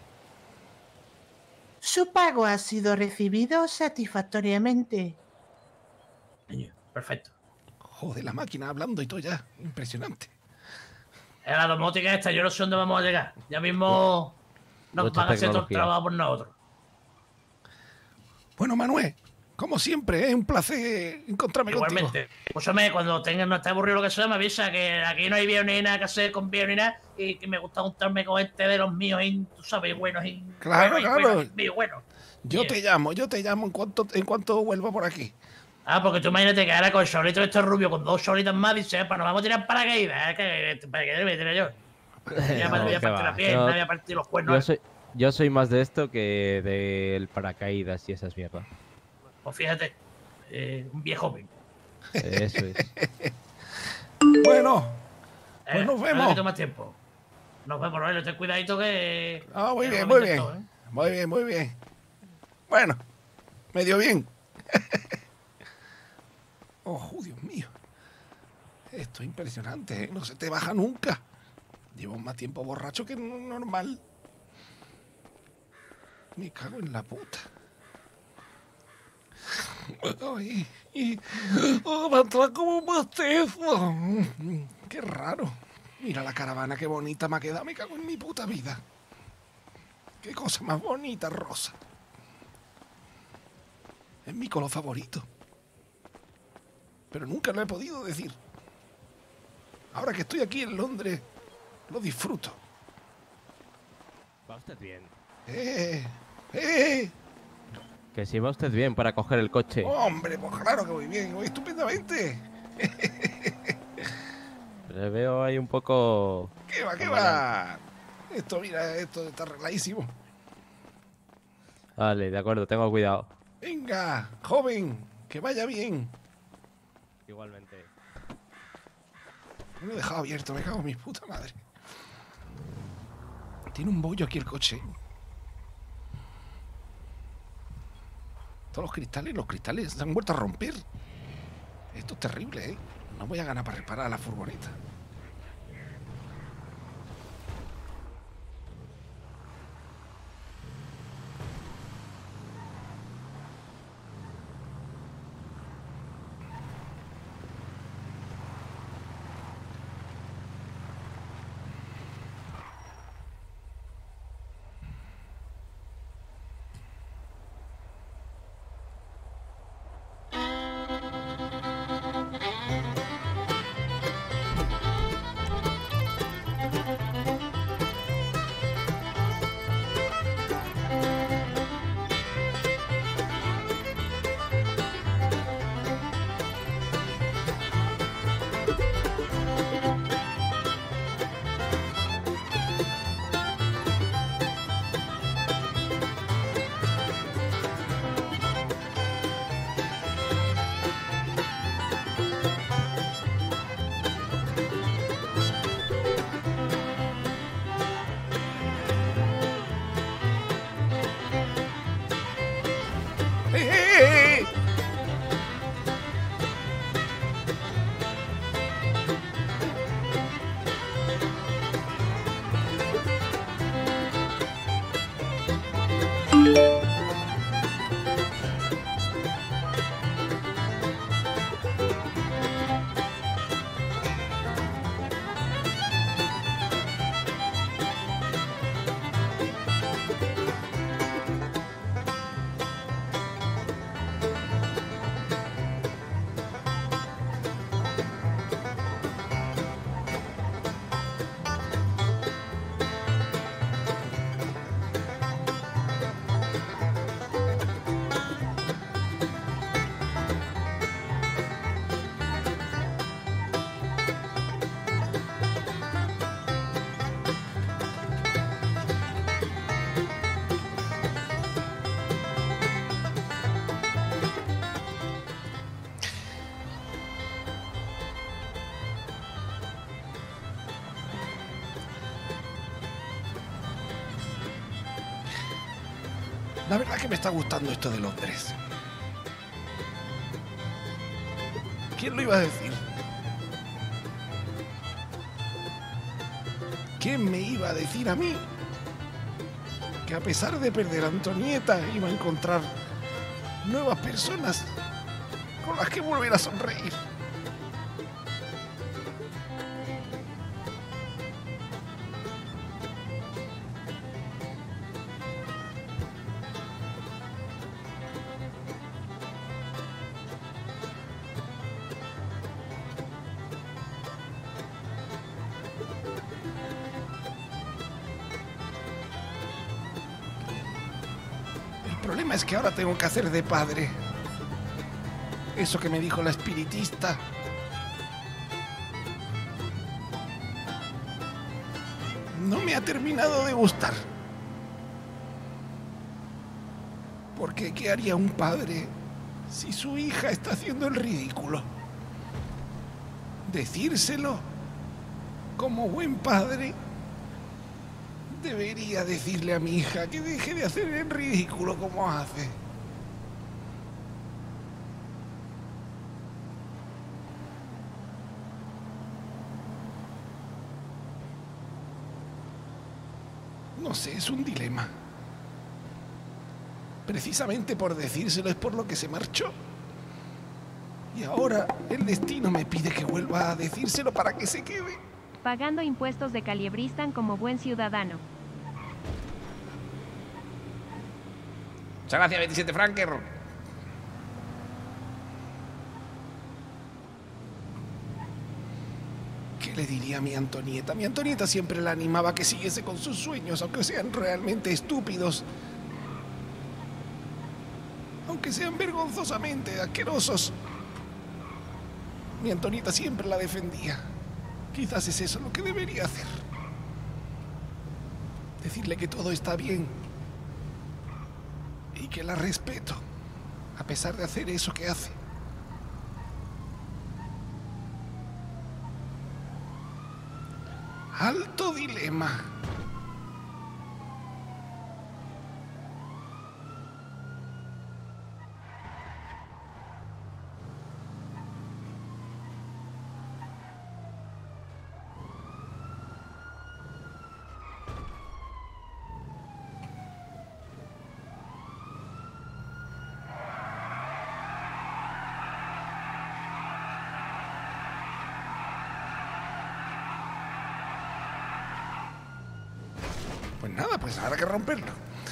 Su pago ha sido recibido satisfactoriamente. Perfecto. Joder, la máquina hablando y todo ya. Impresionante. Es la domótica esta, yo no sé dónde vamos a llegar. Ya mismo nos Mucha van a hacer todo el tecnología. trabajo por nosotros. Bueno, Manuel, como siempre, es un placer encontrarme Igualmente. Escúchame, cuando tengas no esté aburrido lo que sea, me avisa que aquí no hay viejo ni nada que hacer con viejo ni nada. Y que me gusta juntarme con este de los míos, y, tú sabes, buenos y. Claro, buenos y claro. buenos, y buenos. contigo. Yo te llamo, yo te llamo en cuanto, en cuanto vuelva por aquí. Ah, porque tú imagínate que ahora con el chavalito este rubio, con dos chablitas más, dice, pues nos vamos a tirar paracaídas. ¿eh? Que, ¿Para qué me tiré yo? Ya me No, voy a qué partir va. la pierna, Yo- me voy a partir los cuernos. Yo soy, yo soy más de esto que del paracaídas y esas mierdas. Pues fíjate, eh, un viejo joven. Eso es. Bueno, Eh, pues nos no vemos. le quito más tiempo. Nos vemos, Rogelio, ten cuidadito que. Ah, muy que bien, no muy me bien. intento, ¿eh? Muy bien, muy bien. Bueno, medio bien. Oh, Dios mío. Esto es impresionante, ¿eh? No se te baja nunca. Llevo más tiempo borracho que no- normal. Me cago en la puta. Ay, y, oh, me entra como un bostezo. Qué raro. Mira la caravana, qué bonita me ha quedado. Me cago en mi puta vida. Qué cosa más bonita, rosa. Es mi color favorito. Pero nunca lo he podido decir. Ahora que estoy aquí en Londres, lo disfruto. Va usted bien. ¡Eh! ¡Eh! Que si va usted bien para coger el coche. Hombre, pues claro que voy bien, voy estupendamente. Le veo ahí un poco... ¿Qué va, qué va? Esto, mira, esto está arregladísimo. Vale, de acuerdo, tengo cuidado. Venga, joven, que vaya bien. Igualmente. Me lo he dejado abierto, me cago en mi puta madre. Tiene un bollo aquí el coche. Todos los cristales, los cristales se han vuelto a romper. Esto es terrible, ¿eh? No voy a ganar para reparar la furgoneta. ¡Eh, eh, eh! La verdad que me está gustando esto de Londres. ¿Quién lo iba a decir? ¿Quién me iba a decir a mí que a pesar de perder a Antonieta iba a encontrar nuevas personas con las que volver a sonreír? El problema es que ahora tengo que hacer de padre. Eso que me dijo la espiritista. No me ha terminado de gustar. Porque ¿qué haría un padre si su hija está haciendo el ridículo? Decírselo como buen padre. Debería decirle a mi hija que deje de hacer el ridículo como hace. No sé, es un dilema. Precisamente por decírselo es por lo que se marchó. Y ahora el destino me pide que vuelva a decírselo para que se quede. Pagando impuestos de Caliebristan como buen ciudadano. Muchas gracias, veintisiete Franker. ¿Qué le diría a mi Antonieta? Mi Antonieta siempre la animaba a que siguiese con sus sueños, aunque sean realmente estúpidos. Aunque sean vergonzosamente asquerosos. Mi Antonieta siempre la defendía. Quizás es eso lo que debería hacer. Decirle que todo está bien. Y que la respeto, a pesar de hacer eso que hace. Alto dilema. Pues nada, pues habrá que romperlo.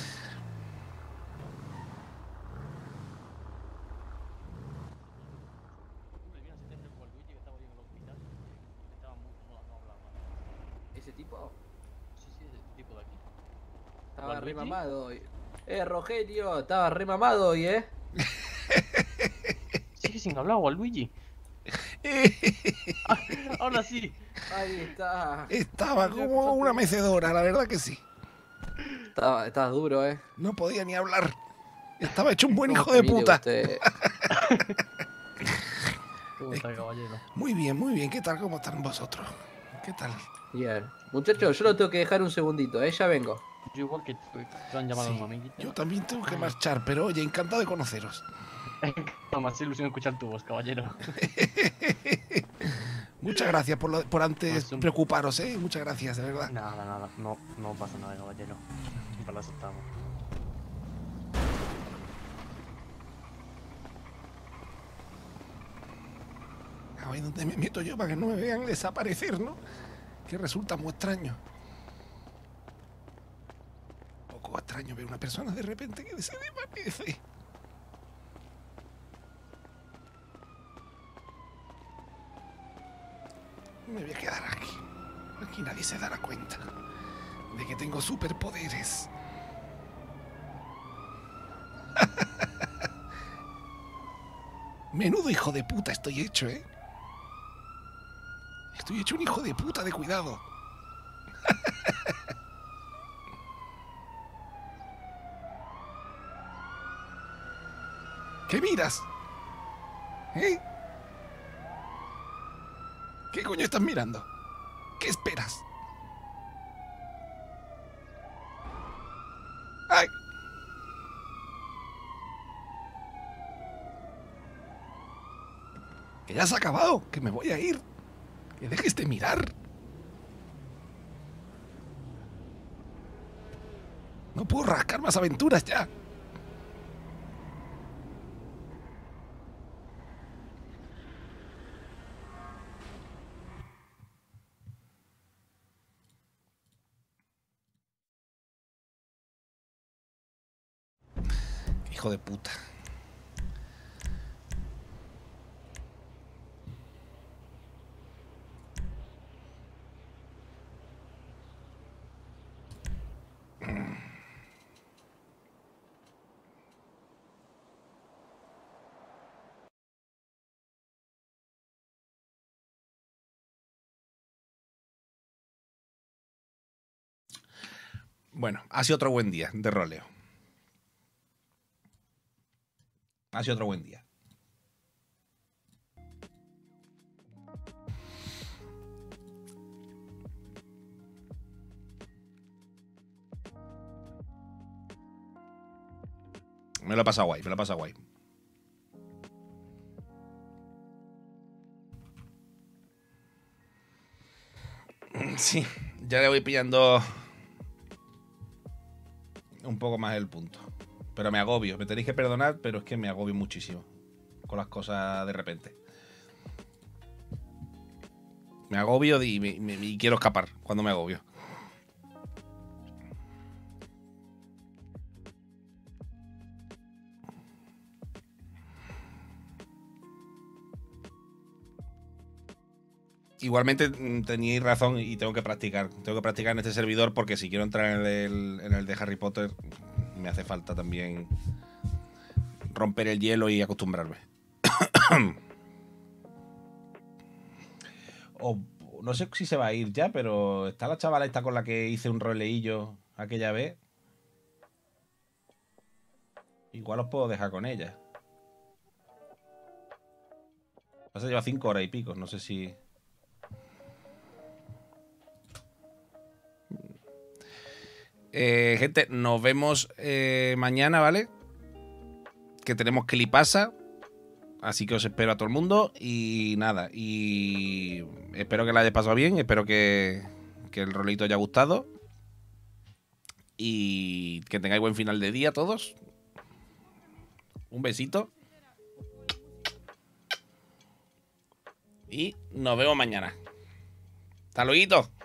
¿Ese tipo? Sí, sí, ese tipo de aquí. Estaba re mamado hoy. Eh, Rogelio, estaba re mamado hoy, eh. Sigue sin hablar, Waluigi. Ahora sí. Ahí está. Estaba como una mecedora, la verdad que sí. Estaba, estaba duro, eh. No podía ni hablar. Estaba hecho un buen hijo de puta. ¿Cómo está, caballero? Muy bien, muy bien. ¿Qué tal? ¿Cómo están vosotros? ¿Qué tal? Bien. Muchachos, yo lo tengo que dejar un segundito, eh. Ya vengo. Yo igual que tú, te han llamado Sí, a un amiguito. yo también tengo que marchar, pero oye, encantado de conoceros. No, más ilusión escuchar tu voz, caballero. Muchas gracias por, lo- por antes preocuparos, ¿eh? Muchas gracias, de verdad. Nada, nada, no, no pasa nada, caballero. Para eso estamos. A ver dónde me meto yo para que no me vean desaparecer, ¿no? Que resulta muy extraño. Un poco extraño ver una persona de repente que se desvanece. Me voy a quedar aquí. Aquí nadie se dará cuenta de que tengo superpoderes. Menudo hijo de puta estoy hecho, ¿eh? Estoy hecho un hijo de puta, de cuidado. ¿Qué miras? ¿Eh? ¿Qué coño estás mirando? ¿Qué esperas? ¡Ay! Que ya se ha acabado, que me voy a ir. Que dejes de mirar. No puedo rascar más aventuras ya. Hijo de puta. Bueno, ha sido otro buen día de roleo. Ha sido otro buen día. Me lo he pasado guay, me lo he pasado guay. Sí, ya le voy pillando un poco más el punto. Pero me agobio, me tenéis que perdonar, pero es que me agobio muchísimo con las cosas de repente. Me agobio y, me, me, y quiero escapar cuando me agobio. Igualmente teníais razón y tengo que practicar. Tengo que practicar en este servidor porque si quiero entrar en el, en el de Harry Potter me hace falta también romper el hielo y acostumbrarme. O no sé si se va a ir ya, pero está la chavala esta con la que hice un roleillo aquella vez. Igual os puedo dejar con ella. Pasa lleva cinco horas y pico, no sé si... Eh, gente, nos vemos eh, mañana, ¿vale? Que tenemos Clipasa. Así que os espero a todo el mundo. Y nada, y espero que la hayáis pasado bien. Espero que, que el rolito haya gustado. Y que tengáis buen final de día todos. Un besito. Y nos vemos mañana. Hasta luego.